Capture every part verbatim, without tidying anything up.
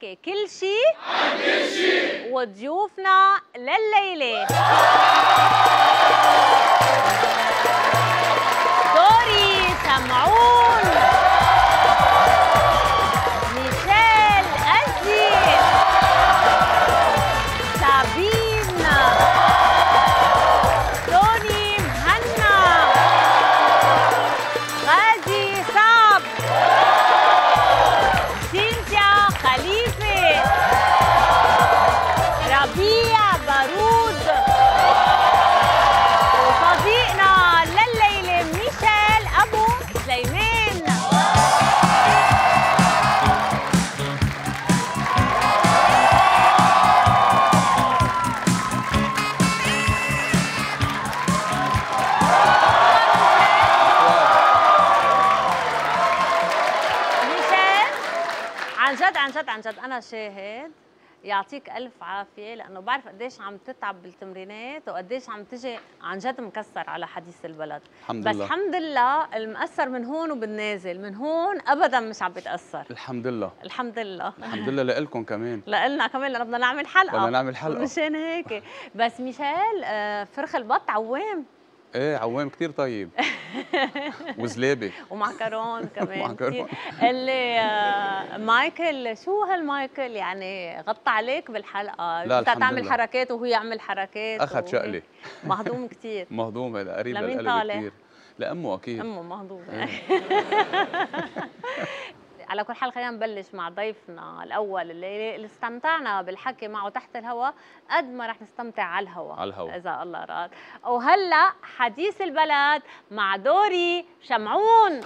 نحكي كل شيء عن كل شيء. وضيوفنا لليلة دوري شمعون، ميشيل أزيز، سابين، توني مهنا، غازي صعب، سينتيا خليفة، ربيع بارود، وصديقنا لليلة ميشيل أبو سليمان. عن جد عن جد عن جد أنا شاهد، يعطيك ألف عافية، لأنه بعرف قديش عم تتعب بالتمرينات وقديش عم تجي عن جد مكسر على حديث البلد. الحمد بس لله. الحمد لله المأثر من هون وبالنازل، من هون أبدا مش عم بيتأثر. الحمد لله الحمد لله. الحمد لله لإلكم كمان، لنا كمان لأنه بدنا نعمل حلقة، بدنا نعمل حلقة مشان هيك. بس ميشيل آه فرخ البط عوام. ايه عوام كثير طيب وزلابه ومعكرون كمان كثير. معكرون. اللي آه مايكل، شو هالمايكل يعني غطى عليك بالحلقه؟ لا انت تعمل لله. حركات وهو يعمل حركات، اخذ شقلي. مهضوم كثير. مهضوم، هذا قريب لمين للقلب طالع؟ كثير. لامه اكيد. امه مهضومه. إيه. على كل حال خلينا نبلش مع ضيفنا الاول اللي, اللي استمتعنا بالحكي معه تحت الهواء قد ما رح نستمتع على الهواء، على الهواء اذا الله راد. وهلا حديث البلد مع دوري شمعون.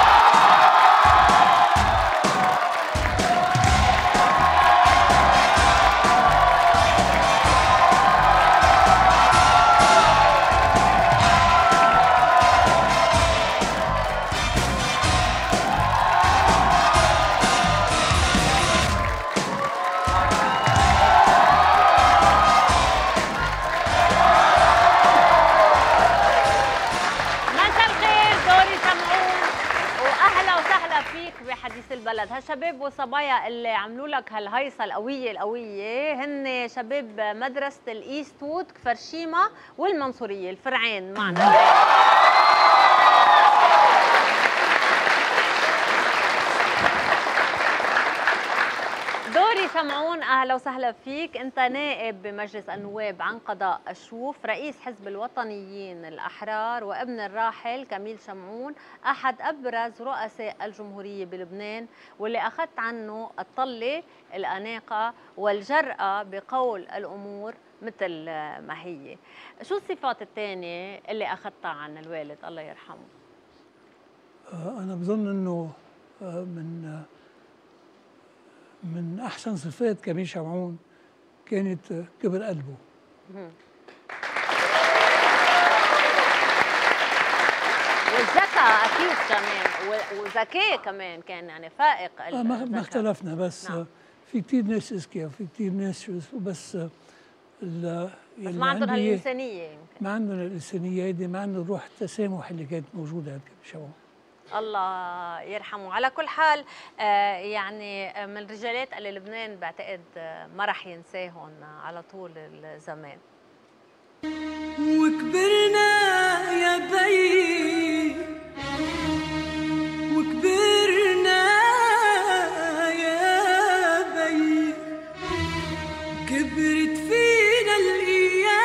بحديث البلد. هالشباب والصبايا اللي عملوا لك هالهيصه القويه القويه هن شباب مدرسه الايست وود كفرشيمه والمنصوريه، الفرعين معنا. دوري شمعون، اهلا وسهلا فيك. انت نائب بمجلس النواب عن قضاء الشوف، رئيس حزب الوطنيين الاحرار، وابن الراحل كميل شمعون احد ابرز رؤساء الجمهوريه بلبنان، واللي اخذت عنه الطله، الاناقه والجرأه بقول الامور مثل ما هي. شو الصفات الثانيه اللي اخذتها عن الوالد الله يرحمه؟ انا بظن انه من من أحسن صفات كميل شمعون كانت كبر قلبه. والذكاء أكيد كمان، وذكاء كمان كان يعني فائق. ما اختلفنا، بس نعم. في كثير ناس اذكياء وفي كثير ناس بس بس ما عندهم هالإنسانية يمكن. ما عندهم الإنسانية هيدي، ما عندهم روح التسامح اللي كانت موجودة عند كميل شمعون. الله يرحمه. على كل حال آه يعني من الرجالات اللي لبنان بعتقد آه ما رح ينساهم على طول الزمان. وكبرنا يا بي، وكبرنا يا بي، كبرت فينا الأيام،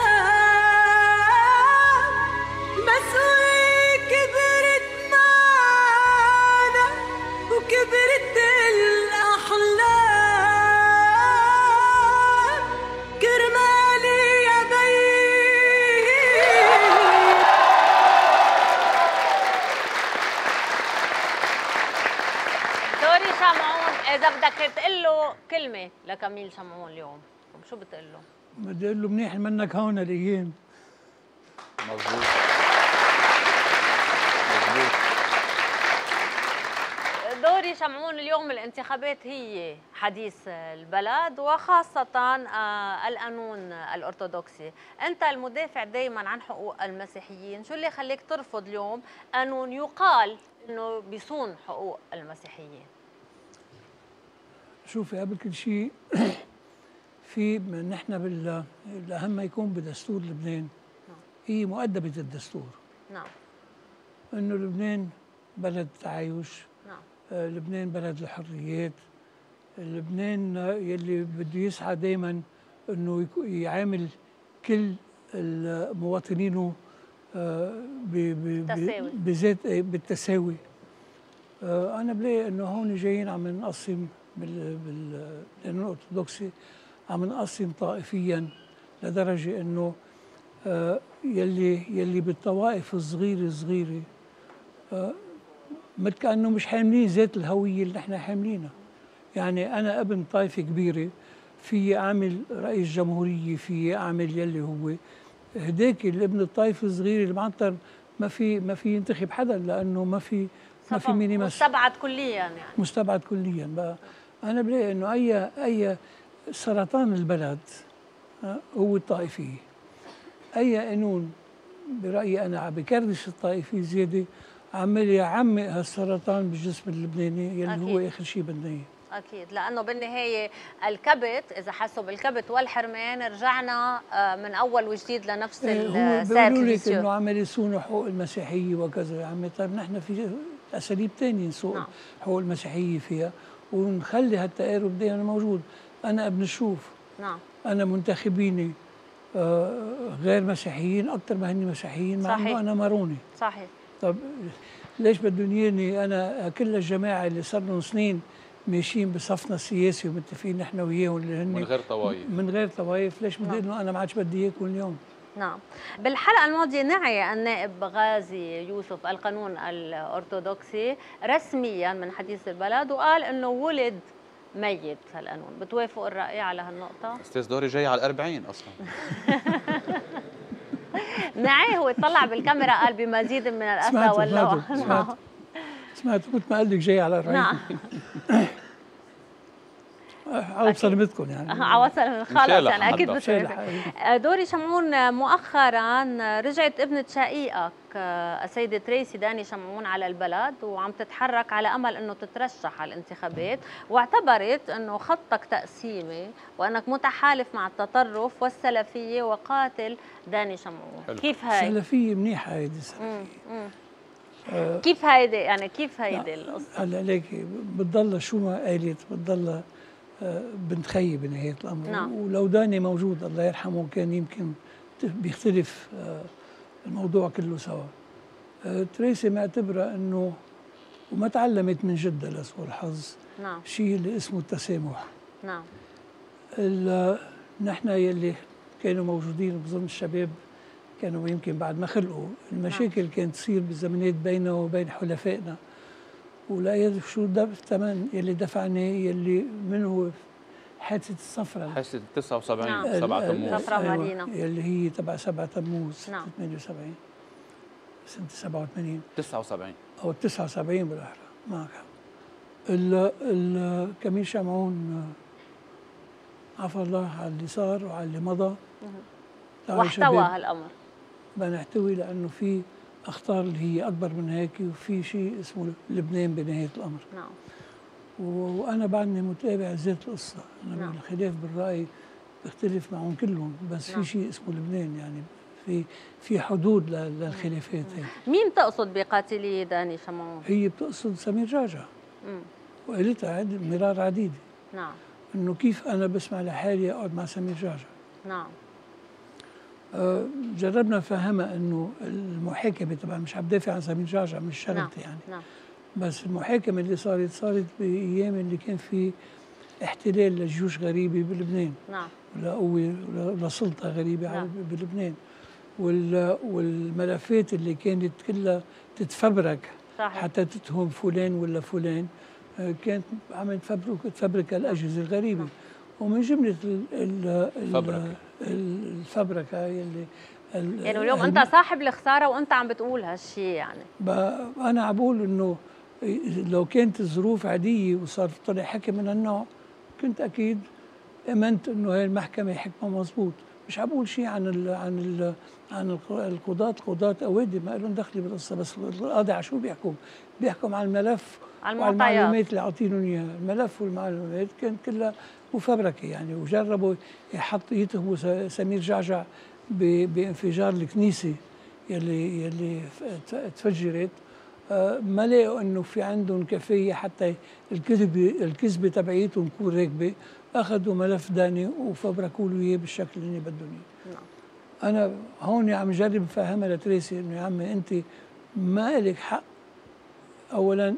مسؤولية كبرت وكبرت الأحلام، كرمالي يا بي. دوري شمعون، إذا بدك تقول له كلمة لكميل شمعون اليوم شو بتقول له؟ بدي أقول له منيح منك هون الأيام. مظبوط مظبوط. دوري شمعون، اليوم الانتخابات هي حديث البلد وخاصة القانون الأرثوذكسي. أنت المدافع دائما عن حقوق المسيحيين، شو اللي خليك ترفض اليوم قانون يقال أنه بيصون حقوق المسيحيين؟ شوفي قبل كل شيء في نحن بال الاهم ما يكون بدستور لبنان هي مؤدبه الدستور. نعم. انه لبنان بلد تعايش. نعم. آه لبنان بلد الحريات. لبنان يلي بده يسعى دائما انه يعامل كل مواطنينه آه بذات بالتساوي. آه انا بلاقي انه هون جايين عم نقسم بال بالدين الارثوذكسي، عم نقسم طائفيا لدرجه انه آه يلي يلي بالطوائف الصغيره صغيره آه مثل كانه مش حاملين ذات الهويه اللي نحن حاملينها. يعني انا ابن طائفه كبيره، في اعمل رئيس جمهوريه، في اعمل يلي هو هداك اللي ابن الطائفه الصغيره المعنطر ما في ما في ينتخب حدا، لانه ما في ما في مين يمثل. مستبعد كليا يعني. مستبعد كليا. بقى انا بلاقي انه اي اي سرطان البلد هو الطائفيه. اي قانون برايي انا عم بكردش الطائفيه زياده، عمال يعمق هالسرطان بالجسم اللبناني يلي أكيد. هو اخر شيء بدنا اياه. اكيد، لانه بالنهايه الكبت، اذا حسوا بالكبت والحرمان رجعنا من اول وجديد لنفس السيرك. هو بيقولوا لك انه عمال يصونوا حقوق المسيحيه وكذا. يا عمي طيب نحن في اساليب ثانيه نسوق نعم. حقوق المسيحيه فيها ونخلي هالتقارب دائما موجود. انا ابن الشوف. نعم. انا منتخبيني آه غير مسيحيين اكثر ما هن مسيحيين، مع انه انا ماروني. صحيح. طب ليش بدهم ياني انا كل الجماعه اللي صار لهم سنين ماشيين بصفنا السياسي ومتفقين نحن وياهم اللي هن من غير طوايف من غير طوايف، ليش بدي انه انا ما عادش بدي اياكم اليوم؟ نعم. بالحلقه الماضيه نعي النائب غازي يوسف القانون الارثوذكسي رسميا من حديث البلد وقال انه ولد ميت هالقانون. بتوافقوا الراي على هالنقطه؟ استاذ دوري جاي على الأربعين اصلا. نعي هو اطلع بالكاميرا قال بمزيد من الاسى واللوع. سمعت سمعت مثل ما قال لك جاي على الأربعين. نعم. عوض سلامتكم يعني. عوض سلامتكم خلص يعني اكيد بتوافق. دوري شمعون، مؤخرا رجعت ابنة شقيقك السيدة تريسي داني شمعون على البلد وعم تتحرك على امل انه تترشح على الانتخابات، واعتبرت انه خطك تقسيمي وانك متحالف مع التطرف والسلفيه وقاتل داني شمعون. حلو. كيف هاي؟ السلفيه منيحه هيدي السلفيه. آه كيف هيدي يعني كيف هيدي القصه؟ هلا ليك بتضل شو ما قالت بتضل آه بنت خيي بنهايه الامر. نعم. ولو داني موجود الله يرحمه كان يمكن بيختلف آه الموضوع كله سوا. آه تريسي معتبره انه وما تعلمت من جدها لسوء الحظ. نعم. شيء اللي اسمه التسامح. نعم. نحن يلي كانوا موجودين بظن الشباب كانوا يمكن بعد ما خلقوا المشاكل نعم. كانت تصير بالزمانات بيننا وبين حلفائنا، ولا شو الثمن يلي دفعني يلي منه حادثه الصفرة، حادثه تسعة وسبعين نعم. سبعة تموز صفرة مارينا يلي هي تبع سبعة تموز نعم. ثمانية وسبعين سنه سبعة وثمانين تسعة وسبعين او تسعة وسبعين بالاحرى. معك ال ال كميل شمعون عفى الله على اللي صار وعلى اللي مضى واحتوى هالامر. بنحتوي لانه في اخطار اللي هي اكبر من هيك، وفي شيء اسمه لبنان بنهايه الامر. نعم. وانا بعدني متابع ذات القصه، انا نعم. الخلاف بالراي بختلف معهم كلهم، بس نعم. في شيء اسمه لبنان، يعني في في حدود للخلافات هي. مين تقصد بقاتلي داني شمعون؟ هي بتقصد سمير جعجع. وقالتها مرار عديده. نعم. انه كيف انا بسمع لحالي اقعد مع سمير جعجع. نعم. أه جربنا نفهمها انه المحاكمه طبعا مش عم دافع عن سمير جعجع، مش شرط نعم. يعني. نعم. بس المحاكمه اللي صارت صارت بايام اللي كان في احتلال لجيوش غريبه بلبنان. نعم. لقوه لسلطه غريبه نعم. بلبنان، والملفات اللي كانت كلها تتفبرك صحيح. حتى تتهم فلان ولا فلان كانت عم تفبرك تفبرك الاجهزه الغريبه. نعم. ومن جمله الفبركه الفبركه يلي يعني اليوم انت صاحب الخساره وانت عم بتقول هالشيء. يعني انا عم بقول انه لو كانت الظروف عاديه وصار طلع حكي من هالنوع كنت اكيد امنت انه هاي المحكمه حكمها مزبوط. مش عم بقول شيء عن ال عن ال عن القضاة، القضاة اوادم ما لهم دخل بالقصه، بس القاضي على شو بيحكم؟ بيحكم على الملف على وعلى المعطيات. المعلومات اللي عاطينهم اياها، الملف والمعلومات كانت كلها مفبركه يعني، وجربوا يحط يتهموا سمير جعجع بانفجار الكنيسه يلي يلي تفجرت. آه ما لقوا انه في عندهم كفايه حتى الكذبه الكذبه تبعيتهم تكون راكبه، اخذوا ملف داني وفبركوا له اياه بالشكل اللي بدهم اياه. نعم. انا هون عم جرب افهمها لتريسي انه يا عمي انت ما لك حق اولا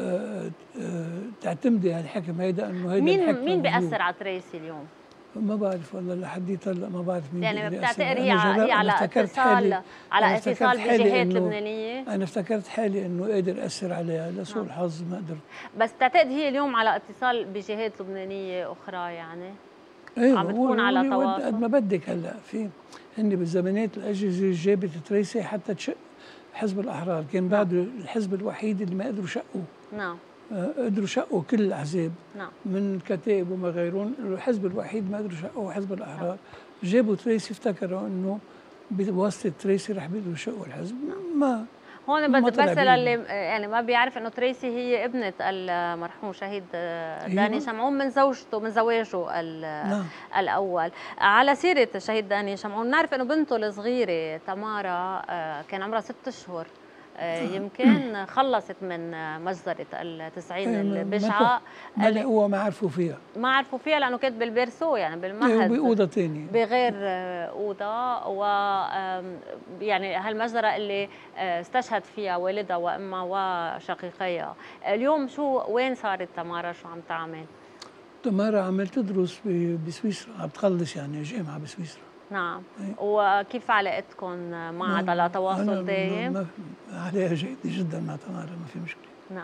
آه آه تعتمدي على الحكم هيدا، انه هيدا مين الحكم مين مظلوم. بيأثر على تريسي اليوم؟ ما بعرف والله لحد هلا ما بعرف مين يعني بيقدر بتعتقد يأثر. هي أنا جرب- هي على أنا افتكرت اتصال حالي على أنا افتكرت اتصال حالي بجهات إنه- لبنانيه؟ انا افتكرت حالي انه قادر اثر عليها، لسوء نعم. الحظ ما قدرت. بس بتعتقد هي اليوم على اتصال بجهات لبنانيه اخرى يعني؟ ايوه عم بتكون على قولي قد- تواصل؟ قد ما بدك. هلا في هن بالزمانات الاجهزه اللي جابت تريسي حتى تشق حزب الاحرار، كان بعد الحزب الوحيد اللي ما قدروا يشقوا. نعم. آه، قدروا شقوا كل الاحزاب نعم. من الكتائب وما غيرهم، الحزب الوحيد ما قدروا يشقوا حزب الاحرار. جابوا تريسي افتكروا انه بواسطه تريسي رح بيقدروا يشقوا الحزب. ما هون ما بد- طلع بس بيه. للي يعني ما بيعرف انه تريسي هي ابنه المرحوم شهيد داني أيوة. شمعون من زوجته من زواجه ال- نعم. الاول. على سيره الشهيد داني شمعون، نعرف انه بنته الصغيره تمارا آه، كان عمرها ست اشهر آه، يمكن خلصت من مجزرة التسعين إيه، ما- البشعة. ما لقوها ما عرفوا فيها. ما عرفوا فيها لأنه كانت بالبرسو يعني إيه، بالمهد وبأوضة ثانية بغير آه، أوضة. و آم، يعني هالمجزرة اللي آه، استشهد فيها والدها وأمها وشقيقيها. اليوم شو وين صارت تمارا، شو عم تعمل؟ تمارا عمال تدرس ب- بسويسرا، عم تخلص يعني جامعة بسويسرا. نعم. إيه. وكيف علاقتكم معها؟ على أنا تواصل دايم؟ ما- ما- عليها جيدة جدا مع تمارا، ما في مشكلة. نعم.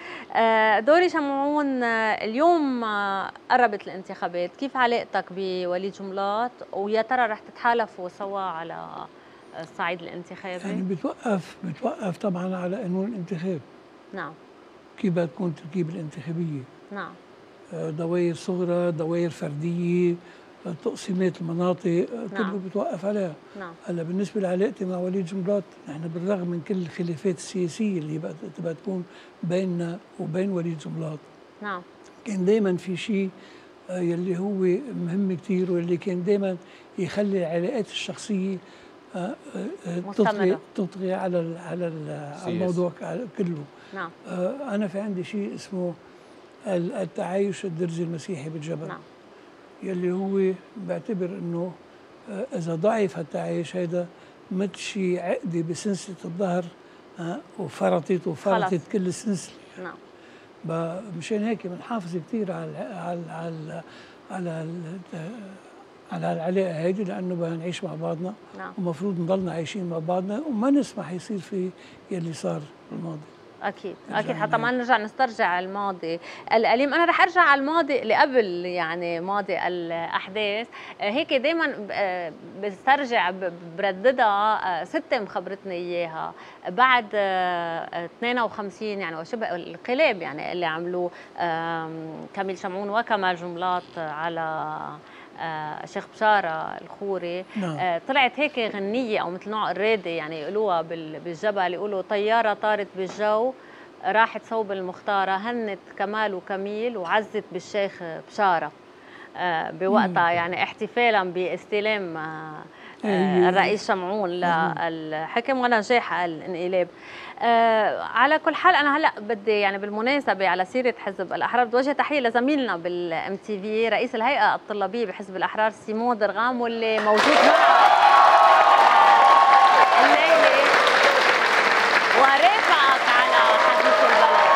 آه، دوري شمعون، آه، اليوم آه، قربت الانتخابات، كيف علاقتك بوليد جملات ويا ترى رح تتحالفوا سوا على الصعيد الانتخابي؟ يعني بتوقف بتوقف طبعا على قانون الانتخاب، نعم. كيف بدها تكون التركيبة الانتخابية، نعم. آه، دوائر صغرى، دوائر فردية، آه، تقسيمات المناطق، آه، كله نعم. بتوقف عليها. نعم. هلا بالنسبة لعلاقتي مع وليد جملات، نحن بالرغم من كل الخلافات السياسية اللي بقت تبقى تكون بيننا وبين وليد جملات، نعم. كان دائما في شيء آه، يلي هو مهم كثير، واللي كان دائما يخلي العلاقات الشخصية آه، آه، تطغي مستمرة. تطغي على ال- على ال- على سياسي. الموضوع ك- كله. نعم. آه، أنا في عندي شيء اسمه ال- التعايش الدرزي المسيحي بالجبل، نعم. يلي هو بعتبر انه آه، اذا ضعف هالتعايش هيدا مثل شي عقده بسلسله الظهر، آه، وفرطت وفرطت خلص. كل السلسله. نعم. ب- مشان هيك بنحافظ كثير على على على على ال- على العلاقه هيدي، لانه بدنا نعيش مع بعضنا، نعم. ومفروض نضلنا عايشين مع بعضنا وما نسمح يصير في يلي صار بالماضي. اكيد نرجع اكيد، حتى ما عليه. نرجع نسترجع الماضي الأليم. انا رح ارجع على الماضي اللي قبل يعني ماضي الاحداث. آه، هيك دائما بسترجع ب- برددها. آه، ستي مخبرتني اياها بعد آه، اثنين وخمسين يعني وشبه الانقلاب يعني اللي عملوه آم، كميل شمعون وكمال جملات على آه، شيخ بشارة الخوري. نعم. آه، طلعت هيك غنية أو مثل نوع الرادة يعني يقولوها بال- بالجبل، يقولوا طيارة طارت بالجو راحت صوب المختارة، هنت كمال وكميل وعزت بالشيخ بشارة. آه، بوقتها يعني احتفالا باستلام آه، آه، الرئيس شمعون للحكم ونجاح الانقلاب. آه، على كل حال انا هلا بدي يعني بالمناسبه على سيره حزب الاحرار بدي وجه تحيه لزميلنا بالام تي في رئيس الهيئه الطلابيه بحزب الاحرار سيمون درغام، واللي موجود معنا الليله ورافقك على حديث البلد.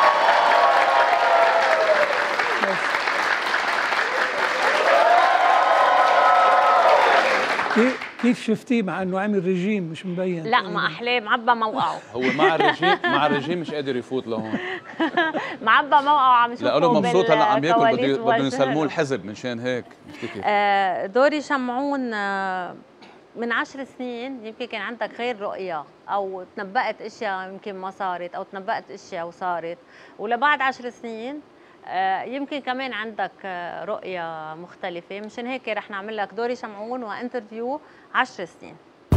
كيف كيف شفتيه مع انه عامل رجيم مش مبين؟ لا ما احلاه معبى موقعه. هو مع الرجيم مع الرجيم مش قادر يفوت لهون، معبى موقعه عم يشوفه لانه مبسوط هلا عم ياكل، بالكواليس بده بدهم يسلموه والجهل. الحزب منشان هيك بفتكر. آه، دوري شمعون، آه، من عشر سنين يمكن كان عندك غير رؤية أو تنبأت أشياء يمكن ما صارت أو تنبأت أشياء وصارت، ولبعد عشر سنين آه، يمكن كمان عندك آه، رؤية مختلفة، مشان هيك رح نعمل لك دوري شمعون وانترفيو عشر سنين.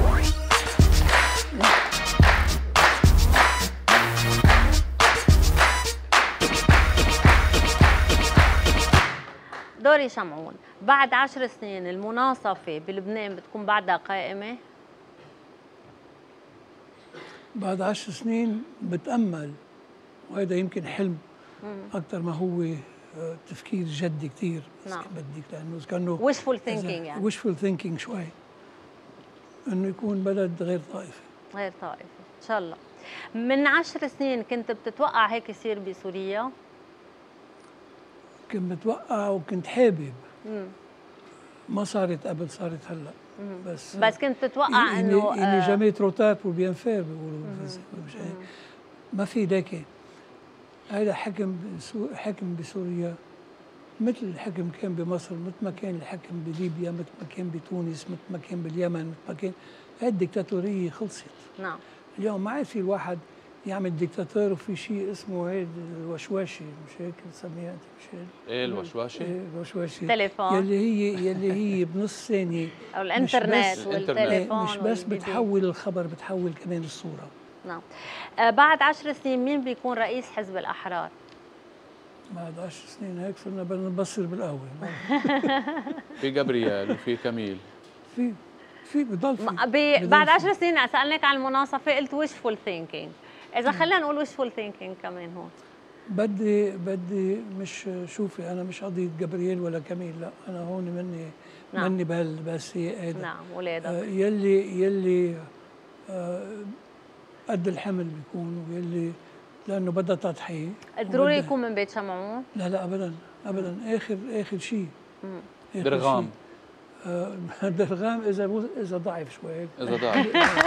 دوري شمعون، بعد عشر سنين المناصفة بلبنان بتكون بعدها قائمة؟ بعد عشر سنين بتأمل، وهذا يمكن حلم أكثر ما هو آه، تفكير جدي كثير. نعم. بدك لأنه كأنه wishful thinking يعني. wishful thinking شوي، إنه يكون بلد غير طائفي. غير طائفة إن شاء الله. من عشر سنين كنت بتتوقع هيك يصير بسوريا؟ كنت متوقع وكنت حابب. مم. ما صارت قبل، صارت هلا. بس بس كنت تتوقع انه اللي جامي تروتات بيان فير بيقولوا مش هيك. ما في لكن هذا حكم حكم بسوريا مثل الحكم كان بمصر، مثل ما كان الحكم بليبيا، مثل ما كان بتونس، مثل ما كان باليمن، مثل ما كان. هاي الدكتاتورية خلصت. نعم. اليوم ما عاد في الواحد يعمل دكتاتور وفي شيء اسمه هيك الوشواشي، مش هيك بنسميها انت؟ مش هيك؟ ايه الوشواشي؟ ايه الوشواشي. تليفون. يلي هي يلي هي بنص ثانية او الانترنت مش والتليفون مش بس والفيديو. بتحول الخبر، بتحول كمان الصورة. نعم. آه بعد عشر سنين مين بيكون رئيس حزب الأحرار؟ بعد عشر سنين هيك صرنا بدنا نبصر بالقهوة. في جبريال وفي كميل. في في بضل في بي بعد عشر سنين سألناك عن المناصفة قلت wishful thinking. إذا خلينا نقول wishful thinking كمان هون. بدي بدي مش شوفي أنا مش قضية جبريل ولا كميل، لا أنا هون مني نعم. مني بهالسيئة هيدا. نعم ولادك. آه يلي يلي آه قد الحمل بيكون، ويلي لأنه بدها تضحية. ضروري يكون من بيت شمعون؟ لا لا أبدا أبدا. آخر آخر شيء درغام. آه درغام إذا إذا ضعف شوي هيك. إذا ضعف.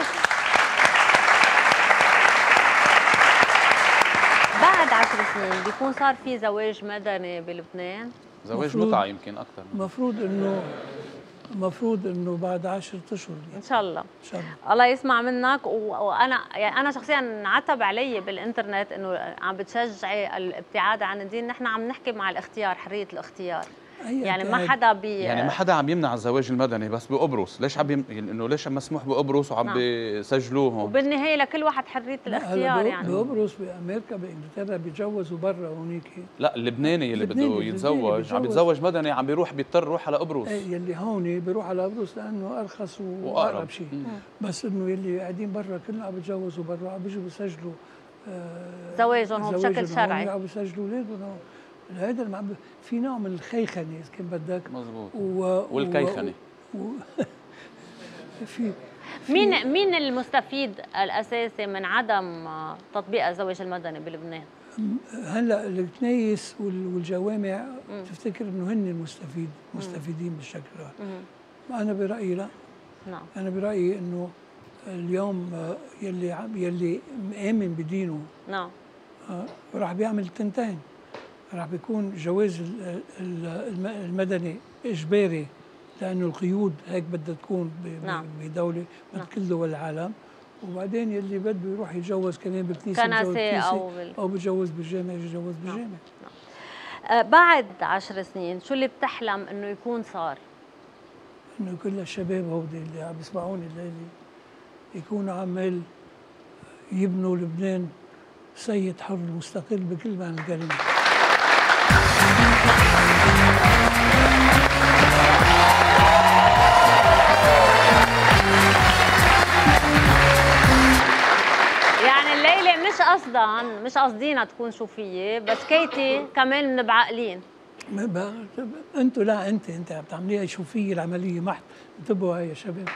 بعد عشر سنين بيكون صار في زواج مدني بلبنان؟ زواج متعة يمكن أكثر. المفروض إنه المفروض إنه بعد عشرة أشهر إن شاء الله. إن شاء الله. الله يسمع منك. وأنا يعني أنا شخصيا عتب علي بالإنترنت إنه عم بتشجعي الابتعاد عن الدين، نحن عم نحكي مع الاختيار، حرية الاختيار. يعني ما حدا بي يعني ما حدا عم يمنع الزواج المدني، بس بقبرص ليش عم يم... انه ليش مسموح بقبرص وعم نعم. بيسجلوه هون؟ وبالنهايه لكل واحد حريه الاختيار. يعني بقبرص بامريكا بانجلترا بيتجوزوا برا هونيك. لا اللبناني اللي بده يتزوج عم يتزوج مدني عم بيروح بيضطر يروح على قبرص. ايه يلي هون بيروح على قبرص لانه ارخص واقرب شيء. بس انه يلي قاعدين برا كلهم عم بيتجوزوا برا، عم بيجوا بيسجلوا آه زواجهم هون بشكل شرعي، عم بيسجلوا اولادهم. هذا المعب... في نوع من الخيخنه اذا كان بدك. مزبوط. و... والكيخنه و... و... في مين مين المستفيد الاساسي من عدم تطبيق الزواج المدني بلبنان؟ هلا الكنايس والجوامع مم. تفتكر انه هن المستفيد مستفيدين بالشكل هذا. انا برايي لا. نعم. انا برايي انه اليوم يلي يلي مآمن بدينه نعم راح بيعمل تنتين. راح بيكون جواز المدني اجباري، لانه القيود هيك بدها تكون بدوله مثل كل دول العالم. وبعدين يلي بده يروح يتجوز كمان بالكنيسه كنسه او بال... او بتجوز بالجامع يتجوز بالجامع. نعم. نعم. بعد عشر سنين شو اللي بتحلم انه يكون صار؟ انه كل الشباب هودي اللي عم يسمعوني الليله يكونوا عمال يبنوا لبنان سيد حر مستقل بكل معنى الكلمه. يعني الليله مش قصدا مش قصدينا تكون شوفيه، بس كيتي كمان بعقلين. انتوا لا انت انت عم تعمليها شوفيه العمليه محت. انتبهوا هاي يا شباب.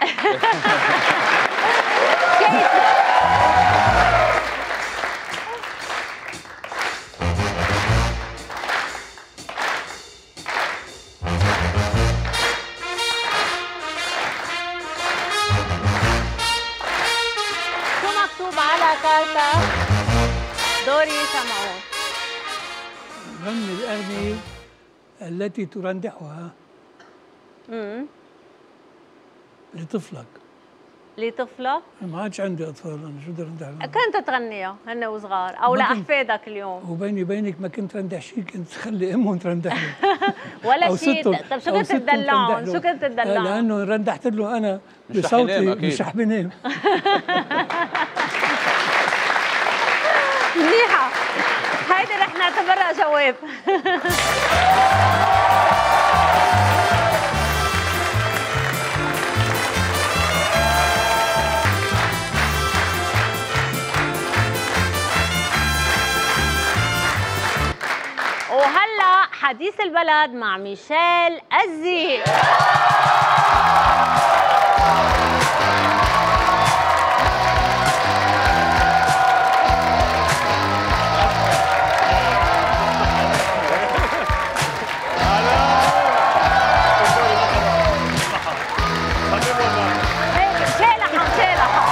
كارتا دوري شمعون. غني الأغنية التي ترندحها امم لطفلك. لطفلة؟ ما عادش عندي اطفال، انا شو بدي رندح لهم؟ كنت تغنيها هن وصغار او ما كنت- لاحفادك اليوم؟ وبيني وبينك ما كنت رندح شيء، كنت خلي امهم ترندح لهم. ولا أو شيء. ستهم. طب شو أو كنت ستهم تدلعهم؟ ترندح شو لهم. كنت تدلعهم؟ لانه رندحت له انا مش رح بصوتي ينام أكيد. مش رح بنام. منيحة، هيدي رح نعتبرها جواب. وهلا حديث البلد مع ميشيل أزي. شيلحة شيلحة.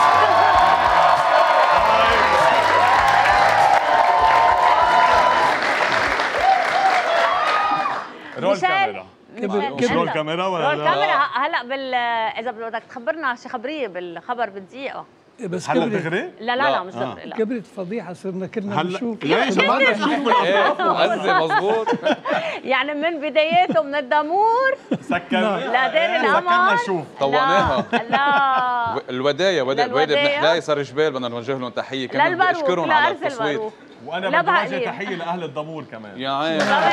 رول ميشيل، كاميرا. ميشيل، مش رول أنت. كاميرا ولا رول لا؟ كاميرا هلا بال اذا بدك تخبرنا شي خبريه بالخبر بالدقيقه. بس هلا كبرت دغري؟ لا لا لا. لا مش آه. دغري لا. كبرت فضيحه، صرنا كلنا هلا بنشوف. ليش ما بدنا نشوف من الاطراف؟ عزي مزبوط. يعني من بداياته من الدمور سكرنا لدير القمر. سكرنا نشوف طوعناها. لا لا الوداية وادي الوادي للوداية. بن حلاي صار جبال، بدنا نوجه لهم تحية، كمان بدي للبروك اشكرهم على لأرز التصويت. البروك. وانا لا بدي بعقلي. وجه تحيه لاهل الضمور كمان. يا عين. كمان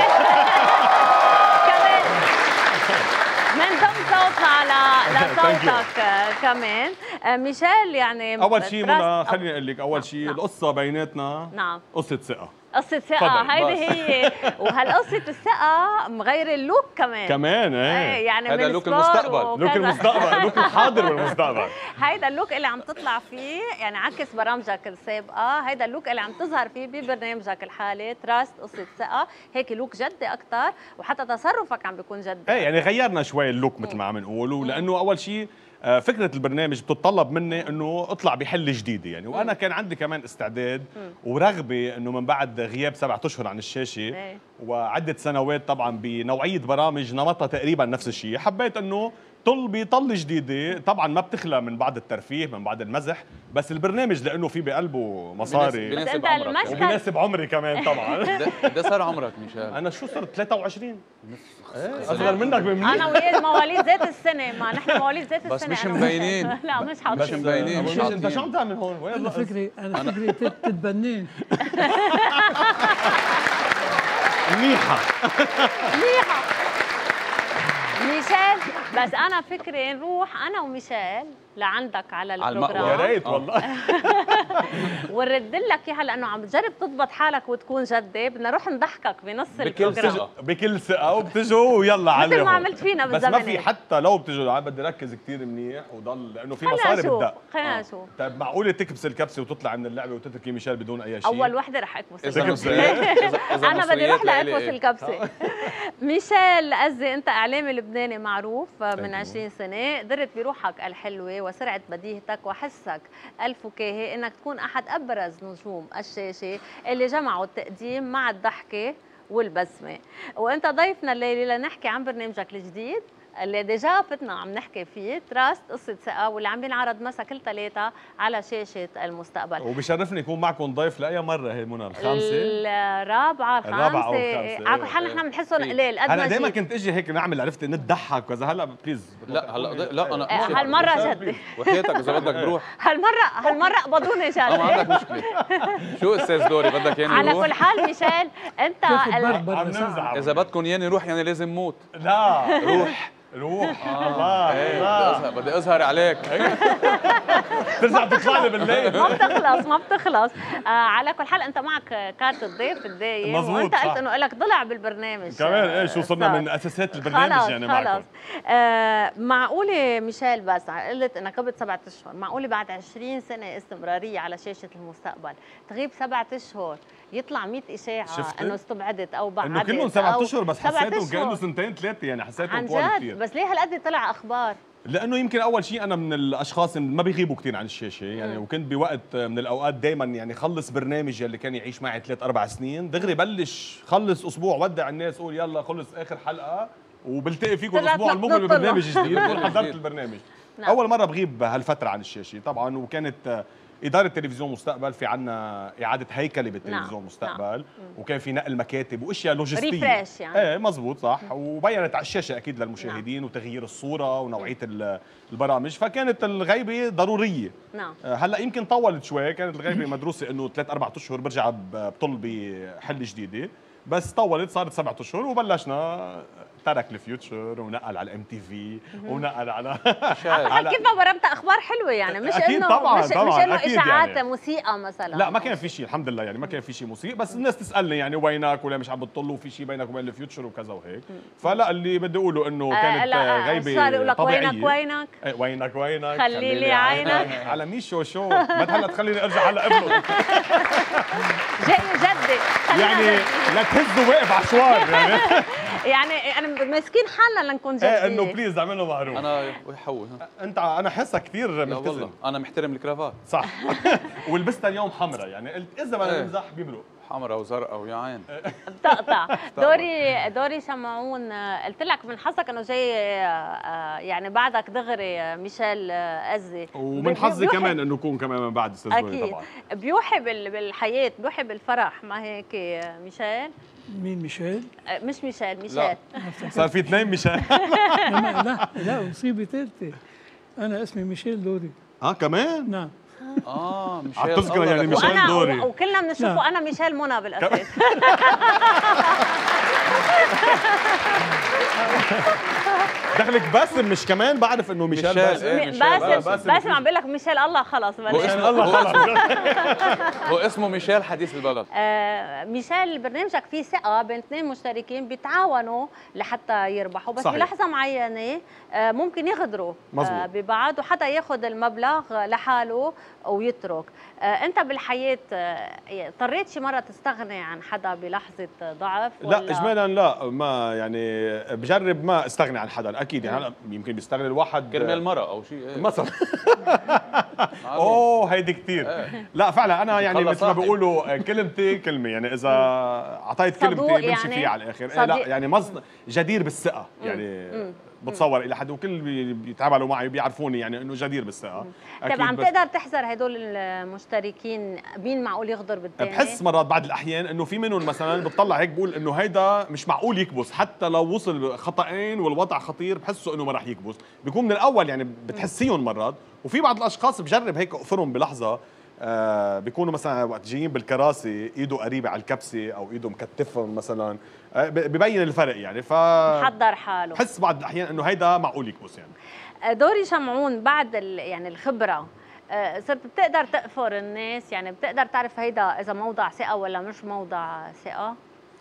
كمان من ضمن صوتنا على لصوتك كمان. آه، ميشيل يعني اول شيء تراست- منى خليني اقول لك، اول نعم، شيء نعم. القصه بيناتنا نعم قصه ثقه. قصة ثقة، تفضل، هيدي بس. هي. وهالقصة الثقة مغير اللوك كمان. كمان ايه ايه يعني هذا من لوك سبور المستقبل. وكذا. لوك المستقبل، لوك الحاضر والمستقبل. هيدا اللوك اللي عم تطلع فيه، يعني عكس برامجك السابقة، هيدا اللوك اللي عم تظهر فيه ببرنامجك الحالي تراست قصة ثقة، هيك لوك جدي أكتر، وحتى تصرفك عم بيكون جدي. ايه يعني غيرنا شوي اللوك مثل ما عم نقول، ولانه اول شيء آه، فكره البرنامج بتتطلب مني انه اطلع بحل جديده يعني، وانا كان عندي كمان استعداد ورغبه انه من بعد غياب سبعة اشهر عن الشاشه إيه. وعده سنوات طبعا بنوعيه برامج نمطها تقريبا نفس الشيء، حبيت انه طل بطل جديده، طبعا ما بتخلى من بعد الترفيه من بعد المزح، بس البرنامج لانه في بقلبه مصاري بناسب أنت عمرك. المشهد- وبيناسب عمري كمان طبعا. قد صار عمرك ميشيل؟ انا شو صرت ثلاثة وعشرين. ايه اصغر منك بمنيح. أنا وياه مواليد ذات السنة، ما نحن مواليد ذات بس السنة. مش أنا وياه. مبينين. لا مش مش حاطين. مبينين، أبو مش ميش، انت حاطين. شو عم تعمل هون؟ وين انا الرقص؟ فكري انا فكري تت- تتبنين. منيحه. منيحة. ميشيل، بس أنا فكري نروح أنا وميشيل لعندك على على البروجرام. المأوى. يا ريت والله. ونرد لك اياها لانه عم تجرب تضبط حالك وتكون جدي، بدنا نروح نضحكك بنص بكل البروجرام ثقة. بكل ثقه وبتجوا ويلا عليهم. مثل ما عملت فينا بس ما بالزمن. في حتى لو بتجوا عم بدي ركز كثير منيح وضل لانه في خلينا مصاري نشوف بالدق. خلينا نشوف. طيب معقوله تكبس الكبسه وتطلع من اللعبه وتتركي ميشيل بدون اي شيء؟ اول وحده رح اكبس إذا الكبسة. مصريات- إذا- إذا انا بدي اروح مصريات لإلي لاكبس إيه؟ الكبسه. ميشيل أزي، انت اعلامي لبناني معروف من you. عشرين سنه، قدرت بروحك الحلوه وسرعه بديهتك وحسك الفكاهي انك تكون احد ابرز نجوم الشاشه اللي جمعوا التقديم مع الضحكه والبسمه. وانت ضيفنا الليله لنحكي عن برنامجك الجديد اللي ديجا فتنا عم نحكي فيه، تراست قصة ثقة، واللي عم بينعرض مساء كل ثلاثة على شاشة المستقبل. وبشرفني يكون معكم ضيف لاي مره هي منى؟ الخامسه؟ الرابعة الخامسة. الرابعة أو الخامسة. على كل حال نحن بنحسهم قليل قد انا ما دائما جيت. كنت اجي هيك نعمل عرفت نضحك وكذا، هلا بليز لا هلا لا انا آه، هالمرة جدي. وحياتك اذا بدك بروح. هالمرة هالمرة قبضوني اه ما جد. عندك مشكلة. شو استاذ دوري بدك ياني على نروح؟ كل حال ميشيل، انت كيف ال- برد برا عم ساعة. نمزح. اذا بدكم ياني نروح يعني لازم موت. لا روح روح الله ايه بدي الله اظهر بدي اظهر عليك. ترجع تطلع لي بالليل. ما بتخلص ما بتخلص. آه على كل حال انت معك كارت الضيف الدايم، مزبوط، وانت قلت صح. انه لك ضلع بالبرنامج. كمان ايه شو صرنا صار. من اساسات البرنامج خلص يعني خلص. معكم. آه معقولة ميشيل، بس قلت انك قبل سبعة اشهر، معقولة بعد عشرين سنة استمرارية على شاشة المستقبل تغيب سبعة اشهر يطلع مئة اشاعة شفتي؟ انه استبعدت او بعدت انه كلهم أو سبعة اشهر بس سبعة حسيتهم أشهر. كانه سنتين ثلاثه يعني حسيتهم عن طوال جد، كثير. بس ليه هالقد طلع اخبار؟ لانه يمكن اول شيء انا من الاشخاص اللي ما بيغيبوا كثير عن الشاشه يعني، وكنت بوقت من الاوقات دائما يعني خلص برنامج اللي كان يعيش معي ثلاث اربع سنين دغري بلش خلص اسبوع ودع الناس قول يلا خلص اخر حلقه وبلتقي فيكم طلعت الاسبوع المقبل نطلع. ببرنامج جديد بكون حضرت البرنامج. نعم. اول مره بغيب هالفتره عن الشاشه طبعا، وكانت إدارة تلفزيون مستقبل في عنا إعادة هيكلة بالتلفزيون نعم. مستقبل، نعم. وكان في نقل مكاتب واشياء لوجستيه ريفريش يعني. ايه مزبوط صح، وبينت على الشاشه اكيد للمشاهدين، نعم. وتغيير الصوره ونوعيه البرامج، فكانت الغيبه ضروريه. نعم. هلا يمكن طولت شوي، كانت الغيبه مدروسه انه ثلاث اربع اشهر برجع بطل بحل جديده، بس طولت صارت سبعة اشهر وبلشنا ترك الفيوتشر ونقل على الام تي في ونقل على على كيف ما برمت اخبار حلوه يعني، مش انه طبعاً مش, طبعاً مش انه اشاعات يعني. موسيقى مثلا لا ما كان في شيء الحمد لله يعني، ما كان في شيء مسيء، بس الناس تسالني يعني وينك ولا مش عم بتطل وفي شيء بينك وبين الفيوتشر وكذا وهيك، فلا اللي بدي اقوله انه كانت آه غيبه طبيعيه. وينك وينك ايه وينك وينك خلي لي عينك على ميشو شو ما هلا تخليني ارجع هلا ابنه جاي جدي يعني لا تهزوا واقف عشوار يعني يعني انا ماسكين حالنا لنكون جدي. ايه انه بليز اعمل له معروف. انا ويحوي انت انا حاسك كثير لا والله انا محترم الكرافات صح ولبستها اليوم حمراء يعني قلت اذا ما ايه. بمزح بيمرق حمراء وزرقاء ويا عين بتقطع. دوري دوري شمعون، قلت لك من حظك انه جاي يعني بعدك دغري ميشيل أزي، ومن حظي كمان انه يكون كمان من بعد استاذ دوري طبعا. بيوحي بالحياه، بيوحي بالفرح، ما هيك ميشيل؟ مين ميشيل؟ مش ميشيل، ميشيل صار في اثنين ميشيل لا لا لا مصيبه ثالثه، انا اسمي ميشيل دوري. اه كمان؟ نعم. اه ميشيل عم تذكر يعني ميشيل وأنا دوري وكلنا بنشوفه انا ميشيل منى بالاساس دخلك باسم مش كمان بعرف انه ميشيل باسم إيه باسم باسم, باسم عم بقول لك ميشيل الله خلص هو اسمه الله خلص هو اسمه ميشيل حديث البلد. آه ميشيل برنامجك فيه ثقه بين اثنين مشتركين بيتعاونوا لحتى يربحوا، بس صحيح. بلحظه معينه آه ممكن يغدروا آه ببعض وحدا ياخذ المبلغ لحاله ويترك. آه انت بالحياه آه اضطريت شي مره تستغني عن حدا بلحظه ضعف ولا؟ لا اجمالا لا، ما يعني بجرب ما استغني عن حدا اكيد يعني. هلا يمكن بيستغني الواحد كرمال مرة او شيء ايه. مثلا اوه هيدي كثير ايه. لا فعلا انا يعني مثل ما بيقولوا كلمتي كلمه يعني، اذا اعطيت كلمتي بمشي يعني فيها على الاخر إيه. لا يعني مصد جدير بالثقه يعني مم. بتصور الى حد، وكل اللي بيتعاملوا معي بيعرفوني يعني انه جدير بالثقه. طيب عم تقدر تحذر هدول المشتركين مين معقول يغدر بالثاني؟ بحس مرات بعض الاحيان انه في منهم مثلا بتطلع هيك بقول انه هيدا مش معقول يكبس، حتى لو وصل خطأين والوضع خطير بحسه انه ما راح يكبس، بيكون من الاول يعني بتحسيهم مرات. وفي بعض الاشخاص بجرب هيك اقفرهم بلحظه، آه بيكونوا مثلا وقت جايين بالكراسي ايده قريبه على الكبسه او ايده مكتفهم مثلا، آه ببين الفرق يعني. ف حضر حاله. بحس بعض الاحيان انه هيدا معقول يكبس يعني. دوري شمعون بعد يعني الخبره صرت بتقدر تقفر الناس يعني، بتقدر تعرف هيدا اذا موضع ثقه ولا مش موضع ثقه؟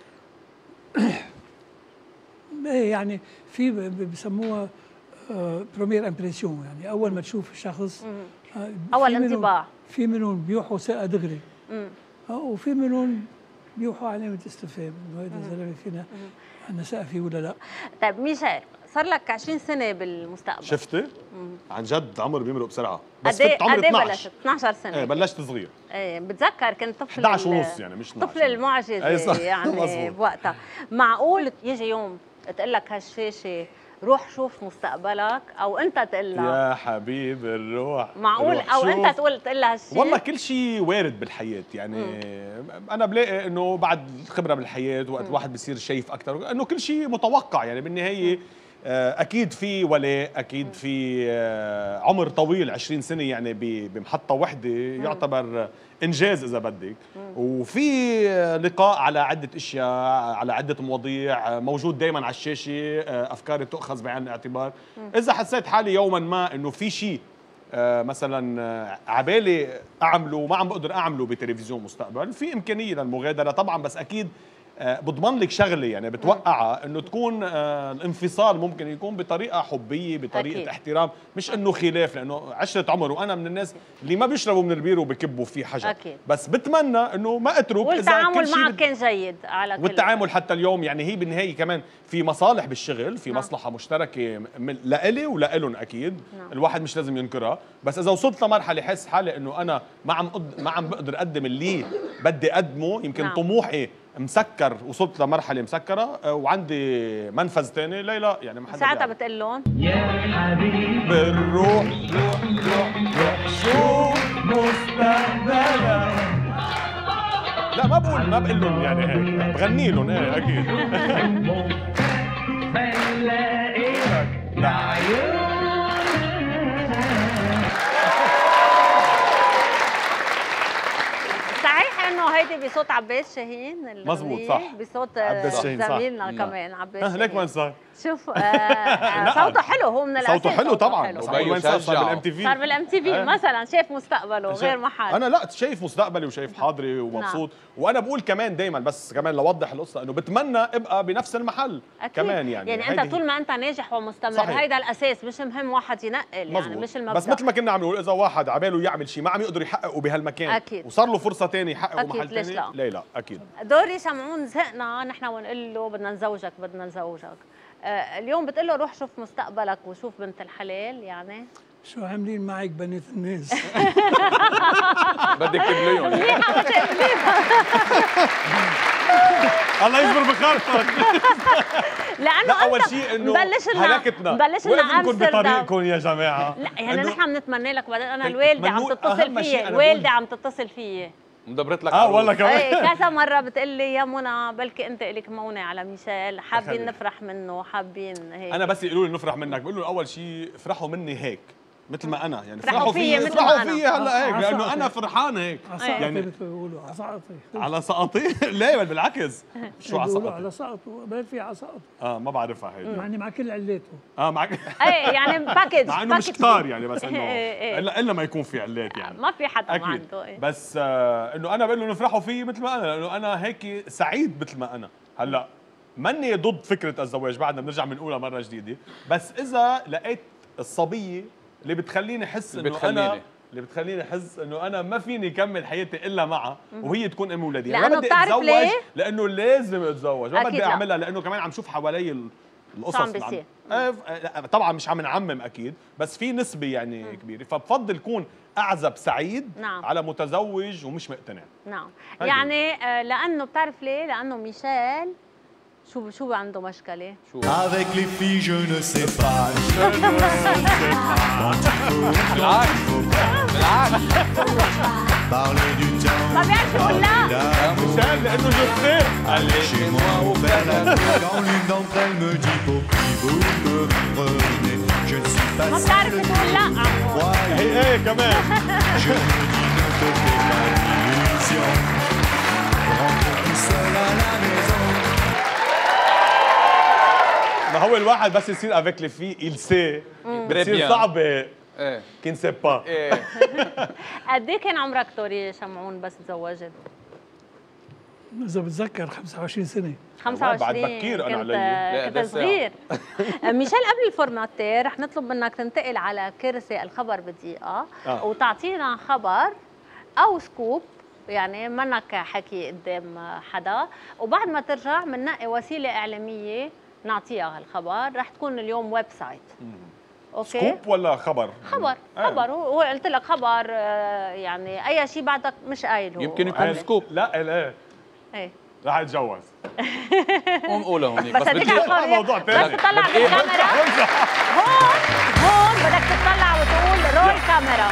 ايه يعني في بسموها برومير امبريسيون، يعني اول ما تشوف الشخص اول انطباع. في منهم بيوحوا ثقه دغري وفي منهم بيوحوا علامه استفهام انه هيدا الزلمه فينا عندنا ثقه فيه ولا لا. طيب ميشيل صار لك عشرين سنه بالمستقبل، شفتي؟ عن جد عمر بيمرق بسرعه، بس كنت عمري اثناشر اثناشر سنه. ايه بلشت صغير. ايه بتذكر كنت طفل احد عشر ونص يعني مش طفل المعجزه يعني بوقتها. معقول يجي يوم تقول لك هالشاشه روح شوف مستقبلك، او انت تقول لها يا حبيب الروح معقول روح او شوف. انت تقول تقول لها هالشيء؟ والله كل شيء وارد بالحياه يعني. مم. انا بلاقي انه بعد الخبره بالحياه وقت الواحد بصير شايف اكثر انه كل شيء متوقع يعني بالنهايه. اكيد في ولاء، اكيد في عمر طويل عشرين سنه يعني بمحطه وحده يعتبر انجاز اذا بدك، وفي لقاء على عده اشياء على عده مواضيع موجود دائما على الشاشه، افكاري تؤخذ بعين الاعتبار. اذا حسيت حالي يوما ما انه في شيء مثلا عبالي اعمله وما عم بقدر اعمله بتلفزيون مستقبل، في امكانيه للمغادره طبعا، بس اكيد بضمن لك شغله يعني بتوقعها انه تكون الانفصال ممكن يكون بطريقه حبيه، بطريقه أكيد. احترام، مش انه خلاف، لانه عشره عمر وانا من الناس اللي ما بيشربوا من البير وبكبوا فيه حجر أكيد. بس بتمنى انه ما اترك والتعامل معك كان جيد على كل والتعامل حتى اليوم يعني. هي بالنهايه كمان في مصالح بالشغل، في مصلحه مشتركه لإلي ولإلهم اكيد. نعم. الواحد مش لازم ينكرها، بس اذا وصلت لمرحله حس حالي انه انا ما عم ما عم بقدر اقدم اللي بدي اقدمه، يمكن نعم. طموحي مسكر، وصلت لمرحله مسكره وعندي منفذ ثاني. لا لا يعني ما حدا ساعتها بتقول لهم يا حبيبي بالروح روح روح روح شوف مستقبلك. لا ما بقول ما بقول لهم يعني هيك، بغني لهم ايه اكيد. صحيح انه هيدي بصوت عباس شاهين. مظبوط صح، بصوت عباس شاهين صح. زميلنا كمان عباس شاهين. ليك وين صار؟ شوف آه صوته حلو، هو من الاساس صوته حلو طبعا. وبي وين صار؟ صار بالام تي في. صار بالام تي في مثلا، شايف مستقبله غير محل. انا لا شايف مستقبلي وشايف حاضري ومبسوط. نعم. وانا بقول كمان دايما، بس كمان لوضح القصه، انه بتمنى ابقى بنفس المحل أكيد. كمان يعني يعني انت طول ما انت ناجح ومستمر هيدا الاساس، مش مهم واحد ينقل يعني مزبوط. مش المبدأ. بس مثل ما كنا عم نقول، اذا واحد عباله يعمل شيء ما عم يقدر يحققه بهالمكان أكيد. وصار له فرصه ثانيه يحققه محل ثاني، لا. لا لا اكيد. دوري شمعون زهقنا نحن ونقول له بدنا نزوجك بدنا نزوجك. آه اليوم بتقول له روح شوف مستقبلك وشوف بنت الحلال، يعني شو عاملين معك بنات الناس؟ بدك تبليهم. الله يجبر بخاطرك. لانه لا اول شيء انه هلكتنا بلش لنا امستردام بطريقكم يا جماعه. لا يعني نحن بنتمنى لك، بعدين انا الوالده عم تتصل فيي، الوالده عم تتصل فيي مدبرت لك اه والله كمان. ايه كذا مره بتقول لي يا منى بلكي انت الك مونه على ميشيل، حابين نفرح منه، حابين هيك. انا بس يقولوا لي نفرح منك، بقول له اول شيء افرحوا مني هيك مثل ما انا، يعني فرحوا فيي مثل فرحوا ما انا فيي هلا هيك، لانه انا فرحان هيك. يعني بيقولوا على سقطي. على سقطي؟ ليه بالعكس. شو على سقطي؟ على سقطي، ما في على سقطي. اه ما بعرفها هي. يعني مع كل علاته. اه معك. ايه يعني باكج. مع انه مش كتار يعني، بس انه الا الا ما يكون في علات يعني. ما في حدا ما عنده. ايه بس آه انه انا بقول له نفرحوا فيي مثل ما انا، لانه انا هيك سعيد مثل ما انا. هلا ماني ضد فكره الزواج، بعدنا بنرجع بنقولها مره جديده، بس اذا لقيت الصبيه اللي بتخليني احس انه انا اللي بتخليني احس انه انا ما فيني كمل حياتي الا معها وهي تكون ام ولادي، يعني ما بدي اتزوج ليه؟ لانه لازم اتزوج، ما بدي اعملها لانه كمان عم شوف حوالي القصص عم عم طبعا مش عم نعمم اكيد، بس في نسبه يعني مم. كبيره، فبفضل كون اعزب سعيد نعم. على متزوج ومش مقتنع. نعم هيدي. يعني آه لانه بتعرف ليه؟ لانه ميشيل شو شو عنده مشكلة؟ شو؟ Avec les filles je ne sais pas. بالعكس بالعكس. Parler du temps. ما بيعرف يقول لا. مشان لأنه جو سي. Allez chez moi au faire la fête. Quand l'une d'entre elles me dit pour qui vous me prenez, je ne suis pas. ما بتعرف تقول لا. هي ايه كمان. Je me dis ne te fais pas d'illusions. Rentre tout seul à la maison. ما هو الواحد بس يصير افيك لي في il sait بتصير صعبة كي نسي با. قد ايه كان عمرك دوري شمعون بس تزوجت؟ إذا بتذكر خمسة وعشرين سنة. خمسة وعشرين بعد بكير أنا علي. كنت صغير. ميشيل قبل الفورماتير رح نطلب منك تنتقل على كرسي الخبر بدقيقة آه. وتعطينا خبر أو سكوب، يعني منك حكي قدام حدا، وبعد ما ترجع بننقي وسيلة إعلامية نعطيها هالخبر، رح تكون اليوم ويب سايت. اوكي سكوب ولا خبر؟ خبر آه. خبر هو قلت لك خبر، يعني اي شيء بعدك مش قايله. يمكن يكون سكوب. لا لا ايه رح اتجوز. قوم قولها هونيك. بس بدك موضوع ثاني. بس تطلع بالكاميرا هون هون بدك تطلع وتقول رول كاميرا.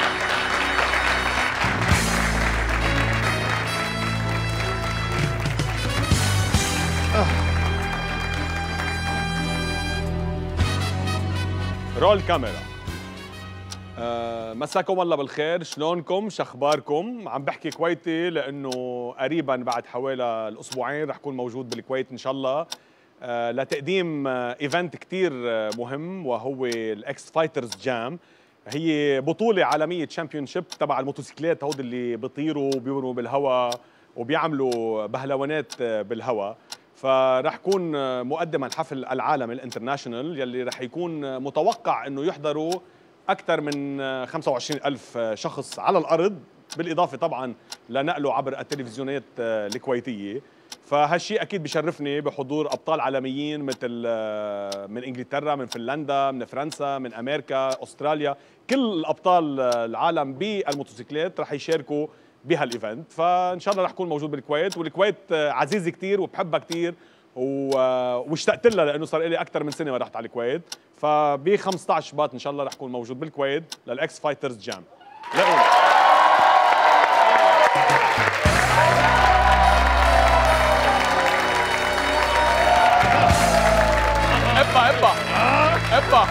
رول كاميرا. آه مساكم الله بالخير، شلونكم؟ شخباركم؟ عم بحكي كويتي لانه قريبا بعد حوالي الاسبوعين رح كون موجود بالكويت ان شاء الله آه لتقديم آه ايفنت كثير آه مهم، وهو الاكس فايترز جام. هي بطوله عالميه تشامبيون شيب تبع الموتوسيكلات، هود اللي بيطيروا وبيمروا بالهواء وبيعملوا بهلوانات آه بالهواء. فرح يكون مقدما حفل العالم الانترناشونال يلي رح يكون متوقع انه يحضروا اكثر من خمسة وعشرين ألف شخص على الارض، بالاضافه طبعا لنقله عبر التلفزيونات الكويتيه. فهالشيء اكيد بشرفني بحضور ابطال عالميين مثل من انجلترا، من فنلندا، من فرنسا، من امريكا، استراليا. كل ابطال العالم بالموتوسيكلات رح يشاركوا بهالايفنت، فان شاء الله رح اكون موجود بالكويت، والكويت عزيزه كثير وبحبها كثير واشتقت لها لانه صار لي اكثر من سنه ما رحت على الكويت، فب خمسة عشر شباط ان شاء الله رح اكون موجود بالكويت للاكس فايترز جام. لاقوني. ابا ابا ابا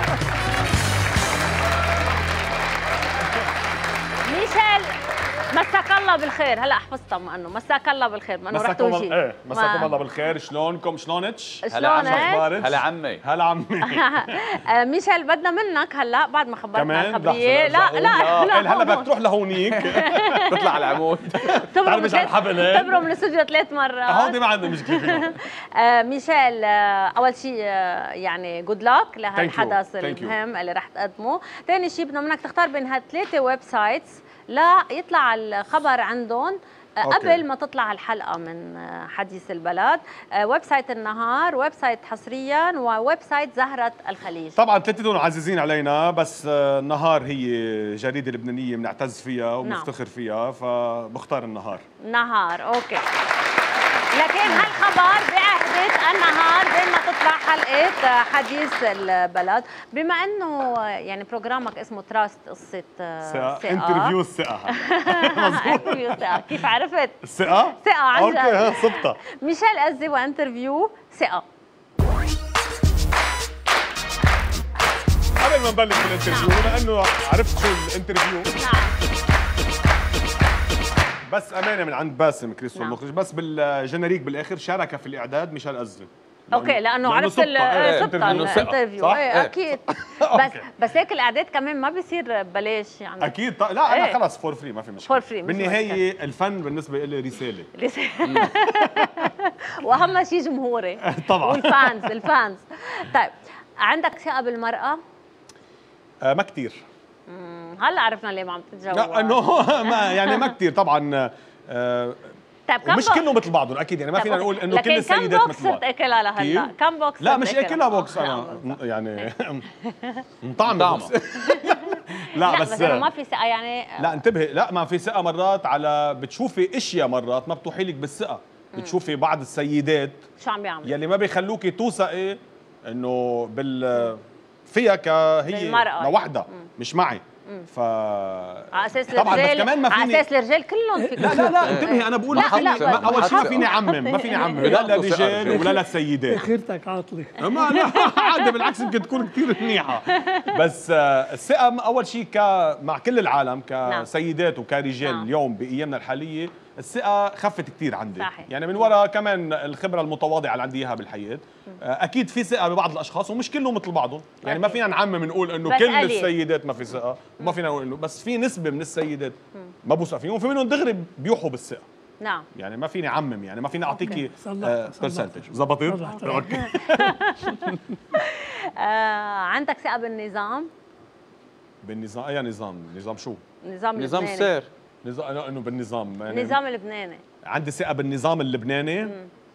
ميشيل مساك الله بالخير. هلا حفظتها ما انه مساك الله بالخير ما انه رحت مساكم وجيت. ايه مساكم الله بالخير. شلونكم شلونتش؟ هلا عمي. شلونك؟ هلا عمي. هلا عمي. آه، ميشيل بدنا منك هلا بعد ما خبرتنا كمان الخبريه. لحظة، لا لا لا لا هلا بدك تروح لهونيك. تطلع على العمود. تبرم مش على الحبل هيك. تبرم من الاستوديو ثلاث مرات. هون ما عندنا مشكله فيهم. آه، ميشيل، آه، اول شيء آه، يعني جود لك لهالحدث Thank you. Thank you. المهم اللي رح تقدمه. ثاني شيء بدنا منك تختار بين هالثلاثه ويب سايتس لا يطلع الخبر عندهم آه، أوكي. قبل ما تطلع الحلقه من آه، حديث البلد. آه، ويب سايت النهار، ويب سايت حصريا، وويب سايت زهره الخليج. طبعا ثلاثتهم عزيزين علينا، بس آه، النهار هي جريده لبنانيه بنعتز فيها وبنفتخر فيها، فبختار النهار. نهار، اوكي. لكن هالخبر بعهدة النهار بين ما تطلع حلقة حديث البلد، بما انه يعني بروجرامك اسمه تراست قصة ثقة. ثقة. انترفيو الثقة. مظبوط. انترفيو ثقة، كيف عرفت؟ الثقة؟ ثقة عن اوكي جد. ها صبتها. ميشيل أزي وانترفيو ثقة. قبل ما نبلش بالانترفيو، بما انه عرفت شو الانترفيو، نعم. بس امانه من عند باسم كريستو نعم. المخرج، بس بالجنريك بالاخر شارك في الاعداد ميشيل أزي. اوكي لانه عرفت صبتها. إيه، صبتها انترفيو. الانترفيو. صح؟ ايه إيه. اكيد. بس أوكي. بس هيك الاعداد كمان ما بيصير ببلاش يعني. اكيد طيب. لا انا إيه. خلص فور فري ما في مشكله. For free، مش بالنهايه الفن بالنسبه لي رساله. واهم شيء جمهوري. طبعا. والفانز الفانز. طيب عندك ثقة بالمرأة؟ آه ما كثير. هلا عرفنا ليه ما عم تتجوز. لا انه ما يعني ما كثير طبعا. آه طيب كم ومش بوكس؟ كلهم مثل بعضهم اكيد، يعني ما فينا نقول انه كل السيدات كم بوكس مثل بعض. صرت اكلها لهلا؟ كيف؟ كم بوكس لا صرت مش اكلها بوكس انا يعني مطعم بوكس. لا لا بس بس انه ما في ثقة يعني. لا انتبهي، لا ما في ثقة مرات، على بتشوفي اشياء مرات ما بتوحي لك بالثقة، بتشوفي بعض السيدات شو عم بيعملوا؟ يلي ما بيخلوكي توثقي انه بال فيها كهي بالمرأة. لوحدها مش معي. ف على اساس طبعا بس الرجال، كمان ما على فيني اساس الرجال كلهم فيك. لا لا لا انتبهي، انا بقول لا، ما فيني لا، ما- اول شيء ما حق- فيني اعمم، ما فيني اعمم لا بيلاقوا ثقة لرجال الرجال. ولا لسيدات. اخرتك عاطله. ما لا عادي بالعكس يمكن تكون كثير منيحه، بس آه، الثقه اول شيء ك مع كل العالم كسيدات وكرجال نعم. اليوم بايامنا الحاليه الثقه خفت كثير عندي. صحيح. يعني من وراء كمان الخبره المتواضعه اللي عندي اياها بالحياه. آه، اكيد في ثقه ببعض الاشخاص ومش كلهم مثل بعضهم، يعني ما أكيد. فينا نعمم نقول انه بس كل قليل. السيدات ما في ثقه، وما فينا نقول انه بس في نسبه من السيدات ما بوثق فيهم، وفي منهم دغري بيوحوا بالثقه. نعم. يعني ما فيني اعمم، يعني ما فيني اعطيكي صلحت، صلحت. برسنتج. زبطت؟ صلحت. اوكي. آه، عندك ثقة بالنظام؟ بالنظام اي نظام؟ نظام شو؟ نظام نظام لبناني. السير. نظام انه بالنظام يعني النظام اللبناني. عندي ثقه بالنظام اللبناني.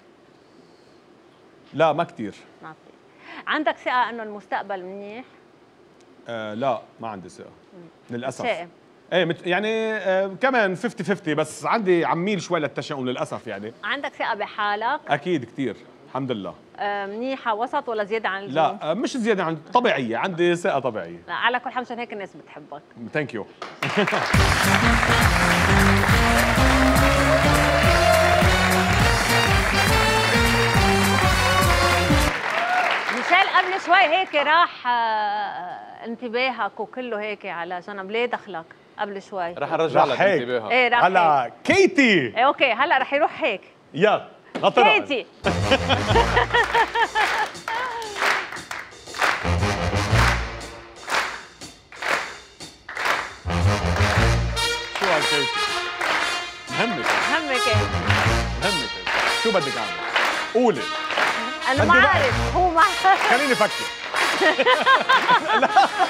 لا ما كثير. ما في. عندك ثقة انه المستقبل منيح؟ آه لا ما عندي ثقه للاسف. شائم. ايه مت يعني آه كمان خمسين خمسين، بس عندي عميل شوي للتشاؤم للاسف يعني. عندك ثقة بحالك؟ اكيد كثير الحمد لله. آه، منيحة وسط ولا زيادة عن اللزوم؟ لا آه مش زياده عن طبيعيه، عندي ثقه طبيعيه. لا على كل حال مشان هيك الناس بتحبك. ثانك يو. ميشيل قبل شوي هيك راح آه، انتباهك وكله هيك على جنب، ليه دخلك قبل شوي؟ رح نرجع لك رح هيك. انتباهها. ايه راح هيك. على كيتي. ايه اوكي هلا رح يروح هيك. يلا غطرها. كيتي. شو هالكيتي؟ مهمك همك إيه؟ مهمك شو بدك اعمل؟ قولي. انا ما بدي بقى- عارف هو ما خليني افكر. لا.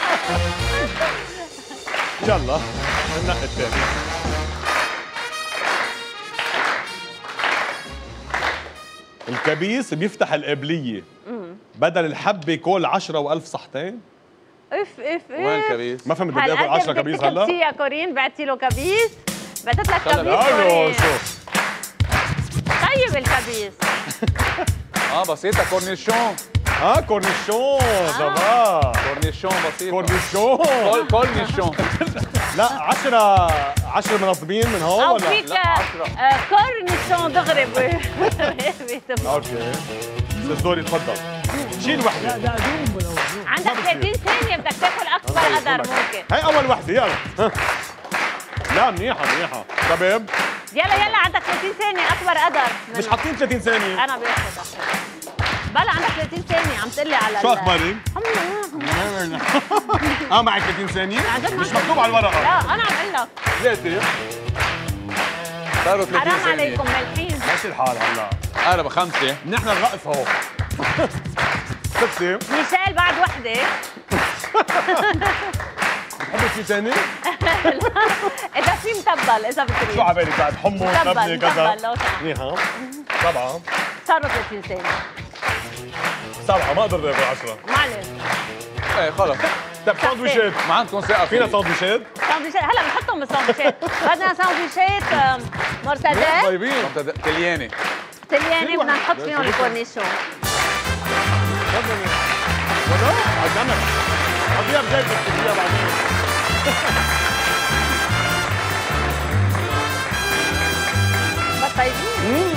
يلا النقي الثاني. الكبيس بيفتح القبلية، بدل الحبة كل عشرة وألف صحتين. اف اف اف وين الكبيس؟ ما فهمت بدي اكل عشرة كبيس هلا؟ يا كورين بعتي له كبيس بعتت لك شغل. كبيس الو كوري. شوف طيب الكبيس. اه بسيطة كورنيشون. اه كورنيشون سافا كورنيشون بسيطة. كورنيشون كول كورنيشون. لا عشرة عشرة منظمين من هون او ولا؟ فيك لا، عشرة. آه، كورنيشون دغري ب- اوكي استاذ دوري تفضل شيل لا وحده لا دوم ولا دوم. عندك ثلاثين ثانية بدك تاكل أكبر قدر ممكن. هي اول وحده يلا ها. لا منيحه منيحه شباب يلا يلا عندك ثلاثين ثانية أكبر قدر. مش حاطين ثلاثين ثانيه أنا باخذ أخذ. بلا عندك ثلاثين ثانية عم تقلي على شو ال- اخبارك؟ الحمد لله. اه معك ثلاثين ثانيه عن جد مش معك مكتوب على الورقه لا أنا عم أقول لك ثلاثه صاروا ثلاثين حرام ثانية. عليكم ملحين. ماشي الحال هلا انا بخمسة. نحن الرقص هو ستة ميشيل بعد وحدة. بتحبي شيء ثاني؟ إذا في متبل إذا بتريد. شو عبالك بعد حمص متبل لبنه كذا؟ متبل لو سمحت. منيحه سبعه صاروا ثلاثين ثانية. سبعه ما اقدر اكل عشرة معلش. ايه خلص. طيب ساندويشات ما عندكم ثقة فينا فينا. ساندويشات؟ ساندويشات هلا بنحطهم بالساندويشات. بدنا ساندويشات آم، مرتدات طيبين كلياني. تلياني بدنا نحط فيهم الكورنيشون. ولا؟ عجبك حطيها بجيبك تجيبها بعدين بس طيبين.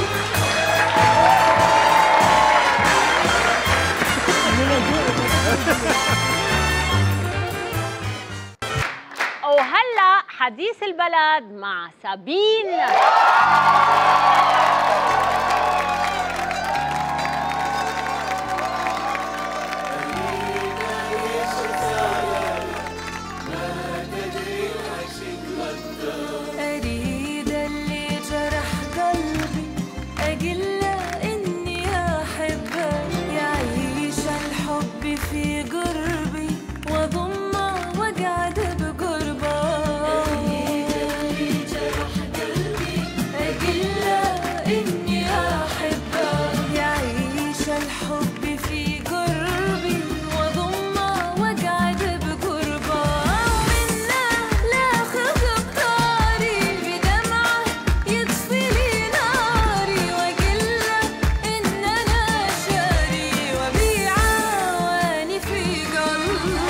وهلا حديث البلد مع سابين. أريد اللي جرح قلبي أقله إني أحبه يعيش الحب في قربي وأضمه وأقعد بقربه. أريد اللي جرح قلبي أقله إني أحبه يعيش الحب في قربي وأضمه وأقعد بقربه. ومنه لاخذ بطاري بدمعه يطفي لي ناري وأقله إن أنا شاري وبيعه وأني في قلبه.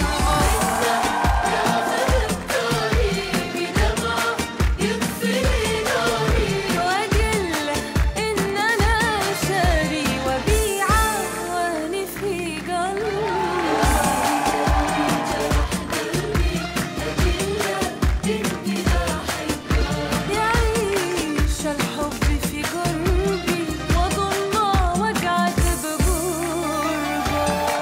لاخذ بطاري بدمعه يطفي لي ناري وأقله إن أنا شاري وبيعه وأني في قلبه. يعيش الحب في قربي وأضمه وأقعد بقربه.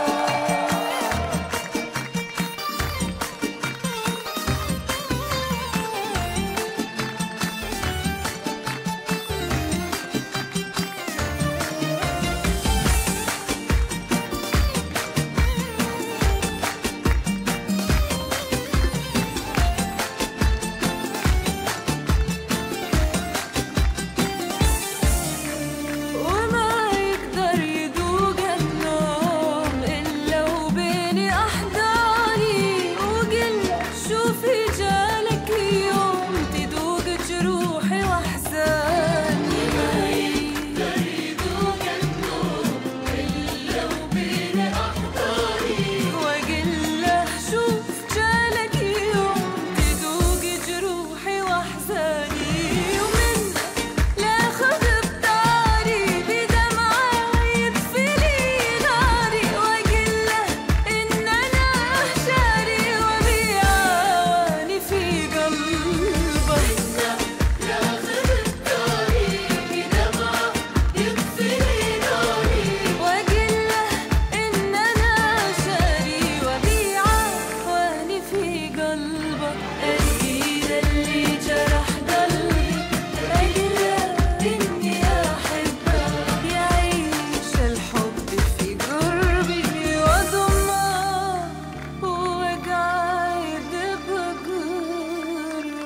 وما يقدر يذوق النوم إلا وبين أحضاني وقل شوفي جالك يوم تذوق جروحي وأحزاني. ما يقدر يذوق النوم إلا وبين أحضاني وقل له شوف جالك يوم تذوق جروحي وأحزاني. ومن لاخذ بطاري بدمعه يطفي لي ناري وأقله إن أنا شاري وبيعه وأني في قلبه. لاخذ بطاري بدمعه يطفي لي ناري وأقله إن أنا شاري وبيعه وأني في قلبه. أريد اللي جرح قلبي أقله إني أحبه يعيش الحب في قربي وأضمه وأقعد بقربه.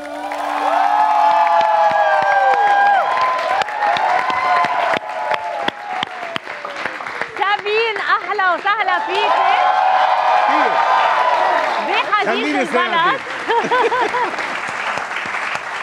سابين أهلا وسهلا فيكي بحديث خليني البلد.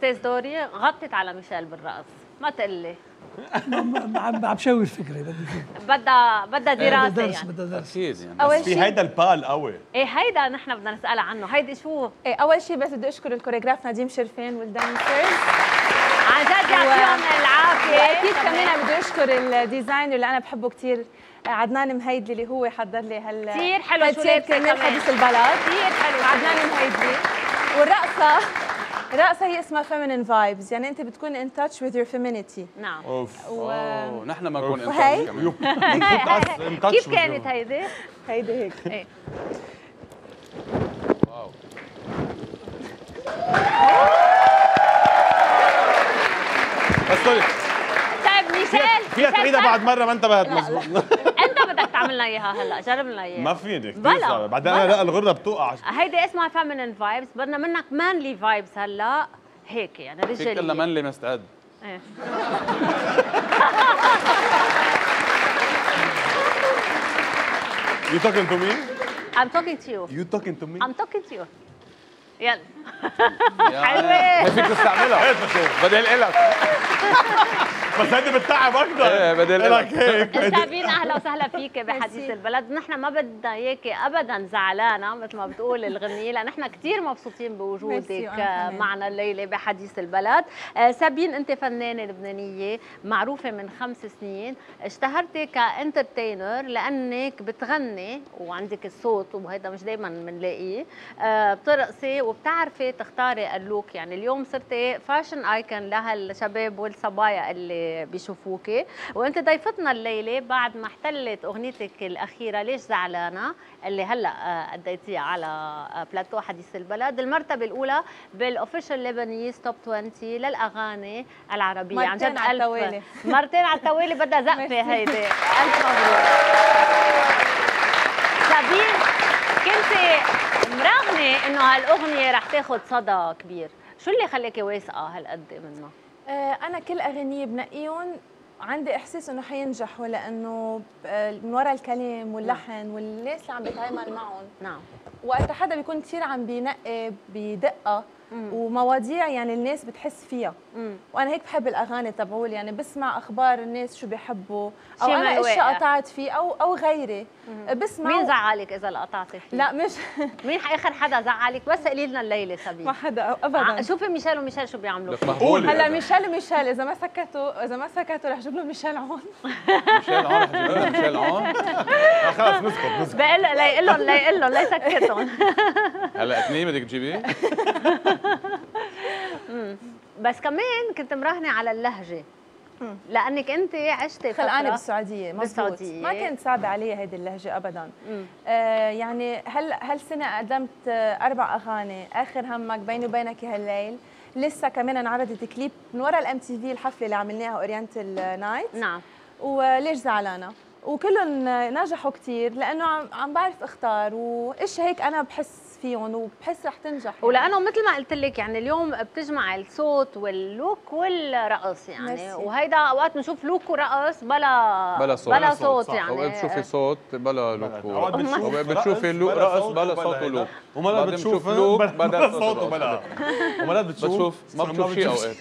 استاذ دوري غطت على ميشيل بالرقص، ما تقلي عم عم بشاور فكره بدي اشوف. بدها بدها دراسه درس يعني. بدها درس اكيد يعني اول في شيء هيدا البال قوي. ايه هيدا نحن بدنا نسالها عنه، هيدي شو؟ إيه اول شيء بس بدي اشكر الكوريغراف نديم شرفين والدانسرز، عن جد يعطيهم العافيه. واكيد كمان بدي اشكر الديزاينر اللي انا بحبه كثير، عدنان مهيدلي اللي هو حضر لي هال كثير حلو شو هالتيب لابسه كرمال كمان. حديث البلد. كثير حلو. عدنان مهيدلي. والرقصه الرقصه هي اسمها feminine vibes، يعني انت بتكون in touch with your femininity. نعم. اوف و... اوه نحن ما نكون وهي؟ انتاج كمان. كيف كانت هيدي؟ هيدي هيك. ايه واو بس سوري طيب ميشيل فيها تعيدها بعد مره ما انتبهت لا، مزبوط. انت بدك تعمل لنا اياها هلا، جرب لنا اياها. ما فيني كثير بلا. صعبه بعدين بلا. انا لا الغرده بتوقع. هيدي اسمها feminine vibes، بدنا منك manly vibes هلا هيك يعني فيك رجاليه. الا منلي مستعد. ايه You talking to me? I'm talking to you. You talking to me? I'm talking to you. يلا يعني هي فيك تستعملها بدل إلك. بس هيدي بتتعب اكثر. ايه بدل لك إلك. هيك. سابين اهلا وسهلا فيك بحديث البلد، نحن ما بدنا اياكي ابدا زعلانه مثل ما بتقول الغنيه، لان نحن كثير مبسوطين بوجودك ميرسي، وأنا كمان. معنا الليله بحديث البلد. آه، سابين انت فنانه لبنانيه معروفه من خمس سنين، اشتهرتي كانترتينر لانك بتغني وعندك الصوت وهذا مش دائما بنلاقيه، آه، بترقصي وبتعرفي تختاري اللوك، يعني اليوم صرتي فاشن ايكون لهالشباب والصبايا اللي بيشوفوكي، وانت ضيفتنا الليله بعد ما احتلت اغنيتك الاخيره ليش زعلانه اللي هلا اديتيها على بلاتو حديث البلد، المرتبه الاولى بالاوفيشال ليبانيز توب عشرين للاغاني العربيه. عن مرتين جد على ألف التوالي. مرتين على التوالي بدها زقفه ميرسي. هيدي. الف مبروك. سابين كنتي مراهنه انه هالاغنيه رح تاخذ صدى كبير، شو اللي خليكي واثقه هالقد منها؟ آه، انا كل اغانيه بنقيهم عندي احساس انه حينجحوا، لانه آه، من وراء الكلام واللحن والناس اللي عم بتعامل معهم. نعم. وقت حدا بيكون كثير عم بينقي بدقه ومواضيع يعني الناس بتحس فيها. مم. وانا هيك بحب الاغاني تبعول، يعني بسمع اخبار الناس شو بيحبوا، او شي انا من اشياء الواقع. قطعت فيه او او غيري بسمع. مين زعلك اذا لقطعتي فيه؟ لا مش مين اخر حدا زعلك؟ بس قولي لنا الليله سابين. ما حدا ع- ابدا. شوفي ميشيل وميشيل شو بيعملوا لك فيه. مهبول هلا ميشيل ميشيل اذا ما سكتوا اذا ما سكتوا رح جيب لهم ميشيل عون. ميشيل عون رح تجيب لنا ميشيل عون. آه، خلص نسكت نسكت. بقول له ليقول لهم ليقول لهم ليسكتهم. هلا اثنين بدك تجيبيه؟ بس كمان كنت مراهنه على اللهجه، لانك انت عشتي خلقانه فتره بالسعوديه مزبوط. بالسعودية. ما كانت صعبه علي هيدي اللهجه ابدا. مم. آه يعني هل هالسنه قدمت آه اربع اغاني، اخر همك، بيني وبينك هالليل، لسه كمان انعرضت كليب من ورا الام تي في الحفله اللي عملناها اورينتال نايت. نعم. وليش زعلانه، وكلهم نجحوا كثير لانه عم عم بعرف اختار، وايش هيك انا بحس فيهم وبحس رح تنجح يعني. ولانه مثل ما قلت لك يعني اليوم بتجمع الصوت واللوك والرقص يعني، ميرسي. وهيدا اوقات بنشوف لوك ورقص بلا بلا صوت. بلا بلا صوت، صوت صح. يعني. اوقات بتشوفي صوت بلا لوك، اوقات بتشوف اوقات بتشوفي لوك رقص بلا صوت ولوك، ومرات بعدين بتشوف لوك بلا بلا صوت صوت وبلا، ومرات بتشوف بتشوف ما بتشوف شيء اوقات.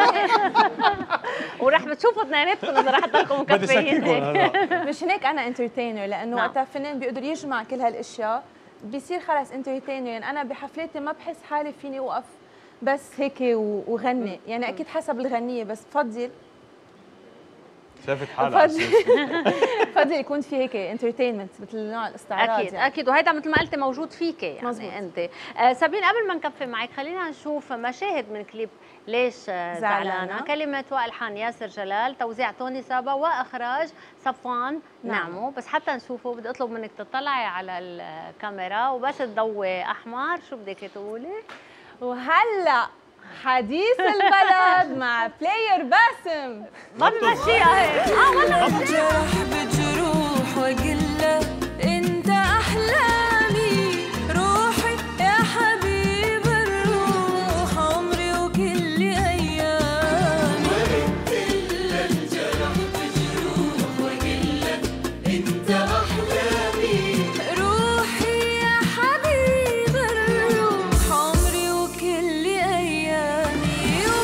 ورح بتشوفوا اثنيناتكم اذا رح تضلكم بدي مكفيين شككهم هيك. هلا. مش هيك انا انترتينر، لانه نعم. وقتها الفنان بيقدر يجمع كل هالاشياء بيصير خلص انترتينر. يعني انا بحفلاتي ما بحس حالي فيني اوقف بس هيك و- وغني، يعني اكيد حسب الغنيه، بس بفضل شافت حالها. بفضل يكون في هيك انترتينمنت مثل نوع الاستعراض. اكيد يعني. اكيد، وهيدا مثل ما قلتي موجود فيكي يعني مزبوط. انت. آه سابين قبل ما نكفي معك خلينا نشوف مشاهد من كليب ليش آه، زعلانه. زعلانة. كلمه والحان ياسر جلال، توزيع توني سابا، واخراج صفوان نعم. نعمو. بس حتى نشوفه بدي اطلب منك تطلعي على الكاميرا وبس تضوي احمر. شو بدك تقولي؟ وهلا حديث البلد مع بلاير باسم. ما بمشيها هيك. اه والله جرح بجروح واقله انت احلامي، روحي يا حبيب الروح، عمري وكل ايامي. وانت اللي انجرح بجروح واقله انت احلامي، روحي يا حبيب الروح، عمري وكل ايامي.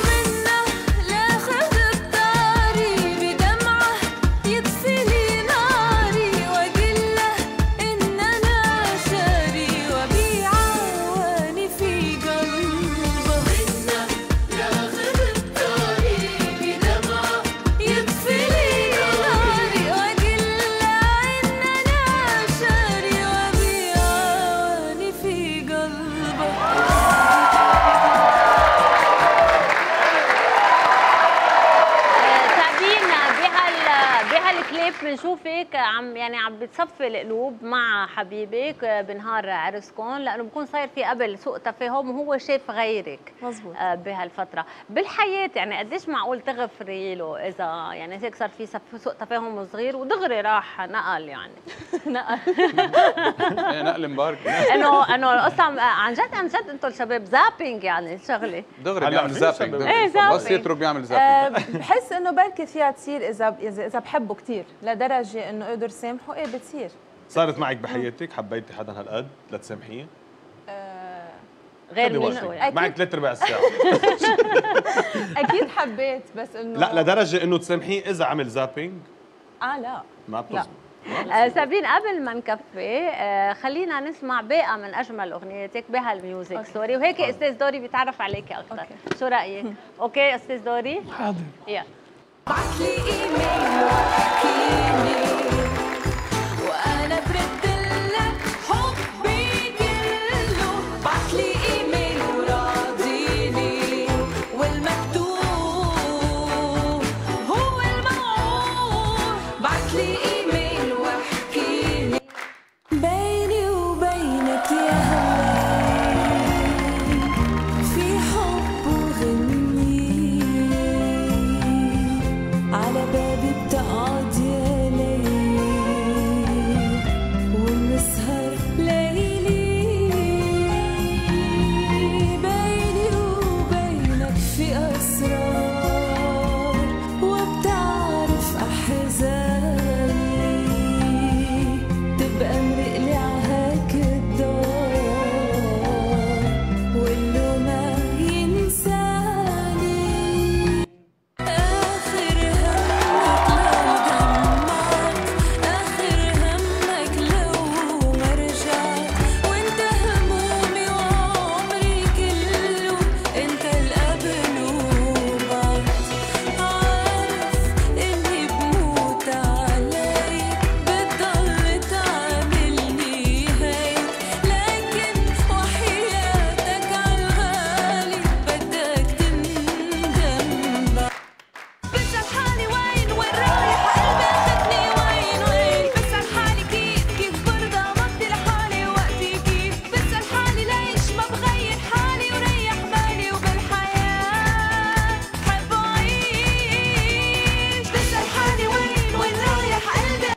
عم يعني عم بتصفي القلوب مع حبيبك بنهار عرسكم، لانه بكون صاير في قبل سوء تفاهم وهو شاف غيرك مزبوط. بهالفتره بالحياه. يعني قديش معقول تغفري له اذا يعني هيك صار في سوء تفاهم صغير ودغري راح نقل يعني نقل ايه نقل مبارك انه انه اصلا عن جد عن جد انتم الشباب زابينج يعني الشغله دغري هلا بيعمل في زابينج شباب. إيه، دغري زابينج. بس يترك بيعمل آه، زابينج. بحس انه بركي فيها تصير اذا اذا إذا بحبه كثير لدرجه انه قدر سامحه، ايه بتصير. صارت معك بحياتك حبيتي حدا هالقد لتسامحيه؟ آه، غير خدي منه وقتك. يعني. معك ثلاث ارباع الساعه. اكيد حبيت بس انه لا لدرجه انه تسامحيه اذا عمل زابينج اه لا ما بتزبط. آه سابين قبل ما نكفي آه خلينا نسمع باقة من اجمل اغنياتك بهالميوزك ستوري، وهيك استاذ دوري بيتعرف عليكي اكثر. أوكي. شو رايك؟ اوكي استاذ دوري؟ حاضر. يلا. بعتلي ايميل واحكيلي وانا بردلك حبي كله. بعتلي ايميل وراضيني والمكتوب هو الموعود. بعتلي ايميل واحكيلي بيني وبينك يا هواي في حب وغني على بابي بتقعد يا ليل ونسهر ليلي. بيني وبينك في أسرار وبتعرف أحزاني. تبقى مرقلي عهاك الدار واللي ما ينساني. آخر همك لو دمعت، آخر همك لو ما رجعت، وانت همومي وعمري كله، انت القبل وبعد. عارف اني بموت عليك، بتضل تعاملني هيك، لكن وحياتك عالغالي بدك تندم بعد. بسأل حالي وين وين رايح قلبي اخدني وين وين. بسأل حالي كيف كيف برضى مضي لحالي وقتي كيف. بسأل حالي ليش ما بغير حالي وريح بالي وبالحياة حب أعيش. بسأل حالي وين وين رايح قلبي.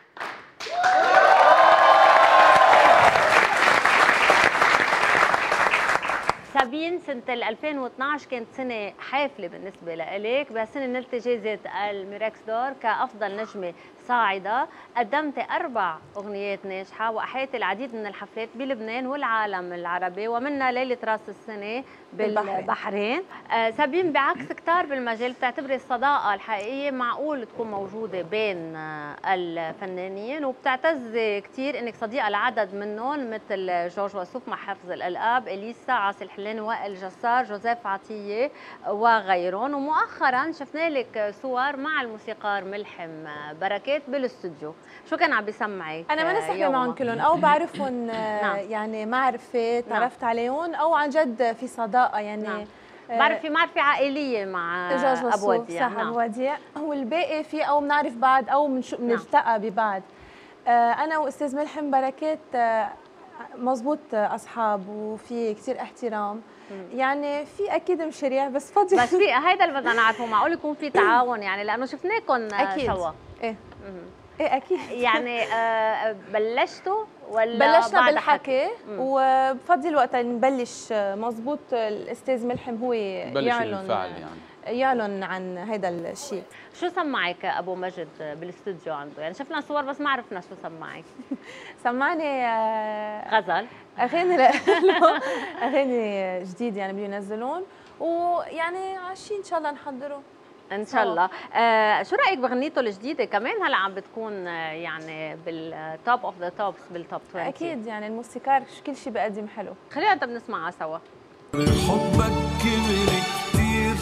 سابين سنة ألفين واثنعش كانت سنة حافلة بالنسبة لإلك، بهالسنة نلتي جائزة الميراكس دور كأفضل نجمة صاعدة. قدمتي أربع أغنيات ناجحة وأحيتي العديد من الحفلات بلبنان والعالم العربي، ومنها ليلة راس السنة بالبحرين. آه سابين بعكس كتار بالمجال بتعتبري الصداقة الحقيقية معقول تكون موجودة بين آه الفنانين، وبتعتزي كتير إنك صديقة لعدد منهم مثل جورج وسوف مع حافظ الألقاب، إليسا، عاصي الحلاني، وائل جسار، جوزيف عطية وغيرهم. ومؤخرا شفنا لك صور مع الموسيقار ملحم بركات بالاستوديو. شو كان عم بيسمعك؟ انا ما نصحي معهم كلهم، او بعرفهم نعم. يعني معرفه نعم. تعرفت عليهم، او عن جد في صداقه يعني. نعم. آه، بعرف في معرفة عائلية مع جورج أبو وسوف وديع. صح أبو وديع، والباقي في او بنعرف بعض او بنشو- بنلتقى ببعض. آه، انا واستاذ ملحم بركات آه، مزبوط آه، اصحاب وفي كثير احترام. يعني في اكيد مشاريع بس فضي. بس في هيدا اللي بدنا نعرفه، معقول يكون في تعاون يعني، لأنه شفناكم اكيد سوا. ايه مم. ايه اكيد. يعني آه، بلشتوا ولا بلشنا بعد بالحكي مم. وبفضل الوقت نبلش مزبوط. الاستاذ ملحم هو بلش يعلن الفعل يعني. يعلن عن هذا الشيء. شو سمعك ابو مجد بالاستوديو عنده؟ يعني شفنا صور بس ما عرفنا شو سمعك. سمعني آه، غزل اغاني له اغاني جديده يعني بده ينزلون، ويعني عشي ان شاء الله نحضره ان شاء الله. آه شو رايك بغنيته الجديده كمان هلا عم بتكون آه، يعني بالتوب اوف ذا توبس بالتوب عشرين؟ اكيد يعني الموسيقار كل شيء بقدم حلو. خلينا انت بنسمعها سوا. حبك كبر كتير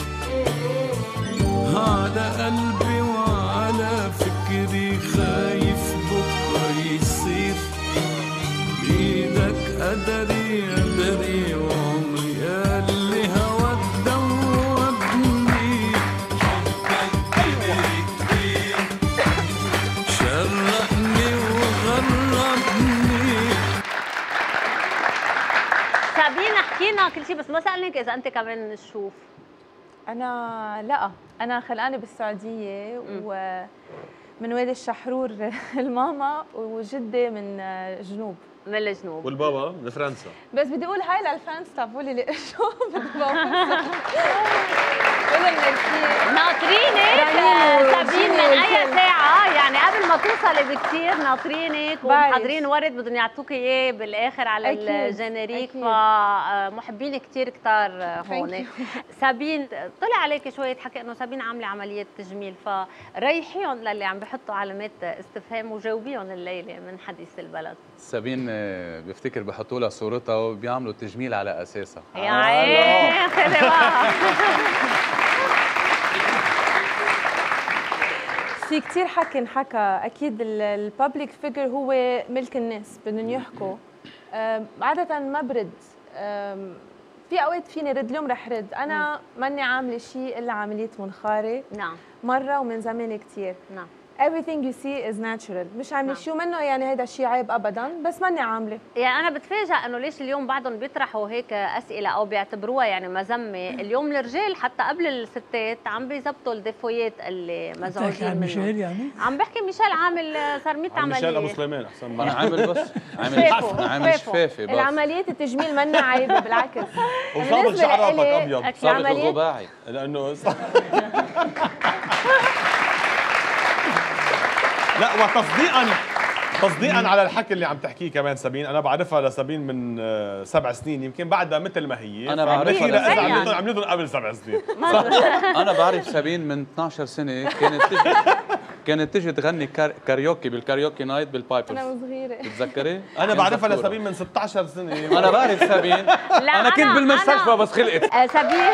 على قلبي وعلى فكري، خايف بكره يصير بإيدك قدري قدري وعمري قالي هواك دوبني. حبك كبر كتير شرقني سابين حكينا كل شيء بس ما سالناك اذا انت كمان شوف. انا لا انا خلقانه بالسعوديه ومن وادي الشحرور الماما وجدي من جنوب من الجنوب. والبابا من فرنسا. بس بدي اقول هاي للفانس تبعولي لي شو بدي بقول ولا من ناطرينك سابين من اي ساعه، يعني قبل ما توصلي بكثير ناطرينك ومحضرين ورد بدهم يعطوك اياه بالاخر على أكيد. الجينيريك، فمحبين كثير كتار هون. سابين طلع عليك شويه حكي انه سابين عامله عمليه تجميل، فريحيهم للي عم بحطوا علامات استفهام وجاوبيهم الليله من حديث البلد. سابين بفتكر بحطوا لها صورتها وبيعملوا تجميل على اساسها. يا عيني خلي بقى. في كثير حكي انحكى، اكيد الببليك فيجر هو ملك الناس بدهم يحكوا. عاده ما برد، في اوقات فيني رد، اليوم رح رد. انا ماني عامله شيء الا عمليه منخاري. نعم. مره ومن زمان كثير. نعم. everything you see is natural، مش عامله شيء منه يعني هيدا شيء عيب ابدا، بس ماني عامله. يعني انا بتفاجئ انه ليش اليوم بعضهم بيطرحوا هيك اسئله او بيعتبروها يعني مذمه، اليوم الرجال حتى قبل الستات عم بيزبطوا الديفويات اللي مزعوجين منهم. ميشيل يعني؟ عم بحكي ميشيل عامل صار مية عمليه. ميشيل ابو سليمان احسن ما انا عامل بس عامل عامل شفافي بس. العمليات التجميل منا عيبه بالعكس. وصابغ شعراتك ابيض. صابغ الرباعي لانه لا وتصديقا تصديقا على الحكي اللي عم تحكيه كمان سابين، انا بعرفها لسابين من سبع سنين يمكن بعدها مثل ما هي. انا بعرفها اذا عملتهم عملتهم قبل سبع سنين. انا بعرف سابين من اثنعش سنه، كانت تجي كانت تجي تغني كاريوكي بالكاريوكي نايت بالبايبرز. انا صغيره بتتذكري؟ انا بعرفها لسابين من ستة عشر سنه. انا بعرف سابين. انا كنت بالمستشفى بس خلقت. سابين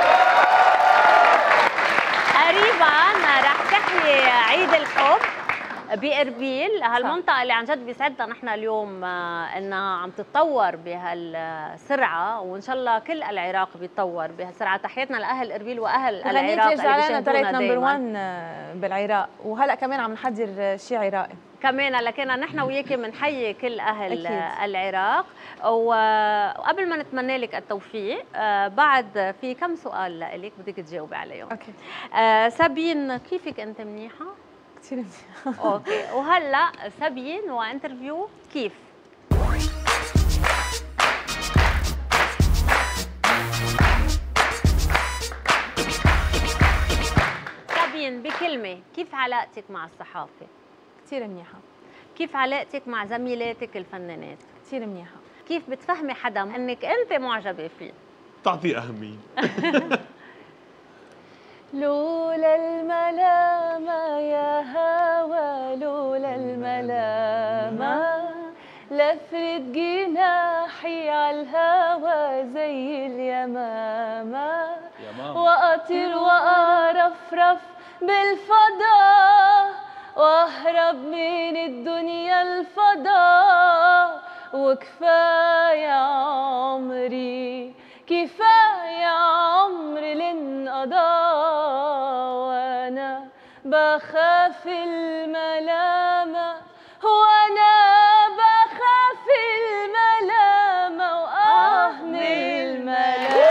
قريبا رح تحيي عيد الحب بإربيل، هالمنطقة اللي عن جد بيسعدنا نحن اليوم انها عم تتطور بهالسرعة، وان شاء الله كل العراق بيتطور بهالسرعة. تحياتنا لاهل اربيل واهل العراق اللي بيشاهدونا دايما. نمبر واحد بالعراق، وهلا كمان عم نحضر شيء عراقي كمان. لكن نحن وياكي بنحيي كل اهل أكيد. العراق. وقبل ما نتمنى لك التوفيق، بعد في كم سؤال لك بدك تجاوبي عليهم. اوكي. سابين كيفك انت؟ منيحة؟ كثير منيحة. اوكي. وهلا سابين وانترفيو كيف؟ سابين بكلمة، كيف علاقتك مع الصحافة؟ كثير منيحة. كيف علاقتك مع زميلاتك الفنانات؟ كثير منيحة. كيف بتفهمي حدا انك انت معجبة فيه؟ تعطيه أهمية. لولا الملامة يا هوا، لولا الملامة لفرد جناحي عالهوا زي اليمامة، وأطير وأرفرف بالفضاء وأهرب من الدنيا الفضاء، وكفاية عمري كفاية عمري لانقضى، وأنا بخاف الملامة، وأنا بخاف الملامة، وآه من الملامة.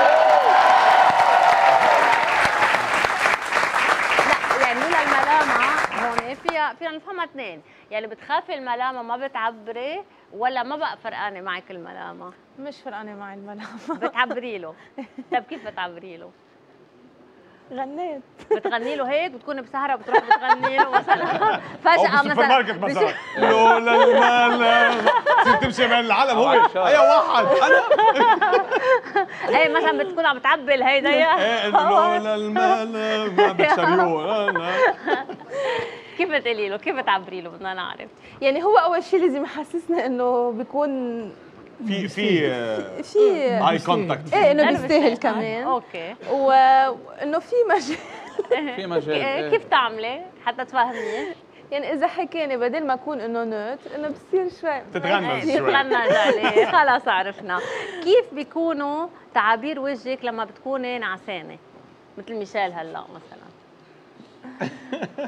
لا يعني لولا الملامة هون فيها فينا نفهمها اثنين، يعني بتخافي الملامة ما بتعبري، ولا ما بقى فرقانة معك الملامة؟ مش فرقانة معي الملامة. بتعبري له. طيب كيف بتعبري له؟ غنيت. بتغني له هيك؟ بتكوني بسهرة بتروحي بتغني له مثلا فجأة مثلا ماركت مثلا لولا الملامة تصير تمشي بين العالم هو اي واحد انا ايه مثلا بتكون عم بتعبي الهيدايا ايه لولا الملامة بتشريوه. كيف بتقولي له؟ كيف بتعبري له؟ بدنا نعرف. يعني هو اول شيء لازم يحسسنا انه بيكون في في في اي كونتاكت، ايه انه بيستاهل كمان. اوكي. وانه في مجال في مجال. كيف تعملي حتى تفهميه؟ يعني اذا حكينا بدل ما اكون انه نوت انه بصير شوي تتغنى شوي. تتغنى عليه. خلاص عرفنا. كيف بيكونوا تعابير وجهك لما بتكوني نعسانه مثل ميشيل هلا مثلا؟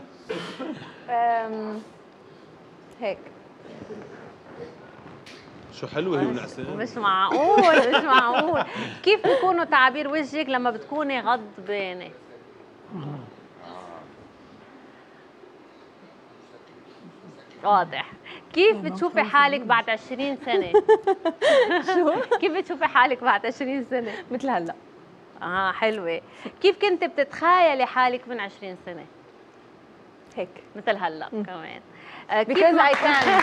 هيك شو حلوه هي ونعسان. مش معقول مش معقول. كيف بيكونوا تعابير وجهك لما بتكوني غضبانه؟ واضح. كيف بتشوفي حالك بعد عشرين سنة؟ شو؟ كيف بتشوفي حالك بعد عشرين سنة؟ مثل هلا. اه حلوة. كيف كنت بتتخيلي حالك من عشرين سنة؟ هيك مثل هلا كمان. آه كيف because مع... I can.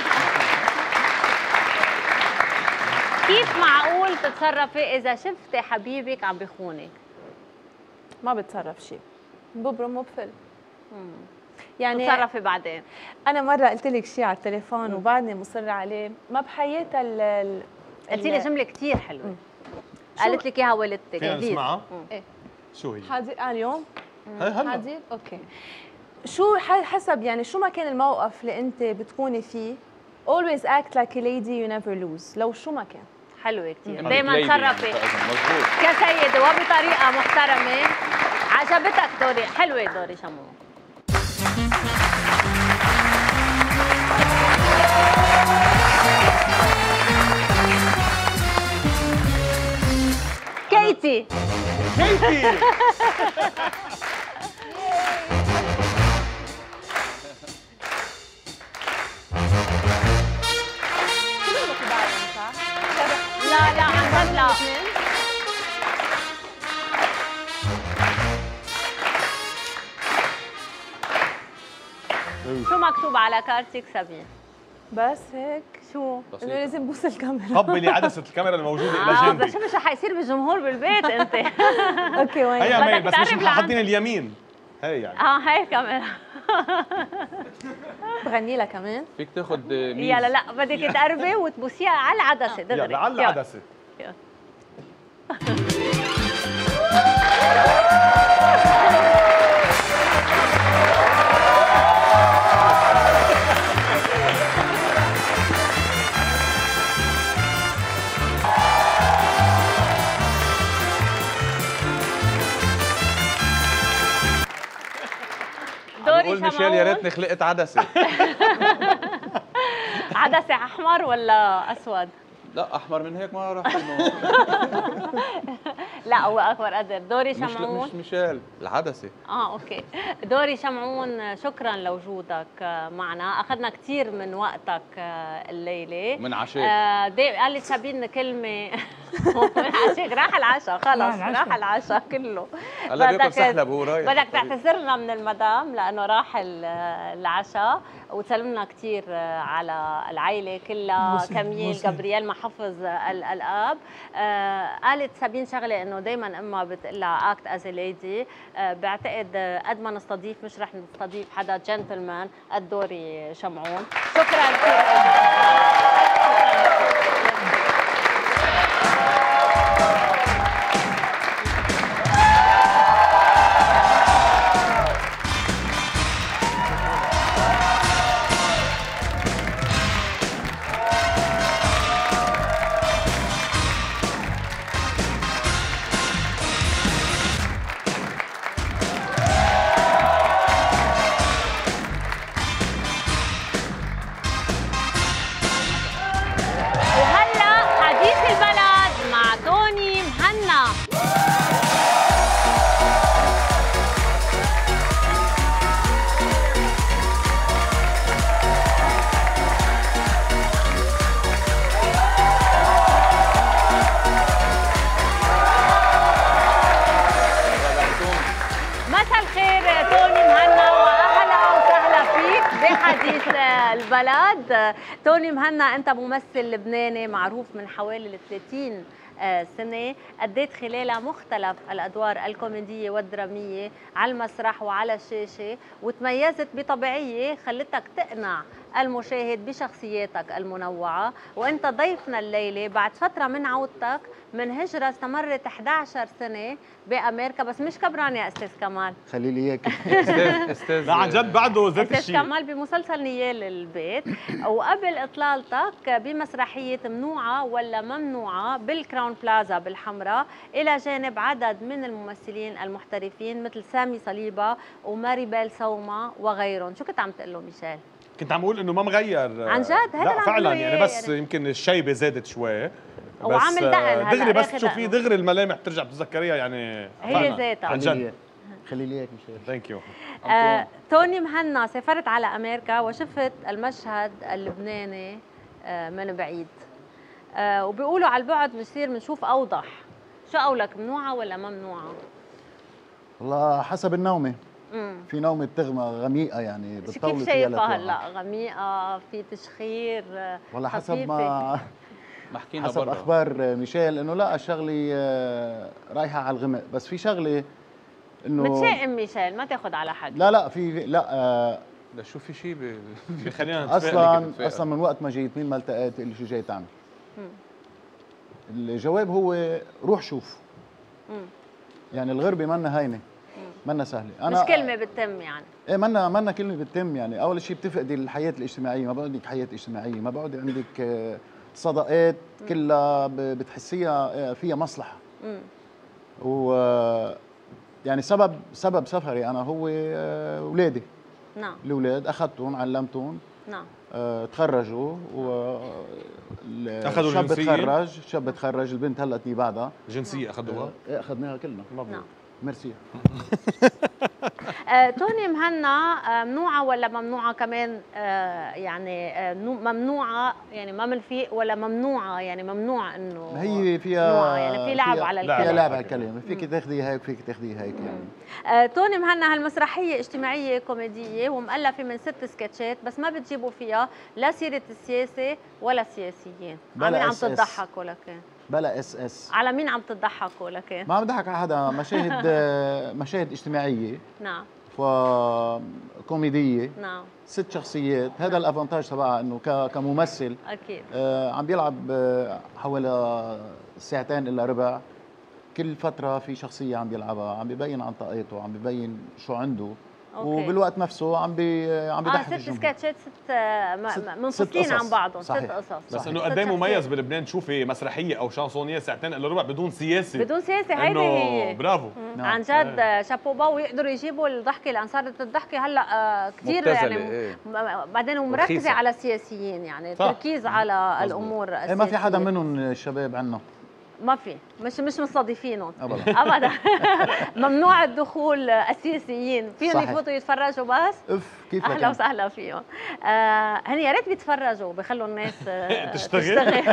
كيف معقول تتصرفي إذا شفتي حبيبك عم بخونك؟ ما بتصرف شيء، ببرم وبفل. يعني تتصرفي بعدين. انا مره قلت لك شيء على التليفون وبعدني مصره عليه، ما بحياتها ال قلتي لي جمله كثير حلوه. قالت لك اياها والدتك. فينا نسمعها؟ ايه شو هي؟ حاضر آه اليوم؟ هي هلا. حاضر؟ اوكي. شو حسب يعني شو ما كان الموقف اللي انت بتكوني فيه always act like a lady you never lose، لو شو ما كان. حلوه كثير. يعني دائما lady تصرفي يعني مظبوط كسيده وبطريقه محترمه. عجبتك دوري؟ حلوه دوري شموع. كيتي كيتي لا لا عن جد لا. شو مكتوب على كارتك سابين؟ بس هيك شو؟ انه لازم بوس الكاميرا. طبلي عدسه الكاميرا الموجوده الى اه جنبك. بس شو مش حيصير بالجمهور بالبيت انت؟ اوكي وين؟ هي ميل بس مش تقرب حاطين اليمين. هي يعني اه هاي الكاميرا. بغني لها كمان. فيك تاخذ ميز. يلا لا بدك تقربي وتبوسيها على العدسه دغري. يلا على العدسه. يلا. دوري بقول ميشيل يا ريتني خلقت عدسه. عدسه احمر ولا اسود؟ لا احمر من هيك ما راح انه لا هو اكبر قدر. دوري مش شمعون. مش ميشيل العدسه. اه اوكي. دوري شمعون شكرا لوجودك معنا، اخذنا كثير من وقتك الليله من عشاك. آه قال لي سابين كلمه من عشاك. راح العشاء خلص راح العشاء كله. هلا بياكل سحلب وهو رايح. بدك تعتذرنا من المدام لانه راح العشاء، وتسلمنا كثير على العائله كلها، كميل جبريل محفظ الاب. آه قالت سابين شغله انه دائما امها بتقول لها اكت از ليدي. بعتقد قد ما نستضيف مش رح نستضيف حدا جنتلمان قد دوري شمعون. شكرا كثير. البلد. توني مهنا انت ممثل لبناني معروف من حوالي ثلاثين سنة، أديت خلالها مختلف الأدوار الكوميدية والدرامية على المسرح وعلى الشاشة، وتميزت بطبيعية خلتك تقنع المشاهد بشخصياتك المنوعة. وانت ضيفنا الليلة بعد فترة من عودتك من هجرة استمرت إحدى عشرة سنة بأمريكا، بس مش كبران يا أستاذ كمال. خلي لي اياك. استاذ استاذ لا عن جد بعده ذات أستاذ الشيء. كمال بمسلسل نيال البيت، وقبل إطلالتك بمسرحية ممنوعة ولا ممنوعة بالكراون بلازا بالحمراء، إلى جانب عدد من الممثلين المحترفين مثل سامي صليبة وماريبيل سوما وغيرهم. شو كنت عم تقول له ميشيل؟ كنت عم اقول انه ما مغير. عن جد؟ هذا اللي لا عم فعلا بقوله يعني إياه بس يعني. يمكن الشيبه زادت شوي. وعامل بس دقن هلا، دغري بس آخر تشوفيه دقن. دغري الملامح بترجع بتتذكريها يعني. هي ذاتها. عن خلي لي جد. خلي لي اياك مشان ثانك يو. آه، توني مهنا سافرت على امريكا وشفت المشهد اللبناني آه، من بعيد. آه، وبيقولوا على البعد بصير بنشوف اوضح. شو قولك، ممنوعه ولا ممنوعه؟ والله حسب النومه. امم في نومه تغمى غميقه يعني كيف بتطول فيها شايفها لتوقع. هلا؟ غميقه، في تشخير، آه، والله حسب خفيفة. ما ما حكينا حسب برا. اخبار ميشيل انه لا الشغله آه، رايحه على الغمق، بس في شغله انه متشائم ميشيل، ما تاخذ على حد. لا لا في لا آه، لا شو في شيء ب... خلينا نتفائل. اصلا نتفائل. اصلا من وقت ما جيت مين ما التقيت اللي شو جاي تعمل. الجواب هو روح شوف. مم. يعني الغربه منا هينه، منا سهله. مش كلمه بتتم يعني. ايه منا منا كلمه بتتم يعني. اول شيء بتفقدي الحياه الاجتماعيه، ما بقى عندك حياه اجتماعيه، ما بقعد عندك آه، صداقات كلها ب- بتحسيها آه، فيها مصلحه. مم. و آه، يعني سبب سبب سفري انا هو آه، اولادي. نعم الاولاد اخذتهم علمتهم نعم. آه، تخرجوا و ال- أخذوا الشاب الجنسية؟ تخرج، الشاب تخرج، البنت هلا تني بعدها. جنسيه اخذوها. ايه اخذناها كلنا. نعم. ميرسي. آه، توني مهنا، آه، ممنوعة ولا ممنوعة كمان؟ آه، يعني آه، نو- ممنوعة يعني ما منفيق، ولا ممنوعة يعني ممنوع انه هي فيها ممنوعة يعني في لعب فيها- على فيها الكلام. لعب على الكلام، فيك تاخذي هيك فيك تاخذي هيك يعني. آه، توني مهنا هالمسرحية اجتماعية كوميدية ومؤلفة من ست سكتشات، بس ما بتجيبوا فيها لا سيرة السياسة ولا السياسيين. بلا على مين عم إس إس. تضحكوا لكن؟ بلا اس اس. على مين عم تضحكوا لكن؟ ما عم بضحك على حدا، مشاهد آه، مشاهد اجتماعيه نعم وكوميديه، نعم ست شخصيات. هذا الافانتاج تبعها انه ك- كممثل أكيد. آه، عم بيلعب آه، حوالي ساعتين الا ربع. كل فتره في شخصيه عم بيلعبها، عم ببين عن طاقته، عم ببين شو عنده. أوكي. وبالوقت نفسه عم بي عم اه بيضحك ست الجمهور. سكتشات، ست آه، م- ست- م- ست منفصلين قصص. عن بعضهم. ست صحيح. قصص. بس صح. انه ست قد ايه مميز شخصيات. بلبنان تشوفي مسرحيه او شانسونيه ساعتين الا ربع بدون سياسه. بدون سياسة، هيدي انه هي. برافو. نعم. عن جد آه، شابوبا، ويقدروا يجيبوا الضحكه لان صارت الضحكه هلا آه، كثير مبتذلة، يعني إيه. م- بعدين ومركزه ورخيصة. على السياسيين، يعني صح. تركيز على الامور إيه السياسيه. ما في حدا منهم الشباب عنا ما في، مش مش مستضيفينهم أبداً. ابدا. ممنوع الدخول السياسيين، فيهم صحيح. يفوتوا يتفرجوا بس. اف كيف اهلا وسهلا فيهم. آه هن يا ريت بيتفرجوا، بخلوا الناس آه تشتغل.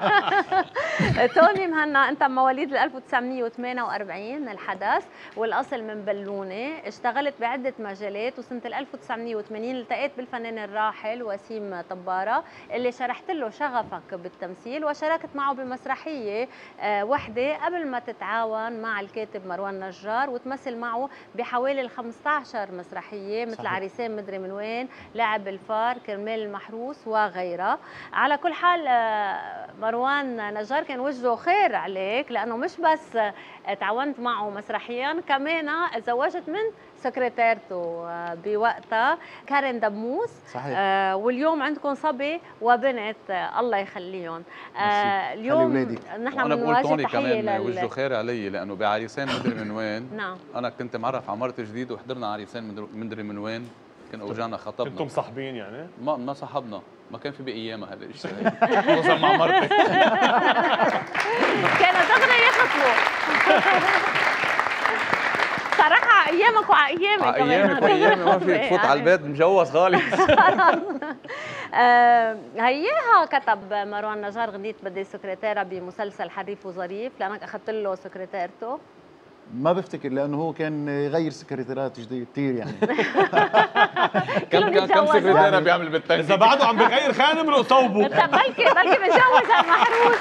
توني مهنا، انت مواليد ال ألف وتسعمية وثمانية وأربعين الحدث، والاصل من بلونه. اشتغلت بعده مجالات، وسنه ال ألف وتسعمية وثمانين التقيت بالفنان الراحل وسيم طباره اللي شرحت له شغفك بالتمثيل، وشاركت معه بمسرحيه آه وحده قبل ما تتعاون مع الكاتب مروان نجار، وتمثل معه بحوالي ال خمسة عشر مسرحيه مثل صحيح. عريسان مدري من وين، لاعب الفار، كرمال المحروس وغيرها. على كل حال آه، مروان نجار كان وجهه خير عليك، لانه مش بس آه، تعاونت معه مسرحيا، كمان تزوجت من سكرتيرته آه، بوقتها كارين دبوس. صحيح. آه واليوم عندكم صبي وبنت، آه الله يخليهم. آه ميرسي. اليوم خلي ولادي. نحن وانا بقول بنواجه توني تحيه كمان لل وجهه خير علي، لانه بعريسان مدري من وين نعم انا كنت معرف على مرتي جديد، وحضرنا عريسان مدر- مدري من وين، كان اوجانا كنتم خطبنا. مصاحبين يعني؟ ما ما صاحبنا، ما كان في بايامها هذا الشيء. خصوصا مع مرتي. كانوا دغري يخطبوا. صراحة على ايامك وعلى ايامي على كمان. ايامك وايامي ما في تفوت على البيت مجوز خالص. آه، هياها كتب مروان نجار غنية بدي سكرتيرة بمسلسل حريف وظريف، لانك اخذت له سكرتيرته. ما بفتكر لانه هو كان يغير سكرتيرات جديد كثير يعني. كم كم كم يتجوزوا. سكرتيرة يعني بيعمل بالتنفيذ؟ اذا بعده عم بغير خانه من صوبه. انت بلكي بلكي متجوز المحروس.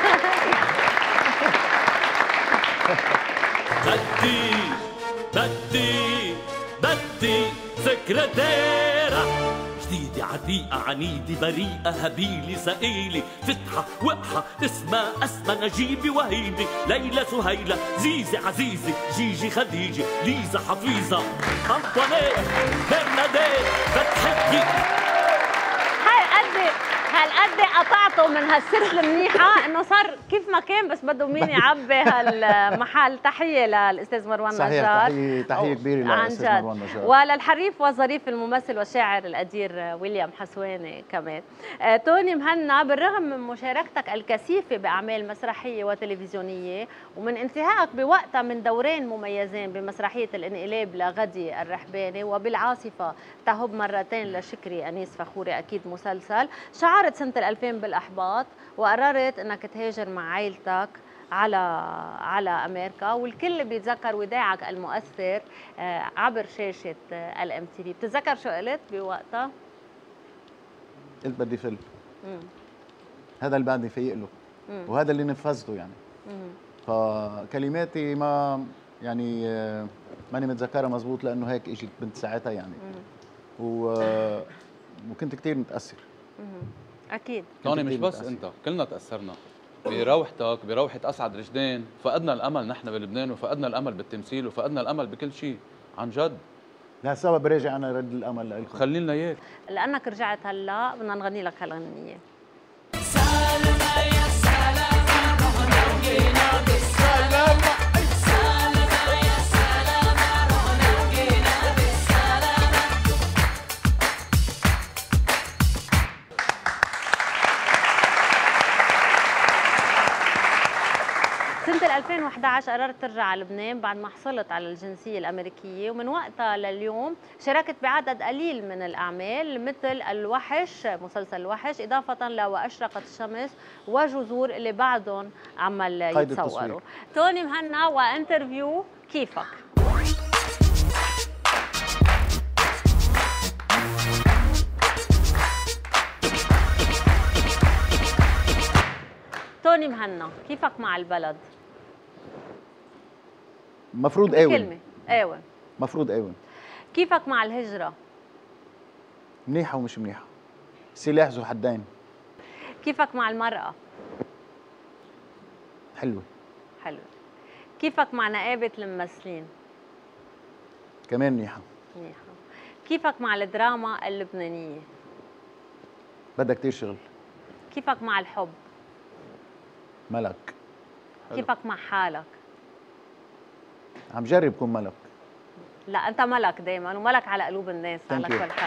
بدي بدي بدي سكرتيرة جديدة عتيقة عنيدة بريئة هبيلة ثقيلة فتحة وقحة اسمها أسمى نجيبة وهيبة ليلى سهيلة زيزة عزيزة جيجي خديجة ليزا حفيظة أنطوانيت برناديت فتحتي هالقد هالقد هالقد قطعته من هالست المنيحه انه صار كيف ما كان بس بده مين يعبي هالمحل. تحيه للاستاذ مروان نجار. صحيح، تحيه تحيه كبيره عن للاستاذ جد. مروان نجار. وللحريف والظريف الممثل والشاعر القدير ويليام حسواني كمان. آه، توني مهنا، بالرغم من مشاركتك الكثيفه باعمال مسرحيه وتلفزيونيه ومن انتهائك بوقتها من دورين مميزين بمسرحيه الانقلاب لغدي الرحباني وبالعاصفه تهب مرتين لشكري انيس فخوري اكيد مسلسل، شعرت سنه ألفين بالاحباط وقررت انك تهاجر مع عائلتك على على امريكا، والكل بيتذكر وداعك المؤثر عبر شاشه الام تي في. بتتذكر شو قلت بوقتها؟ قلت بدي فيلم. هذا اللي بعدني فايق له، مم. وهذا اللي نفذته يعني. مم. فكلماتي ما يعني ماني متذكرها مزبوط لانه هيك اجت بنت ساعتها يعني. و... وكنت كثير متاثر. مم. اكيد. توني مش بس متأثر. انت كلنا تاثرنا بروحتك، بروحه اسعد رشدين. فقدنا الامل نحن بلبنان، وفقدنا الامل بالتمثيل، وفقدنا الامل بكل شيء عن جد. لا سوا براجع انا رد الامل لكم. خلي لنا اياه. لانك رجعت هلا بدنا نغني لك هالغنيه. سلامة يا سلامة رحنا وجينا بالسلامة. سلامة يا سلامة رحنا وجينا بالسلامة. سنة ألفين وإحدى عشر قررت ترجع على لبنان بعد ما حصلت على الجنسية الأمريكية، ومن وقتها لليوم شاركت بعدد قليل من الأعمال مثل الوحش، مسلسل الوحش، إضافة ل وأشرقت الشمس وجذور اللي بعدهم عمال يتصوروا. توني مهنا وانترفيو كيفك. توني مهنا، كيفك مع البلد؟ مفروض قاون. كلمة قاون. مفروض قاون. كيفك مع الهجرة؟ منيحة ومش منيحة. سلاح ذو حدين. كيفك مع المرأة؟ حلوة. حلوة. كيفك مع نقابة الممثلين؟ كمان منيحة. منيحة. كيفك مع الدراما اللبنانية؟ بدها كتير شغل. كيفك مع الحب؟ ملك. حلو. كيفك مع حالك؟ عم جرب كون ملك. لا انت ملك دائما، وملك على قلوب الناس على كل حال.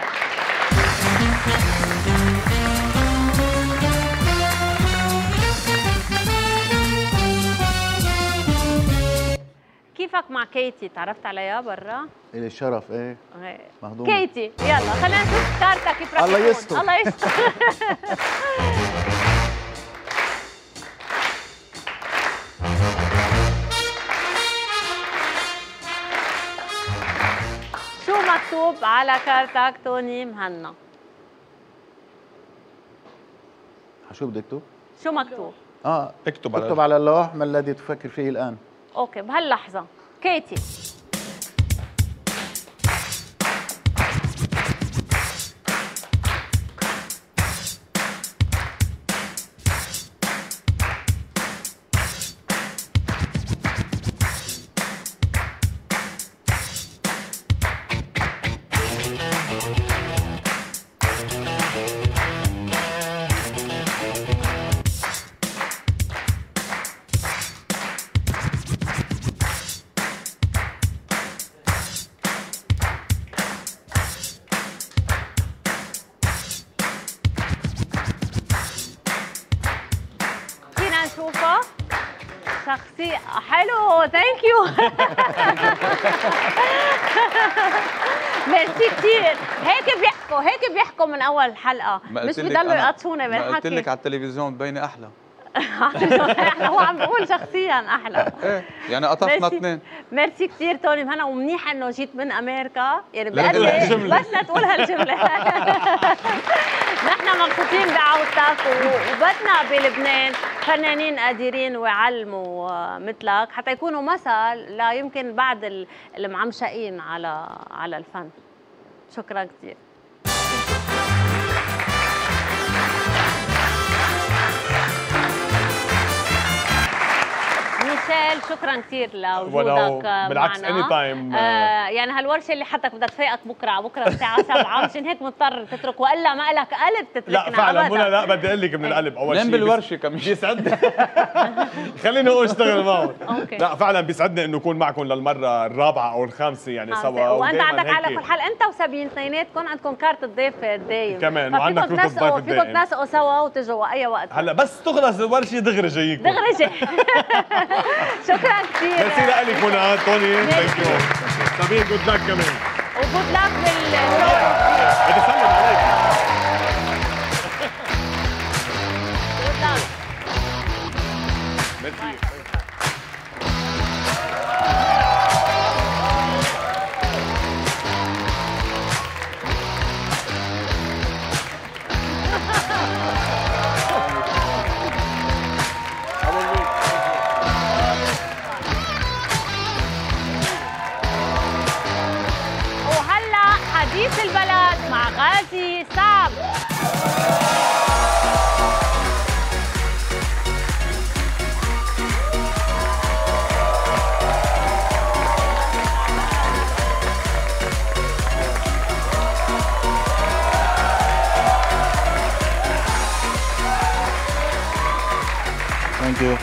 كيفك مع كيتي؟ تعرفت عليها برا؟ إلي الشرف ايه. ايه مهضوم. كيتي، يلا خلينا نشوف كارتك كيف رح الله يستر. الله يستر. شو مكتوب على كارتك توني مهنا؟ شو بدك تكتب؟ شو مكتوب؟ اه اكتب على اكتب على اللوح ما الذي تفكر فيه الان. اوكي بهاللحظة. كيتي. نشوفها شخصية حلو. ثانك يو. ميرسي كثير. هيك بيحكوا هيك بيحكوا من اول حلقة، مش بيضلوا يقطشونا بالحكي. قلت لك على التلفزيون مبينة احلى. هو عم بقول شخصيا احلى. ايه يعني قطفنا اثنين. ميرسي كثير توني مهنا، ومنيح انه جيت من امريكا، يعني بقلي بس لا تقول هالجمله. نحن مبسوطين بعودتك، وبدنا بلبنان فنانين قادرين ويعلموا مثلك حتى يكونوا مثل لا يمكن بعد المعمشقين على على الفن. شكرا كثير. ميشيل وائل شكرا كثير لوجودك ولو معنا. بالعكس اني تايم. آه يعني هالورشه اللي حدك بدها تفيقك بكره بكره الساعه سبعة مشان هيك مضطر تترك، والا ما لك قلب تتركنا. لا فعلا أبداً. منى، لا بدي اقول لك من القلب اول شيء نام بالورشه كمان بيسعدني خليني هو اشتغل معهم. أوكي. لا فعلا بيسعدني انه اكون معكم للمره الرابعه او الخامسه يعني سوا. وانت عندك هيك على كل حال انت وسابين اثنيناتكم عندكم كارت الضيف الدايم كمان، وعندك كروت الضيف الدائم. فيكم تنسقوا سوا وتجوا اي وقت. هلا بس تخلص الورشه دغري جايكم. دغري جاي. شكرا كثير. ميرسي لك منى توني. ثانك يو. سابين جود لك كمان. وجود لك بالشغل. بدي اسلم عليك. جود لك. ميرسي. حديث البلد مع غازي صعب. ثانك يو.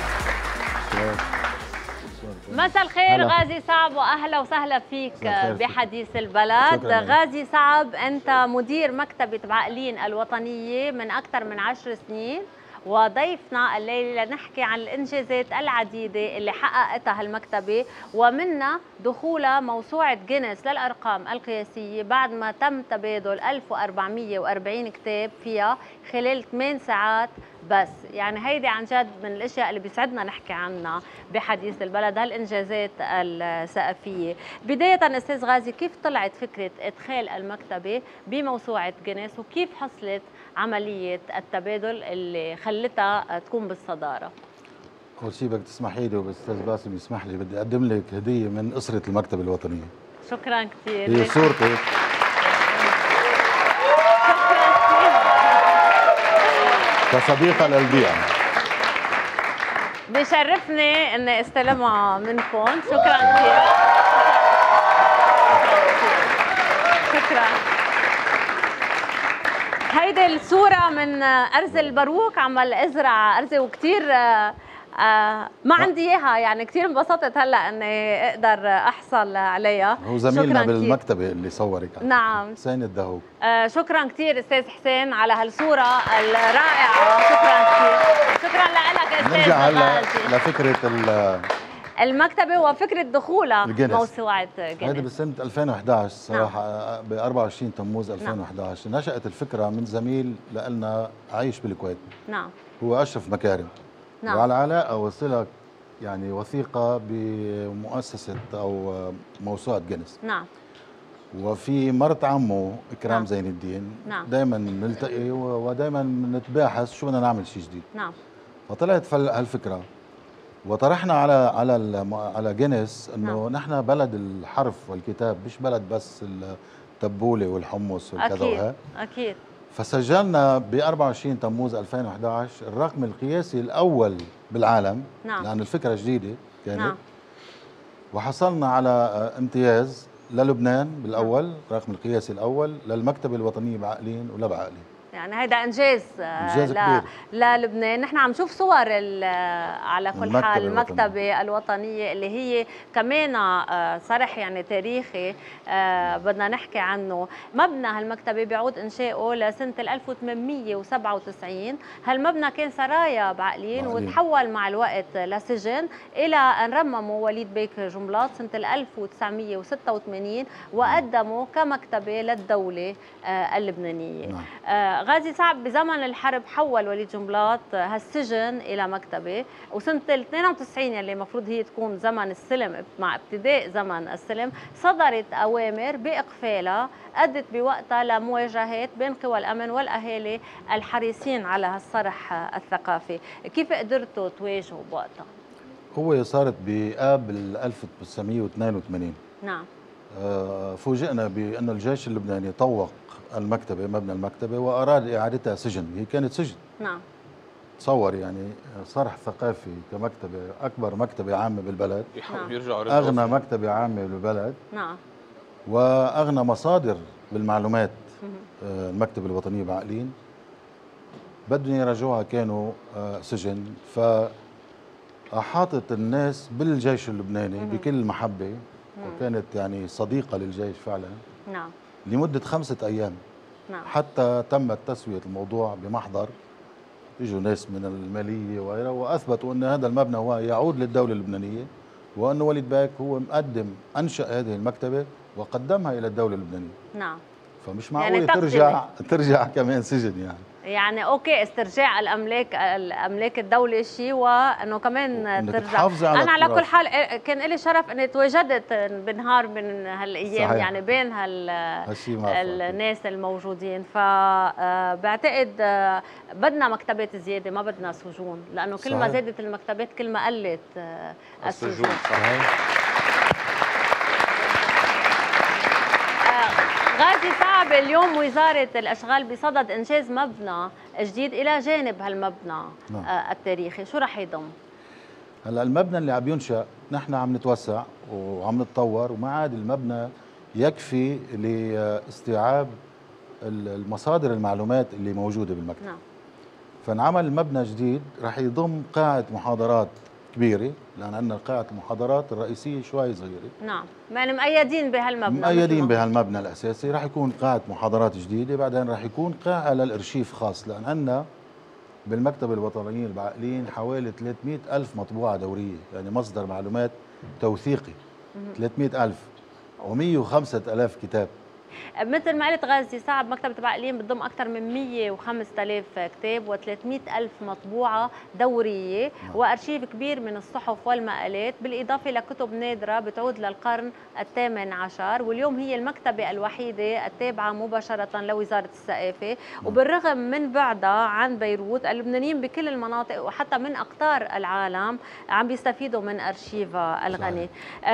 مساء الخير غازي صعب، واهلا وسهلا فيك بحديث البلد. غازي صعب، انت مدير مكتبة بعقلين الوطنية من اكثر من عشر سنين، وضيفنا الليله لنحكي عن الانجازات العديده اللي حققتها هالمكتبه، ومنها دخولها موسوعه جينيس للارقام القياسيه بعد ما تم تبادل ألف وأربعمية وأربعين كتاب فيها خلال ثمان ساعات بس. يعني هيدي عن جد من الاشياء اللي بيسعدنا نحكي عنها بحديث البلد، هالانجازات الثقافيه. بدايه استاذ غازي، كيف طلعت فكره ادخال المكتبه بموسوعه جينيس، وكيف حصلت عمليه التبادل اللي خلتها تكون بالصداره؟ اول شيء بدك تسمحي لي واستاذ باسم يسمح لي، بدي اقدم لك هديه من اسره المكتبه الوطنيه. شكرا كثير. هي صورتك كصديقه للبيئه. بشرفني اني استلمها منكم. شكرا كثير. شكرا. هيدي الصورة من أرز البروك، عمل أزرع أرزة وكتير آه ما عندي إياها، يعني كتير انبسطت هلا إني أقدر أحصل عليها. هو زميلنا بالمكتبة اللي صورك. نعم. حسين الدهوك. آه شكرا كتير أستاذ حسين على هالصورة الرائعة. شكرا كتير. شكرا لك أستاذ. نرجع هلا لفكرة المكتبة وفكرة دخولها موسوعة جينيس. هذا بسنة ألفين وإحدى عشر صراحة. ب أربعة وعشرين تموز ألفين وإحدى عشر نعم. نشأت الفكرة من زميل لنا عايش بالكويت. نعم. هو أشرف مكارم. نعم. وعلى علاقة وصلة يعني وثيقة بمؤسسة أو موسوعة جينيس. نعم. وفي مرت عمه إكرام نعم. زين الدين. نعم. دائما نلتقي ودائما نتباحث شو بدنا نعمل شيء جديد. نعم. فطلعت هالفكرة وطرحنا على على على جينيس انه نعم. نحن بلد الحرف والكتاب، مش بلد بس التبوله والحمص والكذا اكيد وهي. اكيد. فسجلنا ب أربعة وعشرين تموز ألفين وإحدى عشر الرقم القياسي الاول بالعالم. نعم. لأن الفكره جديده كانت. نعم. وحصلنا على امتياز للبنان بالاول، نعم. الرقم القياسي الاول، للمكتبه الوطنيه بعقلين ولبعقلين. يعني هيدا انجاز, إنجاز ل... للبنان. نحن عم نشوف صور على كل حال المكتبه الوطنيه اللي هي كمان صرح يعني تاريخي بدنا نحكي عنه. مبنى هالمكتبه بيعود انشاؤه لسنه ألف وثمانمية وسبعة وتسعين. هالمبنى كان سرايا بعقلين وتحول مع الوقت لسجن الى ان رمموا وليد بيك جملاط سنه ألف وتسعمية وستة وثمانين وقدموا كمكتبه للدوله اللبنانيه. نعم. غازي صعب، بزمن الحرب حول وليد جملاط هالسجن الى مكتبه، وسنه اثنين وتسعين اللي المفروض هي تكون زمن السلم مع ابتداء زمن السلم صدرت اوامر باقفالها ادت بوقتها لمواجهات بين قوى الامن والاهالي الحريصين على هالصرح الثقافي. كيف قدرتوا تواجهوا بوقتها؟ هو صارت بآب ألف وتسعمية واثنين وثمانين. نعم. فوجئنا بأن الجيش اللبناني طوق المكتبة، مبنى المكتبة، وأراد إعادتها سجن. هي كانت سجن. نعم. تصور يعني صرح ثقافي كمكتبه اكبر مكتبه عامه بالبلد، نعم. يرجعوا اغنى مكتبه عامه بالبلد، نعم، واغنى مصادر بالمعلومات آه، المكتبه الوطنيه بعقلين، بدهم يرجعوها كانوا آه، سجن. فأحاطت الناس بالجيش اللبناني بكل محبه، وكانت يعني صديقه للجيش فعلا نعم، لمده خمسه ايام، نعم، حتى تمت تسويه الموضوع بمحضر. اجوا ناس من الماليه وغيرها واثبتوا ان هذا المبنى هو يعود للدوله اللبنانيه، وان وليد باك هو مقدم انشا هذه المكتبه وقدمها الى الدوله اللبنانيه. نعم. فمش معقول يعني يعني ترجع ترجع كمان سجن يعني. يعني اوكي استرجاع الاملاك الاملاك الدوله شيء، وانه كمان ترجع. على انا على كل حال كان لي شرف اني تواجدت بنهار من هالايام، صحيح. يعني بين هال الناس الموجودين، فبعتقد بدنا مكتبات زياده، ما بدنا سجون، لانه كل ما زادت المكتبات كل ما قلت السجون. صحيح. غازي صعب، اليوم وزارة الأشغال بصدد إنجاز مبنى جديد إلى جانب هالمبنى نعم. التاريخي، شو رح يضم؟ هلا المبنى اللي عم ينشأ نحن عم نتوسع وعم نتطور، وما عاد المبنى يكفي لاستيعاب المصادر المعلومات اللي موجودة بالمكتب. نعم. فانعمل مبنى جديد رح يضم قاعة محاضرات كبيرة، لأن عندنا قاعة المحاضرات الرئيسية شوي صغيرة. نعم، يعني مؤيدين بهالمبنى. مؤيدين بهالمبنى الأساسي، رح يكون قاعة محاضرات جديدة، بعدين رح يكون قاعة للأرشيف خاص، لأن عندنا بالمكتبة الوطنية البعقلين حوالي ثلاثمئة ألف مطبوعة دورية، يعني مصدر معلومات توثيقي ثلاثمئة ألف ومئة وخمسة آلاف كتاب. مثل ما قلت غازي صعب، مكتبة بعقلين بتضم أكثر من مئة وخمسة آلاف كتاب وثلاثمئة ألف مطبوعة دورية نعم. وأرشيف كبير من الصحف والمقالات، بالإضافة لكتب نادرة بتعود للقرن الثامن عشر، واليوم هي المكتبة الوحيدة التابعة مباشرة لوزارة الثقافة نعم. وبالرغم من بعدها عن بيروت، اللبنانيين بكل المناطق وحتى من أقطار العالم عم بيستفيدوا من أرشيفها الغني.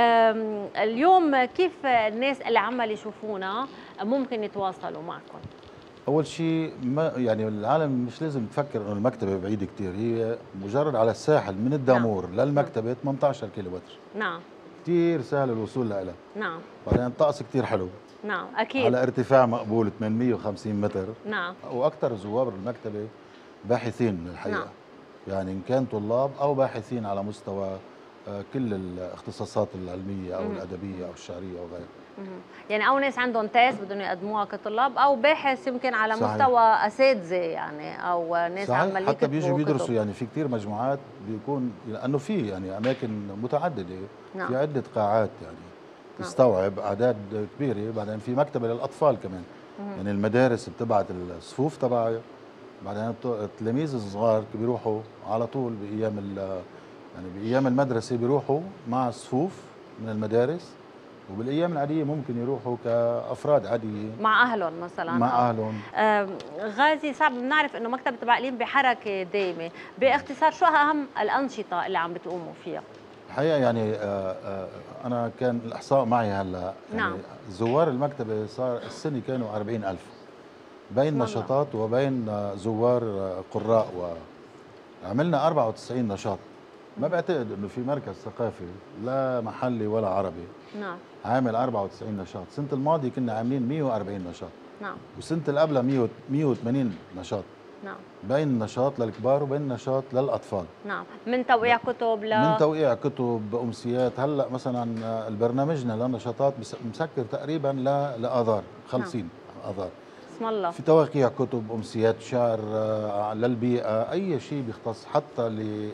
اليوم كيف الناس اللي عم يشوفونا ممكن يتواصلوا معكم؟ أول شيء ما يعني العالم مش لازم تفكر إنه المكتبة بعيدة كثير، هي مجرد على الساحل من الدامور نعم. للمكتبة ثمانية عشر كيلومتر. نعم. كثير سهل الوصول لها. نعم. بعدين الطقس كثير حلو. نعم أكيد. على ارتفاع مقبول ثمانمئة وخمسين متر. نعم. وأكثر زوار المكتبة باحثين الحقيقة. نعم. يعني إن كان طلاب أو باحثين على مستوى كل الاختصاصات العلمية أو الأدبية أو الشعرية أو غيرها. يعني او ناس عندهم تيست بدهم يقدموها كطلاب، او باحث يمكن على صحيح. مستوى اساتذه يعني، او ناس عمالين حتى بيجوا بيدرسوا. يعني في كثير مجموعات بيكون لانه في يعني اماكن متعدده نعم. في عده قاعات يعني نعم. تستوعب اعداد كبيره. بعدين في مكتبه للاطفال كمان مم. يعني المدارس بتبعت الصفوف تبعها، بعدين التلاميذ الصغار بيروحوا على طول بايام يعني بايام المدرسه بيروحوا مع الصفوف من المدارس، وبالايام العاديه ممكن يروحوا كافراد عاديه مع اهلهم مثلا. مع اهلهم. آه غازي صعب، بنعرف انه مكتبه بعقلين بحركه دائمه، باختصار شو اهم الانشطه اللي عم بتقوموا فيها؟ الحقيقه يعني آه آه انا كان الاحصاء معي هلا يعني نعم. زوار المكتبه صار السنه كانوا أربعين ألف بين نشاطات وبين زوار قراء، وعملنا أربعة وتسعين نشاط. ما بعتقد انه في مركز ثقافي لا محلي ولا عربي نعم عامل أربعة وتسعين نشاط. السنه الماضيه كنا عاملين مئة وأربعين نشاط نعم، والسنه اللي قبلها مئة وثمانين نشاط نعم، بين نشاط للكبار وبين نشاط للاطفال نعم، من توقيع كتب ل من توقيع كتب امسيات. هلا مثلا البرنامجنا للنشاطات مسكر تقريبا ل لاذار خمسين نعم. اذار بسم الله، في توقيع كتب امسيات شعر للبيئه، اي شيء بيختص حتى ل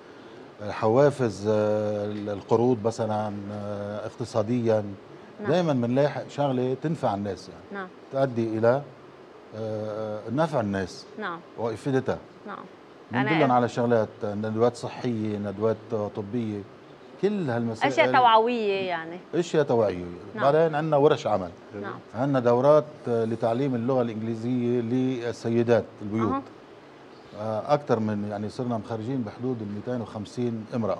حوافز القروض مثلا اقتصاديا نعم. دائما بنلاحق شغله تنفع الناس يعني نعم. تؤدي الى نفع الناس نعم وافادتها نعم، بندلهم على شغلات ندوات صحيه، ندوات طبيه، كل هالمسائل اشياء توعويه يعني اشياء توعويه نعم. بعدين عندنا ورش عمل نعم. عندنا دورات لتعليم اللغه الانجليزيه للسيدات البيوت أه. أكثر من يعني صرنا مخرجين بحدود ال مئتين وخمسين امرأة.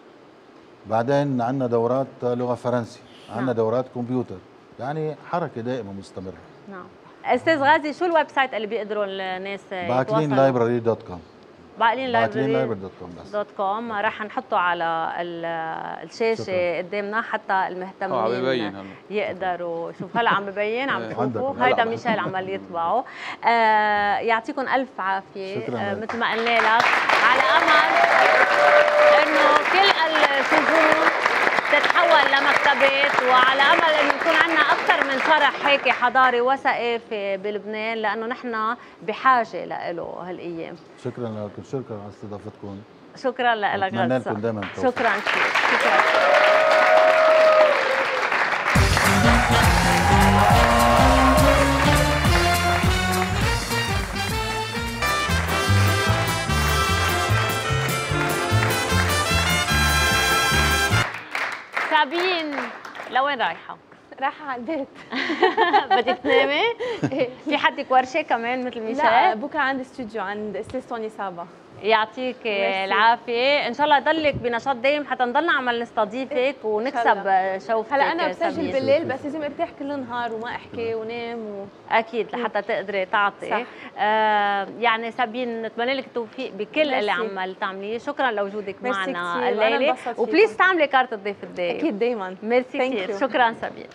بعدين عندنا دورات لغة فرنسي، عندنا نعم. دورات كمبيوتر، يعني حركة دائمة مستمرة. نعم. أستاذ غازي شو الويب سايت اللي بيقدروا الناس بعقلين لايبراري دوت كوم. باقلين باقلين لايبرري لايبرري دوت كوم بس دوت كوم رح نحطه على ال- الشاشه شكراً. قدامنا حتى هو عم المهتمين ببين هلا. يقدروا شوف هلا عم ببين عم إيه. تشوفوا عندك. هيدا هلا. ميشيل عمال يطبعه. آه يعطيكم الف عافيه. شكراً آه لك. مثل ما قلنا لك على امل انه كل السجون تتحول لمكتبات، وعلى امل انه يكون عندنا اكثر من صرح هيك حضاري وثقافي بلبنان، لانه نحن بحاجه له هالايام. شكرا لكم، شكرا على استضافتكم. شكرا لك أتمنى غسان. لكم دايماً التوفيق. شكرا كثير. شكرا. سابين لوين رايحه؟ رايحه على البيت. بدك تنامي؟ في حدك ورشه كمان مثل لا ميشيل؟ بكره عندي استوديو عند استاذ توني سابا. يعطيك ميرسي. العافيه، ان شاء الله يضلك بنشاط دايم حتى نضلنا عم نستضيفك ونكسب شوفتك. هلا انا بسجل سابين. بالليل بس لازم ارتاح كل النهار وما احكي ونام و... اكيد لحتى تقدري تعطي. صح. آه يعني سابين نتمنى لك التوفيق بكل ميرسي. اللي عم تعمليه. شكرا لوجودك ميرسي معنا كتير، وأنا الليله، انبسطت وبليز فيكم. تعملي كارت الضيف الدايم. اكيد دايما. ميرسي Thank كثير. you. شكرا سابين.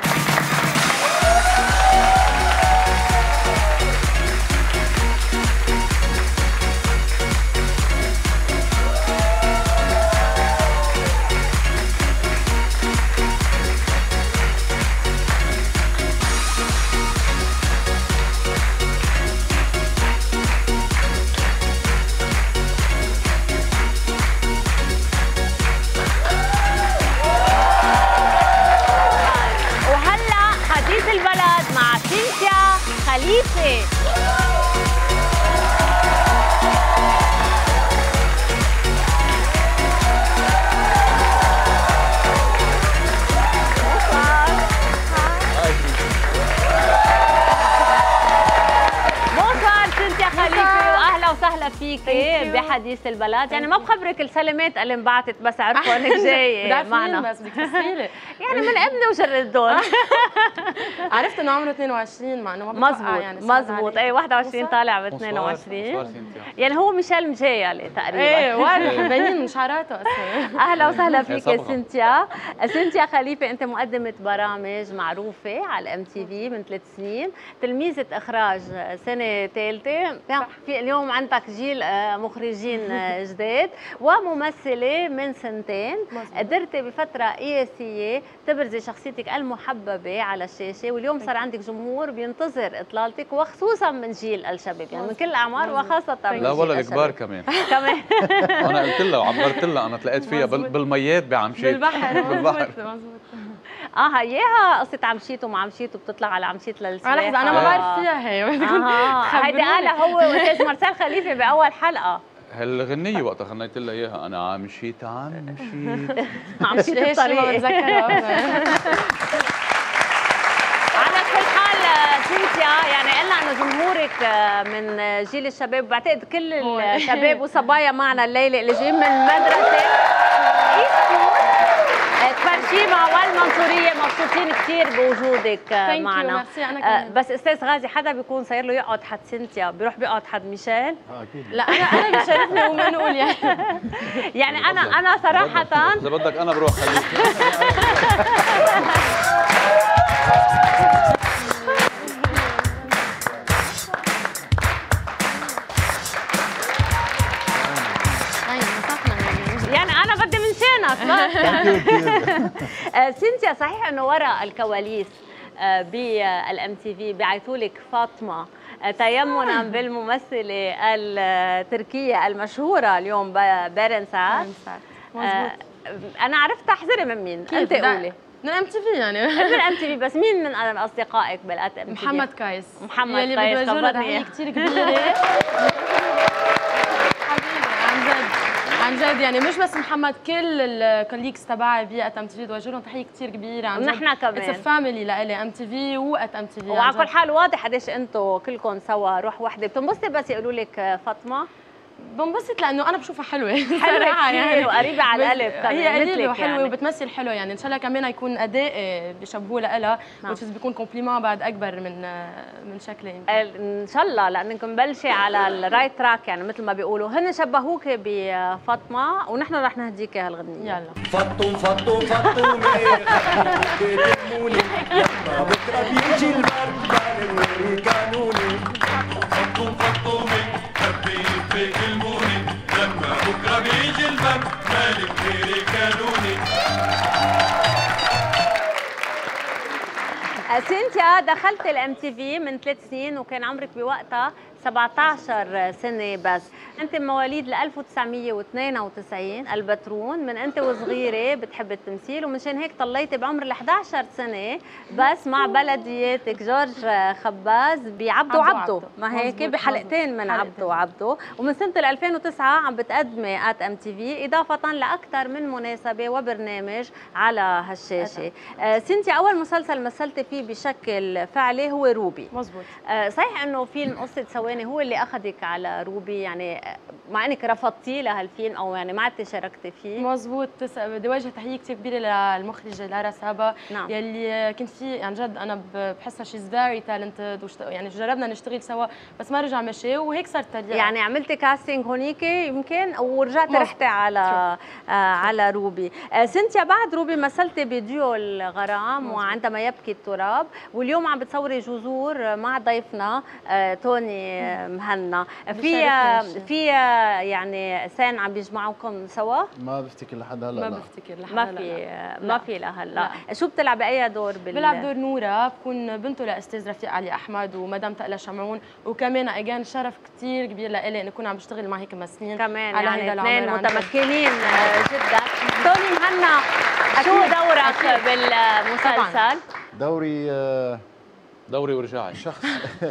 وهلا حديث البلد مع سينتيا خليفه. بونسوار سينتيا خليفه، واهلا وسهلا فيكي بحديث البلد. يعني ما بخبرك السلامات اللي انبعثت بس عرفوا انك جايه معنا. بس بدك تفصيلي. يعني من ابني وجردون. عرفت انه عمره اثنين وعشرين مع انه ما بتوقع مزبوط يعني مزبوط اي واحد وعشرين طالع ب اثنين وعشرين. يعني هو ميشيل مجايلي تقريبا. ايه واضح باينين من شعراته اصلا. اهلا وسهلا فيك يا سينتيا. سينتيا خليفه انت مقدمه برامج معروفه على الام تي في من ثلاث سنين، تلميذه اخراج سنه ثالثه، في اليوم عندك جيل مخرجين جداد، وممثله من سنتين. قدرتي بفتره قياسيه تبرزي شخصيتك المحببه على الشاشه، واليوم صار عندك جمهور بينتظر اطلالتك، وخصوصا من جيل الشباب، يعني من كل الاعمار وخاصه من لا ولا جيل الكبار الشباب. كمان. كمان انا قلت لها وعبرت لها انا تلاقيت فيها بال- بالميات بعمشيت بالبحر. بالبحر. مزبوط. اه هياها قصه عمشيت وما عمشيت وبتطلع على عمشيت للسباحه. لحظه انا ما بعرف فيها هي. اه هيدي قالها هو واستاذ مرسال خليفه باول حلقه. هالغنية وقتها غنيت لها اياها، انا عمشيت عمشيت عمشيت ليش ما الطريق. بتذكرها. على كل حال سينتيا، يعني قلنا انه جمهورك من جيل الشباب، بعتقد كل الشباب وصبايا معنا الليله اللي جايين من المدرسه كفرشيمة والمنصورية مبسوطين كثير بوجودك معنا. ميرسي انا كمان. بس استاذ غازي، حدا بيكون صاير له يقعد حد سينتيا بيروح بيقعد حد ميشيل؟ اه اكيد. لا انا انا بشرفني وما نقول يعني. يعني انا انا صراحة اذا بدك انا بروح خليك. يعني انا بدي من شانك. سينتيا، صحيح انه وراء الكواليس بالام تي في بيعيطوا لك فاطمه تيمنا بالممثله التركيه المشهوره اليوم بيرن سعد. مزبوط. انا عرفت احذري من مين؟ انت قولي. من ام تي في يعني. من ام تي في، بس مين من اصدقائك بالات ام تي في؟ محمد قيس. محمد يلي قيس بتوجه له خبرني. تحيه كثير كبيره. عن جد عن جد يعني مش بس محمد، كل الكوليكس تبعي بات ام تي في بوجه لهم تحيه كثير كبيره عن جد. ونحن كمان. اتس فاميلي لإلي ام تي في وات ام تي في. وعلى كل حال واضح قديش انتم كلكم سوا روح وحده، بتنبسطي بس يقولوا لك فاطمه؟ بنبسط لانه انا بشوفها حلوه حلوه يعني وقريبه على القلب كمان هي قليله وحلوه يعني. وبتمثل حلو يعني ان شاء الله كمان يكون اداء بيشبهوه لها نعم. which بيكون كومبليمون بعد اكبر من من شكلها يمكن ان شاء الله لانكم مبلشه على الرايت تراك يعني مثل ما بيقولوا. هن شبهوك بفاطمه ونحن رح نهديك هالغنيه. يلا فطوم فطوم فطوم بتلموني لما بكره بيجي البرد بالوري كانوني فطوم فطومي حبي بتلموني لما بكره بيجي البرد مالك غيري كانوني. سينتيا دخلت الام تي في من ثلاث سنين وكان عمرك بوقتها سبعة عشر سنة بس. أنت مواليد ل ألف وتسعمية واثنين وتسعين البترون. من أنت وصغيرة بتحب التمثيل ومنشان هيك طليتي بعمر ال إحدى عشرة سنة بس مع بلدياتك جورج خباز بعبدو وعبدو، ما هيك بحلقتين من عبدو وعبدو. ومن سنة ألفين وتسعة عم بتقدمي آت ام تي في إضافة لأكثر من مناسبة وبرنامج على هالشاشة. آه سينتيا أول مسلسل مثلتي فيه بشكل فعلي هو روبي. مزبوط. آه صحيح إنه فيلم قصة ثواني هو اللي أخذك على روبي يعني مع انك رفضتي لهالفيلم او يعني ما عدتي شاركتي فيه؟ مزبوط. بدي اوجه تحيه كثير كبيره للمخرجه لارا سابا. نعم. يلي كنت في عن جد انا بحسها شيز فيري تالنتد يعني جربنا نشتغل سوا بس ما رجع مشي وهيك صار تريق. يعني عملتي كاستنج هونيك يمكن ورجعتي رحتي على آه على روبي. آه سينتيا بعد روبي مثلتي بديو الغرام مزبوط. وعندما يبكي التراب واليوم عم بتصوري جذور مع ضيفنا آه توني مهنا. في في يعني سان عم بيجمعوكم سوا؟ ما بفتكر لحد هلا. ما بفتكر لحد هلا. ما في ما في لهلا. شو بتلعبي اي دور بال بلعب دور نورا، بكون بنته لاستاذ رفيق علي احمد ومدام تقلا شمعون، وكمان اجان شرف كثير كبير لإلي اني اكون عم بشتغل مع هيك ممثلين كمان على يعني هيدا اثنين العمر متمكنين جدا. توني مهنا شو دورك بالمسلسل؟ دوري دوري ورجاعي. شخص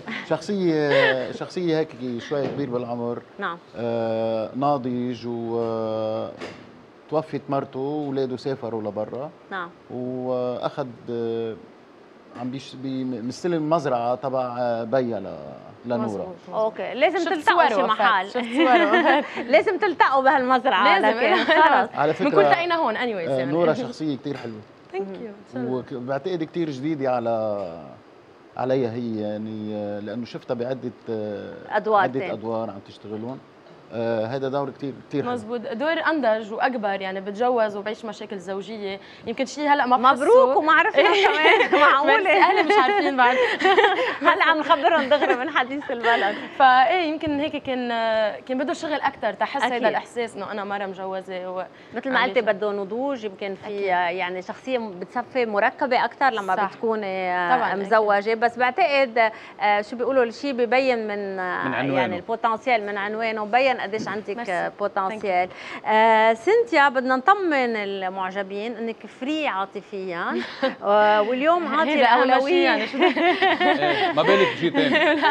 شخصيه شخصيه هيك شوي كبير بالعمر. نعم. آه ناضج و توفت مرته واولاده سافروا لبرا. نعم. واخذ آه عم بيستلم مزرعه تبع بيا لنورا. اوكي لازم تلتقوا شي محل. شفت صوره لازم تلتقوا بهالمزرعه. لازم خلص على فكره بنكون التقينا هون انيويز يعني. نورا شخصيه كثير حلوه. ثانك يو. وبعتقد كثير جديده على عليها هي يعني لانه شفتها بعده ادوار عده ادوار عم تشتغلون. آه هذا دور كثير كثير مزبوط. دور انضج واكبر يعني بتجوز وبعيش مشاكل زوجيه يمكن شيء هلا ما بحسه. مبروك وما عرفنا كمان. معقوله اهلي مش عارفين بعد. هلا عم نخبرهم دغري من حديث البلد. فايه يمكن هيك كان كان بده شغل اكثر تحس هذا الاحساس انه انا مره مجوزه و... مثل ما قلتي بده نضوج يمكن في أكيد. يعني شخصيه بتصفي مركبه اكثر لما صح. بتكوني مزوجه. بس بعتقد شو بيقولوا الشيء ببين من, من يعني البوتنسيال من عنوانه ببين قديش عندك بوتنسيال. آه سينتيا بدنا نطمن المعجبين انك فري عاطفيا آه واليوم عاطي الاولويه يعني ما بالك شيء ثاني.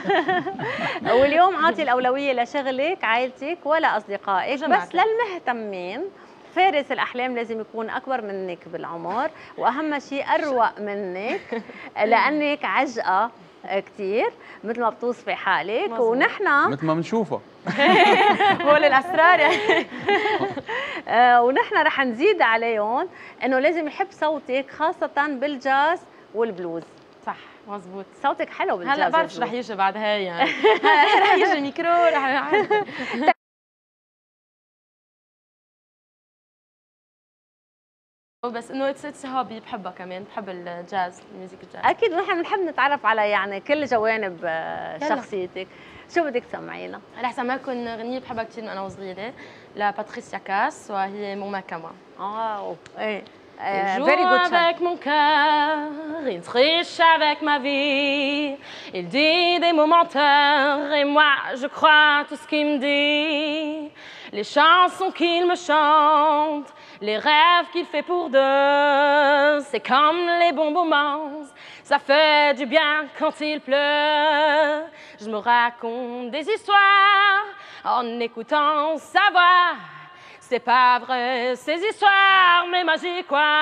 واليوم عاطي الاولويه لشغلك عائلتك ولا اصدقائك بس للمهتمين. فارس الأحلام لازم يكون أكبر منك بالعمر وأهم شيء أروق منك لأنك عجقة كثير مثل ما بتوصفي حالك ونحن مثل ما بنشوفها هول الأسرار يعني. ونحن رح نزيد عليهم إنه لازم يحب صوتك خاصة بالجاز والبلوز. صح مزبوط. صوتك حلو بالجاز. هلا بعرف شو رح يجي بعد هاي يعني. رح يجي ميكرو رح بس انه اتس هوبي بحبها كمان بحب الجاز الميوزك الجاز. اكيد ونحن بنحب نتعرف على يعني كل جوانب شخصيتك. شو بدك تسمعينا؟ رح اسمعكم غنية بحبها كثير من انا وصغيره لباتريسيا كاس وهي موماكما. اه ايه Il joue avec mon cœur, il triche avec ma vie. Il dit des mots menteurs et moi je crois tout ce qu'il me dit. Les chansons qu'il me chante, les rêves qu'il fait pour deux, c'est comme les bons moments, ça fait du bien quand il pleut. Je me raconte des histoires en écoutant sa voix. C'est pas vrai ces histoires, mais magique quoi.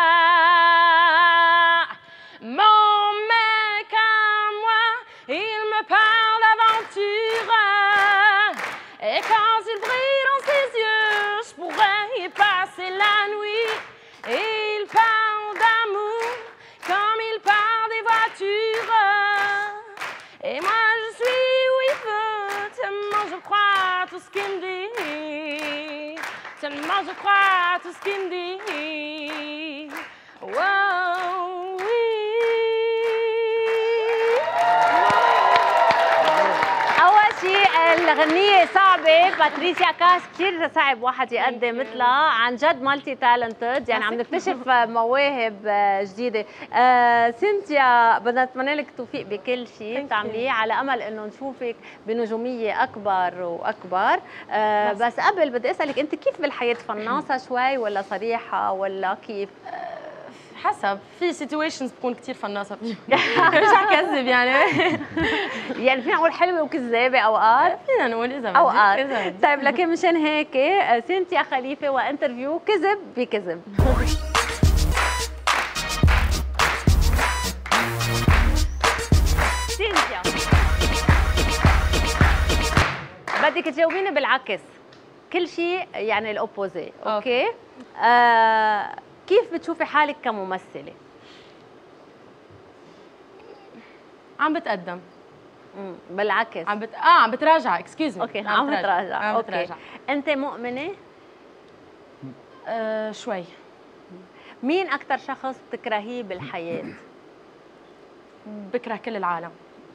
Mon mec à moi, il me parle d'aventure. Et quand tellement je crois à tout ce qu'il me dit. Wow, oui. أول شيء الغنية صعبة، باتريسيا كاس كثير صعب واحد يقدم مثلها، عن جد مالتي تالنتد، يعني عم نكتشف مواهب جديدة. آه سينتيا بدنا نتمنى لك التوفيق بكل شيء بتعمليه، على أمل إنه نشوفك بنجومية أكبر وأكبر. آه بس قبل بدي أسألك أنت كيف بالحياة، فناصة شوي ولا صريحة ولا كيف؟ حسب، في سيتويشنز بكون كثير فناصه فيه مش حكذب يعني. يعني فينا نقول حلوه وكذابه اوقات، فينا نقول اذا بدك اوقات. إذا بدك. طيب لكن مشان هيك سينتيا خليفه وانترفيو كذب بكذب. سينتيا بدك تجاوبيني بالعكس، كل شيء يعني الاوبوزي، اوكي؟ أوكي. آه كيف بتشوفي حالك كممثلة؟ عم بتقدم. امم بالعكس. عم بت... اه عم بتراجع، اكسكيوز مي. اوكي عم بتراجع. عم اوكي بتراجع. انت مؤمنة؟ آه شوي. مين أكثر شخص بتكرهيه بالحياة؟ بكره كل العالم.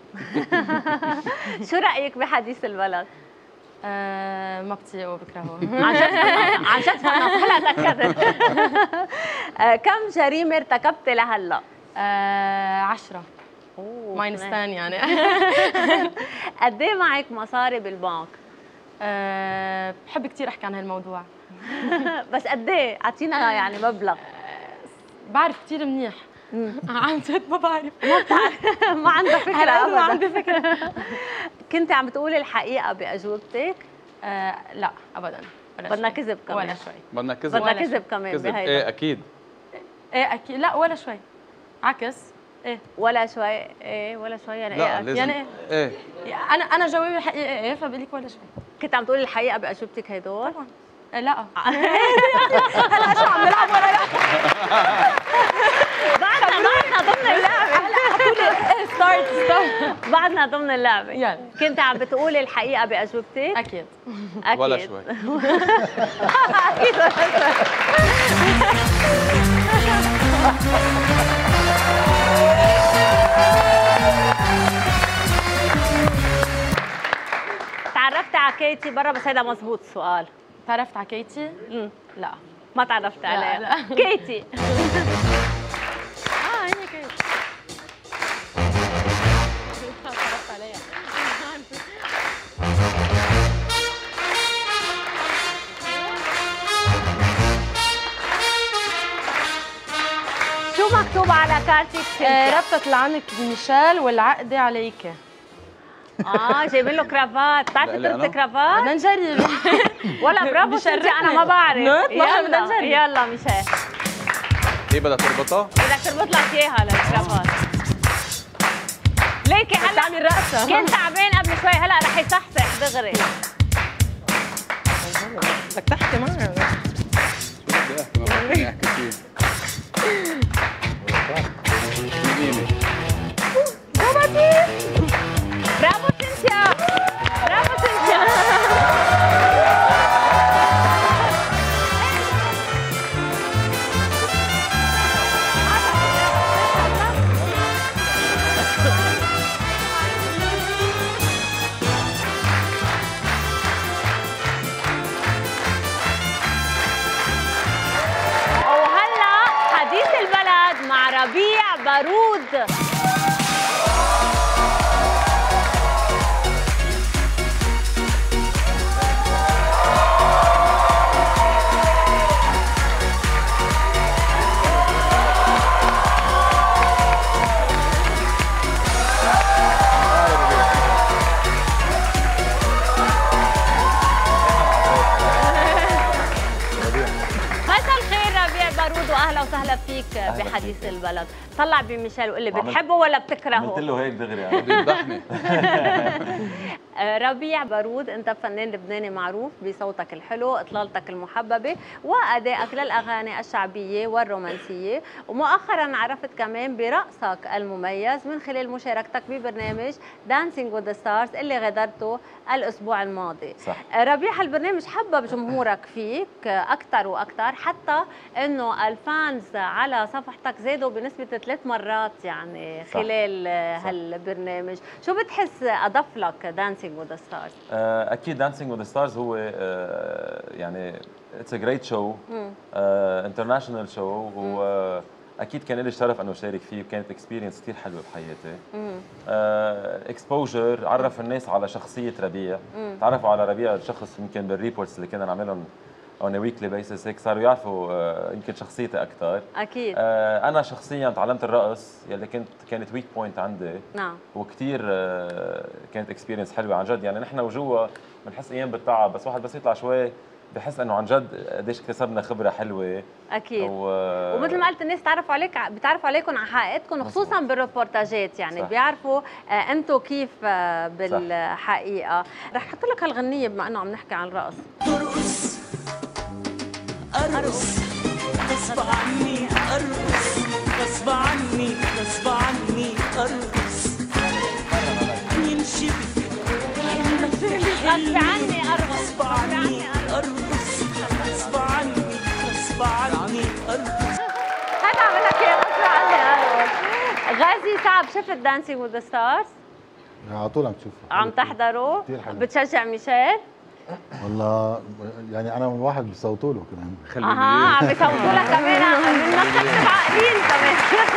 شو رأيك بحديث البلد؟ آه ما بطيقه بكرهه. عن جد عن جد هلا تكرر. كم جريمة ارتكبتي لهلا؟ آه عشرة. ماينس ثاني يعني. قد ايه معك مصاري بالبنك؟ أه بحب كثير احكي عن هالموضوع. بس قد ايه؟ اعطينا يعني مبلغ. بعرف كثير منيح. عن جد ما بعرف. ما بتعرف. ما عندها فكرة أبداً. ما عندي فكرة. كنت عم بتقولي الحقيقة بأجوبتك؟ أه لا أبداً. بدنا كذب كمان. ولا شوي. بدنا كذب. بدنا كذب كمان بهيدا. ايه أكيد. ايه أكيد، لا ولا شوي. عكس. ايه ولا شوي. ايه ولا شوي يعني لا ايه؟ لازم. يعني ايه؟ ايه انا انا جوابي الحقيقه ايه، فبقول لك ولا شوي. كنت عم تقولي الحقيقة بأجوبتك هدول؟ طبعاً. لا هلا شو عم نلعب ولا لا؟ بعدنا بعدنا ضمن اللعبة. هلا ستارت ستارت. بعدنا ضمن اللعبة. يلا. كنت عم بتقولي الحقيقة بأجوبتك؟ أكيد. أكيد. ولا شوي. أكيد ولا شوي. تعرفت على كيتي برا، بس هذا مزبوط السؤال. تعرفت على كيتي؟ امم لا ما تعرفت عليها. لا. كيتي. اه هي كيتي. تعرفت عليها. شو مكتوب على كارتك؟ آه ربطة العنق بميشيل والعقدة عليك. اه جايبين له كرافات، بتعرفي تلبسي كرافات؟ بدنا نجرب. ولا برافو سنتي، انا ما بعرف. يلا بدنا نجرب. يلا ميشيل. هي بدها تربطها؟ بدك تربط لك اياها للكرافات. ليكي هلا بتعمل رقصة. كنت تعبان قبل شوي، هلا رح يصحصح دغري. بدك تحكي معي. شو بدي احكي؟ ما بدي احكي فيه. برافو سنتيا. برافو سنتيا. وهلا حديث البلد مع ربيع بارود. واهلا وسهلا فيك بحديث البلد. طلع بميشيل وقول لي بتحبه ولا بتكرهه؟ قلت له هيك دغري بده يذبحني. ربيع بارود، انت فنان لبناني معروف بصوتك الحلو، اطلالتك المحببه وادائك للاغاني الشعبيه والرومانسيه، ومؤخرا عرفت كمان برقصك المميز من خلال مشاركتك ببرنامج دانسينج وذ ستارز اللي غادرته الاسبوع الماضي. صح. ربيع، البرنامج حبب جمهورك فيك اكثر واكثر، حتى انه الفانز على صفحتك زادوا بنسبه ثلاث مرات يعني صح. خلال صح. هالبرنامج. شو بتحس اضاف لك دانسينج وذ ستارز؟ اكيد دانسينج وذ ستارز هو يعني اتس ا جريت شو، انترناشونال شو، واكيد كان لي الشرف انه اشارك فيه، وكانت اكسبيرينس كثير حلوه بحياتي. اكسبوجر uh, عرف الناس على شخصيه ربيع، مم. تعرفوا على ربيع الشخص يمكن بالريبورتس اللي كنا نعملهم اون ويكلي بيسس، هيك صاروا يعرفوا uh, يمكن شخصيتي اكثر. اكيد. uh, انا شخصيا تعلمت الرقص يلي كنت كانت ويك بوينت عندي. نعم. وكثير uh, كانت اكسبيرينس حلوه عن جد، يعني نحن وجوا بنحس ايام بالتعب، بس واحد بس يطلع شوي بحس انه عن جد قديش اكتسبنا خبره حلوه. اكيد. و... ومثل ما قلت الناس تعرفوا عليك، بتعرفوا عليكم على حقيقتكم، خصوصا بالريبورتاجات، يعني صح. بيعرفوا انتم كيف بالحقيقه. رح احط لك هالغنيه بما انه عم نحكي عن الرقص. ترقص ارقص غصب عني، ارقص غصب عني، غصب عني ارقص ينشبك غصب عني ارقص، غصب عني ارقص غصب عني، غصب عني ارقص. هذا عم لك اياه غصب عني ارقص. غازي صعب، شفت دانسينج وذ ستارز؟ على طول عم تشوفه، عم تحضره؟ كثير حلو. بتشجع ميشيل؟ والله يعني انا من واحد بصوتوا له كمان. خليني اها عم بيصوتوا لك كمان، بدنا نكتب عقلين كمان.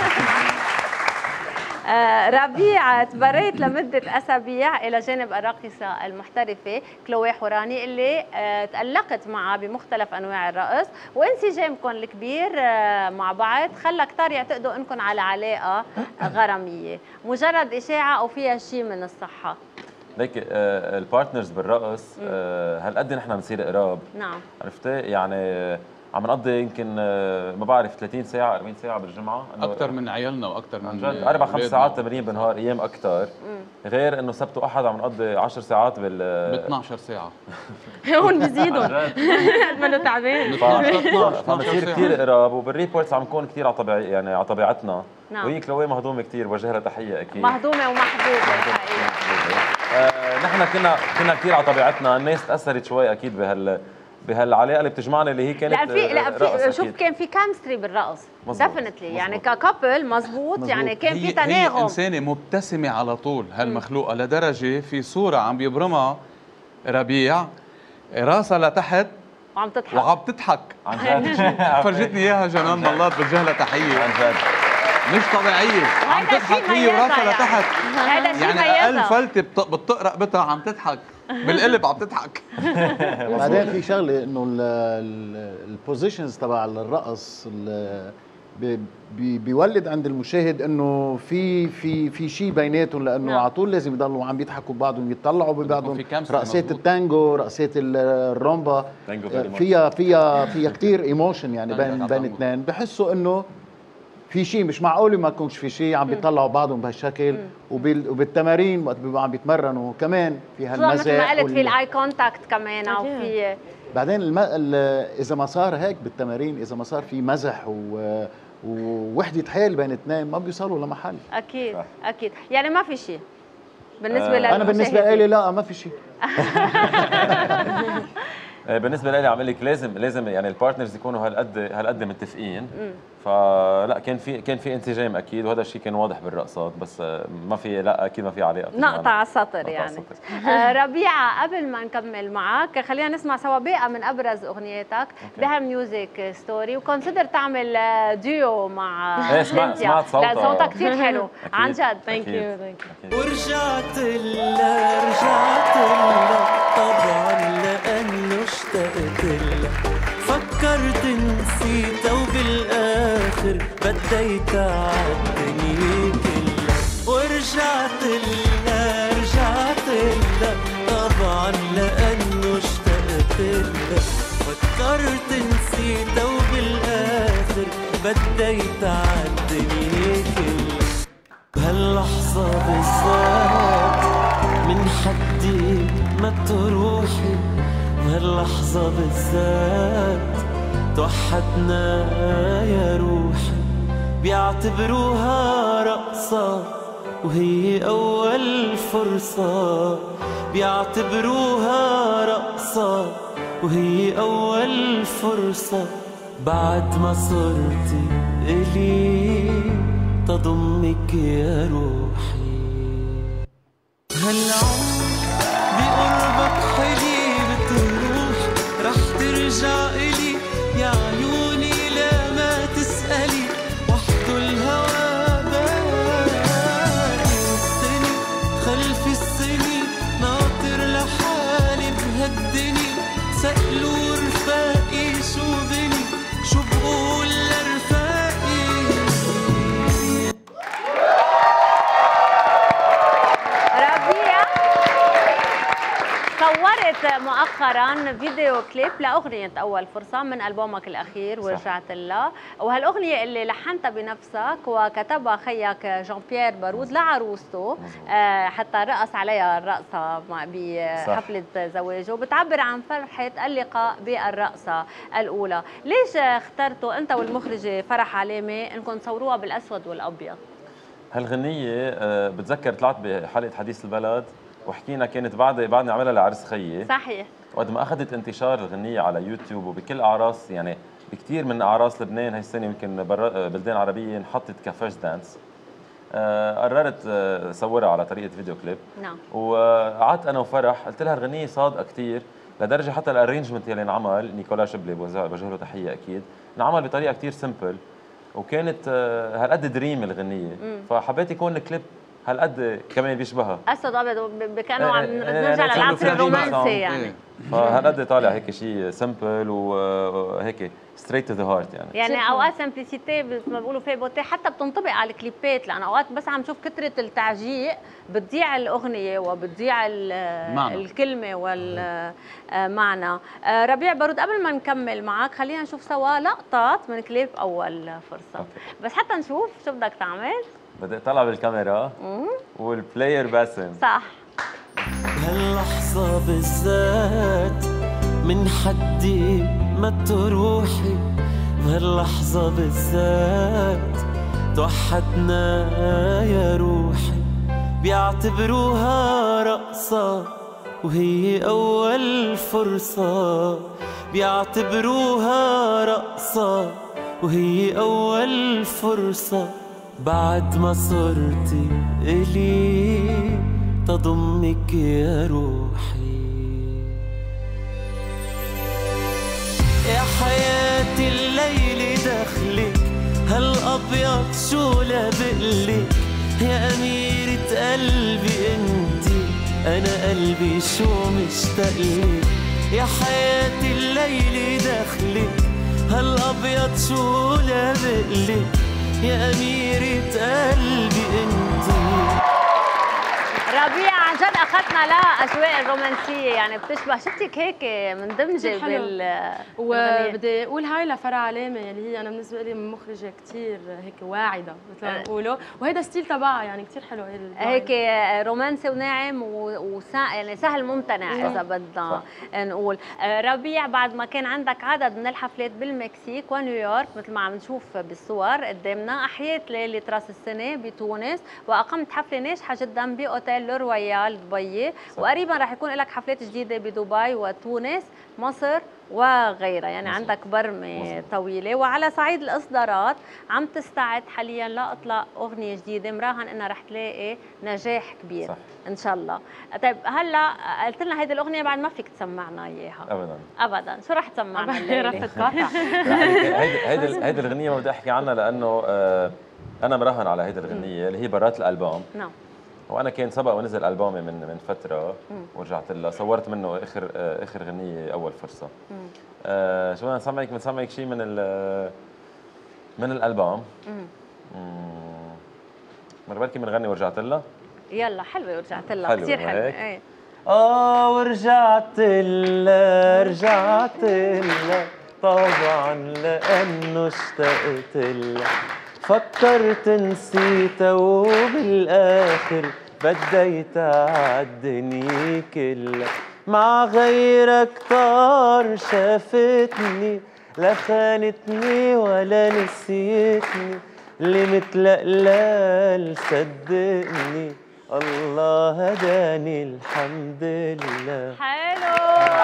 ربيع، تبريت لمدة أسابيع إلى جانب الراقصة المحترفة كلوي حوراني اللي تألقت معها بمختلف أنواع الرقص، وانسجامكم الكبير مع بعض خلى كتار يعتقدوا أنكم على علاقة غرامية، مجرد إشاعة أو فيها شيء من الصحة؟ ليك البارتنرز بالرقص هالقد نحن بنصير قراب. نعم. عرفتي؟ يعني عم نقضي يمكن ما بعرف ثلاثين ساعة أربعين ساعة بالجمعة، أكثر من عيالنا وأكثر من عن جد أربع خمس ساعات تمرين بالنهار، أيام أكثر، غير إنه سبت وأحد عم نقضي عشر ساعات بال ب اثنعش ساعة. هون بيزيدوا قد ما انه تعبان. فبصير كثير قراب، وبالريبورتس عم نكون كثير على طبيعي، يعني على طبيعتنا. نعم. وهي كلوي مهضومة كثير، بوجه لها تحية أكيد. مهضومة ومحبوبة الحقيقة. آه نحن كنا كنا كثير على طبيعتنا، الناس تأثرت شوي أكيد بهال بهالعلاقه اللي بتجمعنا اللي هي كانت لا في لا في شوف كان في كيمستري بالرقص ديفنتلي، يعني ككابل مزبوط، يعني كان في تناغم. هي انسانه مبتسمه على طول هالمخلوقه، لدرجه في صوره عم بيبرمها ربيع راسها لتحت وعم تضحك وعم تضحك عن جد. فرجتني اياها جنان مالات، بوجه لها تحيه عن جد مش طبيعيه، عم تضحك هي وراسها لتحت، يعني اقل فلته بتطق رقبتها عم تضحك بالقلب، عم تضحك. بعدين في شغله انه البوزيشنز تبع الرقص بيولد عند المشاهد انه في في في شيء بيناتهم، لانه على طول لازم يضلوا عم يضحكوا ببعضهم، يطلعوا ببعضهم. رقصات التانجو، رقصات الرومبا فيها فيها فيها كثير ايموشن، يعني بين بين اثنين بحسوا انه في شيء مش معقول ما يكونش في شيء، عم بيطلعوا بعضهم بهالشكل. وبالتمارين وقت بيبقوا عم بيتمرنوا كمان في هالمزح، مثل ما قلت في الاي كونتاكت كمان، او في بعدين الم... اذا ما صار هيك بالتمارين، اذا ما صار في مزح و... ووحده حيل بين اثنين، ما بيوصلوا لمحل. اكيد صح. اكيد، يعني ما في شيء بالنسبه لي. انا بالنسبه لي لا، ما في شيء. بالنسبه لي عم لك لازم لازم يعني البارتنرز يكونوا هالقد هالقد متفقين. فلا كان في كان في انسجام اكيد، وهذا الشيء كان واضح بالرقصات، بس ما في لا اكيد ما في علاقه، نقطه على السطر يعني. ربيعه، قبل ما نكمل معك خلينا نسمع سوا باقه من ابرز اغنياتك بهالميوزك ستوري، وكونسيدر تعمل ديو مع سمعت سمعت صوتها، لا صوتها كثير حلو عن جد. ثانك يو ثانك يو. ورجعت لها رجعت لها طبعا لانه اشتقت لها، فكرت نسيتها وبالاخر بديت عالدنيا كلها. ورجعت لها رجعت لها طبعا لانه اشتقت لها، فكرت نسيتها وبالاخر بديت عالدنيا كلها. بهاللحظة بالذات من حدي ما تروحي بهاللحظة بالذات توحدنا يا روحي بيعتبروها رقصة وهي أول فرصة بيعتبروها رقصة وهي أول فرصة بعد ما صرتي إلي تضمك يا روحي هالعمر بقربك حلي بتروح رح ترجع إلي يا عيوني لا ما تسألي وحده الهوى باقي السنة خلف السنة ناطر لحالي بهالدنيا سألوا رفاقي شو بني شو بقول لرفاقي. ربيع صورت مؤخرا فيديو كليب لاغنيه اول فرصه من البومك الاخير ورجعت لها، وهالاغنيه اللي لحنتها بنفسك وكتبها خيك جان بيير بارود لعروسته آه حتى رقص عليها الرقصه بحفله زواجه، بتعبر عن فرحه اللقاء بالرقصه الاولى. ليش اخترتوا انت والمخرجه فرح علامه انكم تصوروها بالاسود والابيض؟ هالغنية أه بتذكر طلعت بحلقة حديث البلد وحكينا كانت بعد بعد نعملها لعرس خيي. صحيح. وقت ما اخذت انتشار الغنية على يوتيوب وبكل اعراس يعني بكثير من اعراس لبنان هاي السنة يمكن بلدان عربية انحطت كفيرست دانس. أه قررت أه صورها على طريقة فيديو كليب. نعم. وقعدت انا وفرح قلت لها الغنية صادقة كثير لدرجة حتى الارينجمنت اللي انعمل نيكولا شبلي بوجه له تحية اكيد انعمل بطريقة كثير سمبل وكانت هالقد دريم الغنية فحبيت يكون الكليب هالقد كمان بيشبهها اسود ابيض كانوا عم نرجع للعصر الرومانسي يعني فهالقد طالع هيك شيء سمبل وهيك ستريت تو ذا هارت يعني يعني اوقات سمبليسيتي مثل ما بيقولوا في بوتي حتى بتنطبق على الكليبات لان اوقات بس عم نشوف كثره التعجيق بتضيع الاغنيه وبتضيع الكلمه والمعنى. ربيع بارود قبل ما نكمل معك خلينا نشوف سوا لقطات من كليب اول فرصه أوكي. بس حتى نشوف شو بدك تعمل بدي اطلع بالكاميرا والبلاير باسم صح. هاللحظة بالذات من حدي ما تروحي بهاللحظة بالذات توحدنا يا روحي بيعتبروها رقصة وهي أول فرصة بيعتبروها رقصة وهي أول فرصة بعد ما صرتي إلي تضمك يا روحي يا حياتي الليل دخلك هالأبيض شو لابقلك يا أميرة قلبي انتي أنا قلبي شو مشتاقلك يا حياتي الليل دخلك هالأبيض شو لابقلك يا أميرة قلبي انتي. ربيع عن جد اخذتنا لاجواء الرومانسيه يعني بتشبه شفتك هيك مندمجه بال وبدي اقول هاي لفرح علامه اللي هي انا بالنسبه لي مخرجه كثير هيك واعده مثل ما بيقولوا وهيدا ستيل تبعها يعني كثير حلو هيك رومانسي وناعم وسا يعني سهل ممتنع اذا بدنا نقول. ربيع بعد ما كان عندك عدد من الحفلات بالمكسيك ونيويورك مثل ما عم نشوف بالصور قدامنا احييت ليله راس السنه بتونس واقمت حفله ناجحه جدا باوتيل رويال دبي وقريبا رح يكون لك حفلات جديده بدبي وتونس مصر وغيرها يعني مصر. عندك برمه طويله وعلى صعيد الاصدارات عم تستعد حاليا لاطلاق اغنيه جديده مراهن انها رح تلاقي نجاح كبير صح. ان شاء الله. طيب هلا قلت لنا هيدي الاغنيه بعد ما فيك تسمعنا اياها ابدا ابدا شو رح تسمعنا الليله؟ رح تتقاطع هيدي هيدي الغنيه ما بدي احكي عنها لانه انا مراهن على هيدي الغنيه اللي هي برات الالبوم نعم وانا كان سبق ونزل البومي من من فتره ورجعت له صورت منه اخر اخر غنيه اول فرصه. آه شو بدنا نسمعك بنسمعك شيء من ال من الالبوم. امم بركي بنغني ورجعت لها. يلا حلوه ورجعت لها كثير حلوه ايه. اه ورجعت لها رجعت لها طبعا لانه اشتقت لها فكرت نسيتها وبالاخر بديت عالدنيا كلها مع غيرك طار شافتني لا خانتني ولا نسيتني اللي مثل قلال صدقني الله هداني الحمد لله. حلو.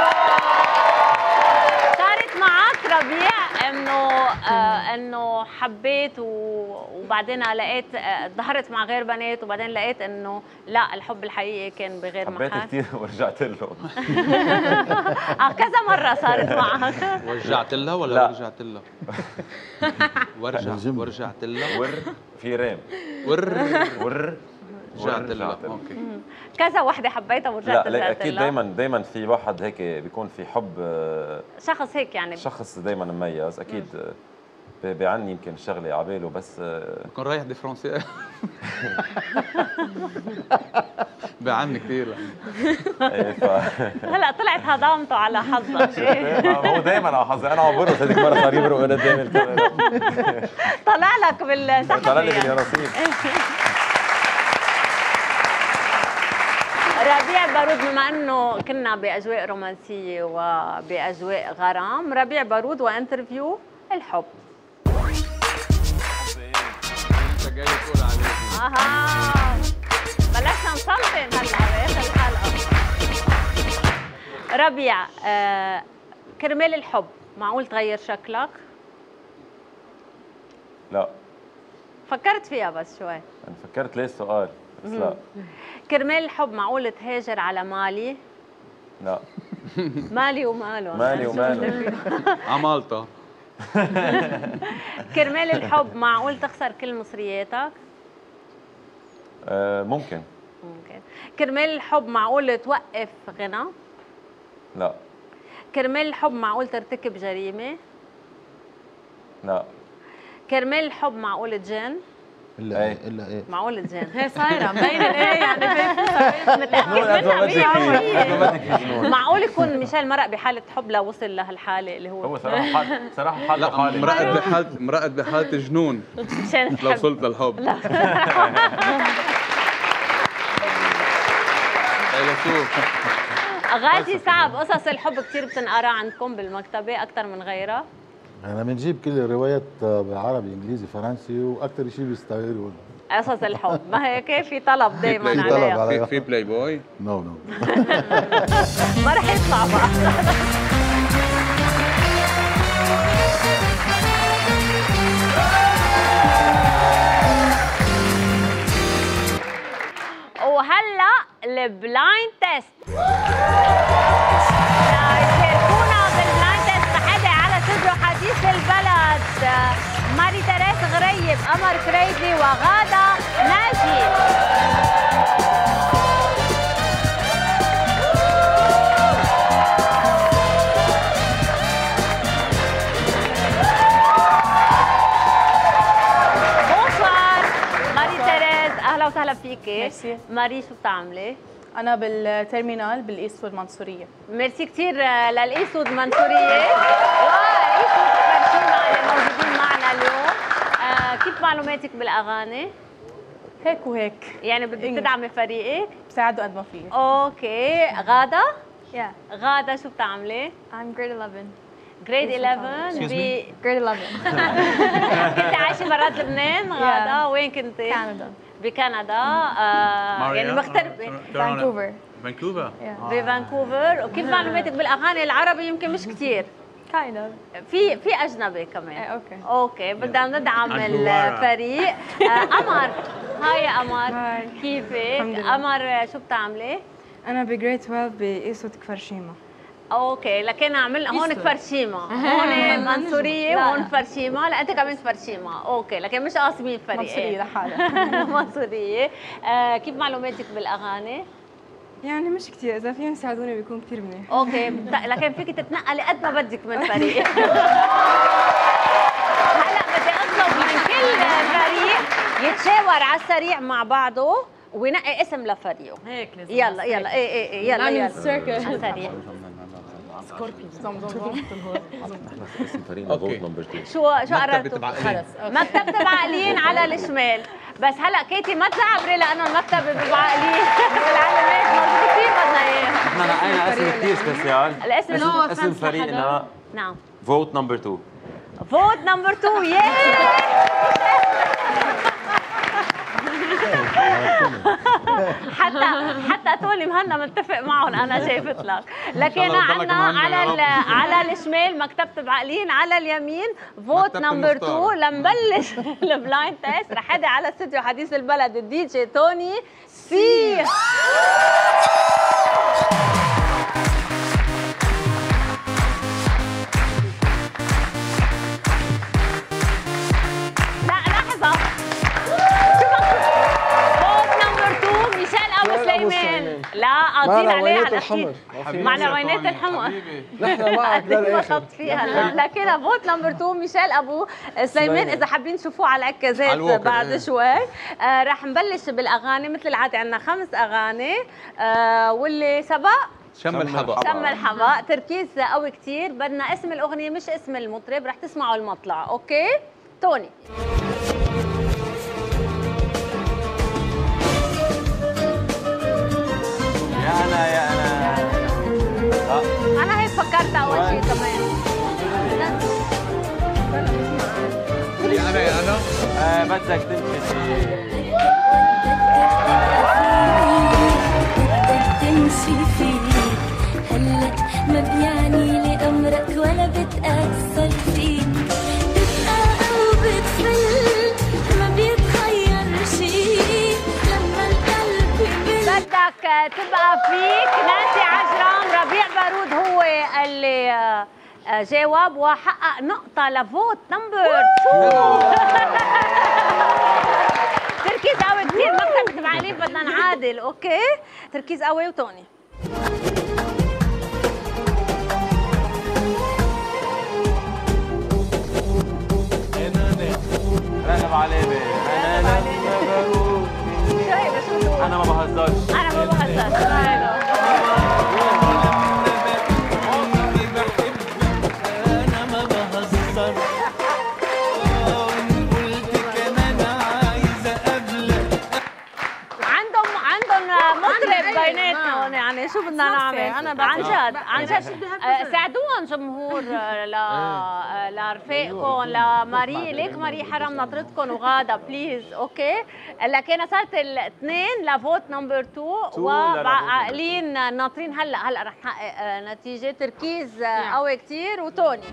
صارت معك ربيع انه آه انه حبيت وبعدين لقيت آه ظهرت مع غير بنات وبعدين لقيت انه لا الحب الحقيقي كان بغير محل؟ حبيت كثير ورجعت له. اه كذا مرة صارت معك. ورجعت لها ولا لا. ورجعت لها؟ ورجع ورجعت لها ور في ريم ور ور رجعت لها. اوكي. كذا وحده حبيتها ورجعت لا لها. لا اكيد دائما دايما في واحد هيك بيكون في حب شخص هيك يعني شخص دائما مميز اكيد بيعني يمكن شغله على باله بس بكون رايح دي فرنسي بيعني كثير. هلا طلعت هضامته على حظك. هو دائما على حظي انا عم برقص هذيك المره صار يبرق قدام الكاميرا. طلع لك بالسحب طلع لي باليراسيل. ربيع بارود بما انه كنا باجواء رومانسيه وباجواء غرام، ربيع بارود وانترفيو الحب. انت جاي تقول عليه. اها بلشنا نسلطن هلا باخر الحلقه. ربيع آه كرمال الحب معقول تغير شكلك؟ لا فكرت فيها بس شوي. انا فكرت ليش سؤال بس لا. كرمال الحب معقول تهاجر على مالي؟ لا. مالي وماله. مالي وماله. عمالطة. كرمال الحب معقول تخسر كل مصرياتك؟ آه ممكن. ممكن. كرمال الحب معقول توقف غنى؟ لا. كرمال الحب معقول ترتكب جريمة؟ لا. كرمال الحب معقول تجن؟ الا ايه الا ايه معقول تجن. هي صايرة مبين الايه يعني متأكد منها. معقول يكون ميشيل مرق بحالة حب لوصل لهالحالة اللي هو هو صراحة حال صراحة حالته لا حالة مرقت بحالة مرقت بحالة جنون مشان لو وصلت للحب. لا غازي صعب قصص الحب كثير بتنقرا عندكم بالمكتبة أكثر من غيرها؟ احنا بنجيب كل الروايات بالعربي انجليزي فرنسي واكثر شيء بيستغلوا قصص الحب. ما هيك في طلب دائما عليها. في في بلاي بوي؟ نو نو ما رح يطلع بقى. وهلا البلايند تيست. يشاركونا بالبلايند تيست تحدي على استوديو حديث البلد ماري تيريس غريب، قمر كريزي وغادة ناجي. اهلا وسهلا فيكي. ميرسي. ماري شو بتعملي؟ انا بالترمينال بالايستوود منصوريه. ميرسي كثير للايستوود منصوريه وايستوود فرشيمه اللي موجودين معنا اليوم. آه كيف معلوماتك بالاغاني؟ هيك وهيك. يعني بدك تدعمي فريقك؟ بساعده قد ما فيي. اوكي. غادة؟ Yeah. غادة شو بتعملي؟ I'm grade eleven. grade eleven ب grade eleven. كنت عايشة برات لبنان غادة؟ وين كنتي؟ كندا. بكندا. آه يعني مغتربة. فانكوفر. فانكوفر. بفانكوفر. وكيف معلوماتك بالاغاني العربي؟ يمكن مش كثير. kind of. في في اجنبي كمان. اوكي. اوكي بدنا ندعم الفريق. آه قمر. هاي يا قمر. هاي. كيفك؟ قمر شو بتعملي؟ أنا بجريد اثناشر بإيسود كفرشيمة. اوكي لكن عملنا هون كفرشيمه، هون منصوريه وهون فرشيمه. لا انت كمان فرشيمه. اوكي لكن مش قاسمين فريقين. منصوريه لحالها. منصوريه. آه كيف معلوماتك بالاغاني؟ يعني مش كثير، إذا فيهم يساعدوني بيكون كثير منيح. اوكي لكن فيك تتنقلي قد ما بدك من فريق. هلا بدي اطلب من كل فريق يتشاور على السريع مع بعضه وينقي اسم لفريقه. هيك لازم. يلا يلا ايه ايه ايه يلا نعمل يلا سيركل. على السريع. سكوربيو اسم فريقنا فوت نمبر اثنين. شو شو قررتوا؟ خلص مكتبة بعقلين على الشمال. بس هلا كيتي ما تعبري لانه المكتبة بعقلين بالعلامات موجودة كثير بدنا اياها. احنا نقينا اسم كثير سبيسيال. الاسم اسم, اسم فريقنا نعم فوت نمبر اثنين. فوت نمبر اثنين ياي حتى حتى توني مهنا متفق معهم انا شايفت لك. لكن عندنا على على الشمال مكتبة بعقلين، على اليمين فوت نمبر اثنين. لنبلش البلايند تيست رح ادعي على استوديو حديث البلد الدي جي توني سي. سليمان لا قاطين عليها الاخير معنا وينات الحمر. نحن معك للاخر. ما فيها لكن فوت نمبر اثنين ميشيل ابو سليمان. اذا حابين تشوفوه على العكازات بعد شوي. آه رح نبلش بالاغاني مثل العاده. عندنا خمس اغاني آه واللي سبق شم الحبق. شم الحبق تركيز قوي كثير. بدنا اسم الاغنيه مش اسم المطرب. رح تسمعوا المطلع. اوكي توني. يا انا يا انا أه. انا هيك فكرت اول شيء كمان. يا انا يا انا آه بدك تمشي تمشي فيك هلا ما بيعني لي امرك ولا بتاثر فيك. بتبقى او بتفل ما بيتغير شيء لما القلب بدك تبقى فيك. نانسي عجرم. ربيع بارود هو اللي جاوب وحقق نقطة لفوت نمبر اثنين. تركيز قوي كثير. مكتبة بعقلين بدنا نعادل. اوكي تركيز قوي وتوني. راقب علامة. انا لما بقول انا ما بهزرش. انا ما بهزرش. يعني شو بدنا نعمل؟ انا عن جد عن جد ساعدوهم جمهور ل لرفيقكم لماري. ليك ماري حرام نطرتكم وغاده بليز. اوكي لكن صارت الاثنين لفوت نمبر اثنين وعاقلين ناطرين. هلا هلا رح نحقق نتيجه. تركيز قوي كثير وتوني.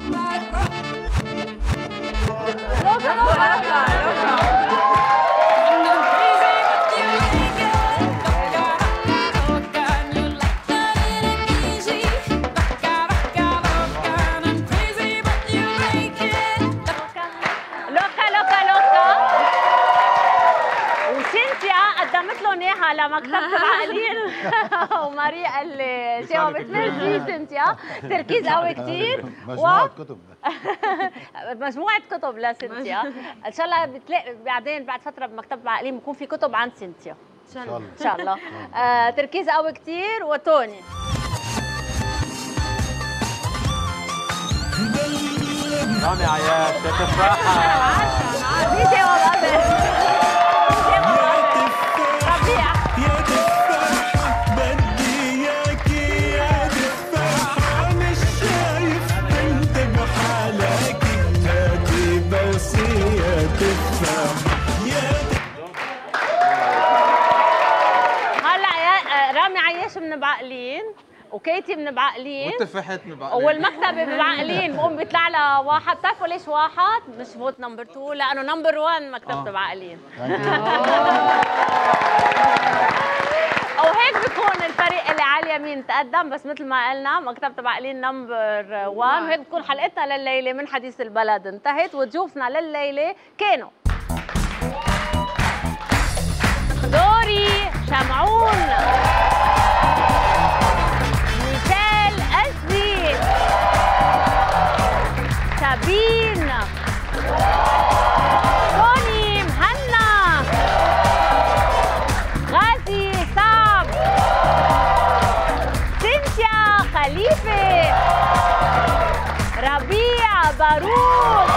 لمكتبة بعقلين وماري اللي جاوبت ميرسي سنتيا. تركيز قوي كثير. مجموعة كتب. مجموعة كتب لسنتيا. ان شاء الله بتلاقي بعدين بعد فترة بمكتبة بعقلين بكون في كتب عن سنتيا ان شاء الله. ان شاء الله. آه تركيز قوي كثير وتوني. رامي عياش يا تفاحة. مين جاوب قبل؟ هلا يا رامي عياش من بعقلين وكيتي من بعقلين وتفاحات من بعقلين والمكتبه ببعقلين. بقوم بيطلع لها واحد. بتعرفوا ليش واحد مش فوت نمبر اثنين؟ لانه نمبر واحد مكتبه بعقلين. وهيك بيكون الفريق اللي على اليمين تقدم. بس مثل ما قلنا مكتبة بعقلين نمبر واحد. وهيك بتكون حلقتنا لليله من حديث البلد انتهت. وضيوفنا لليله كانوا دوري شمعون، ميشيل أزدي، سابين، توني مهنا، غازي صعب، سينتيا خليفة. ربيع باروت.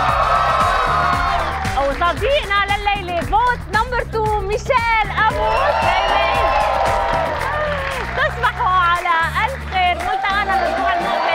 وصديقنا لليلة فوت نمبر اثنين ميشيل أبو سليمان. تصبحوا على ألف خير. ملتقانا الأسبوع المقبل.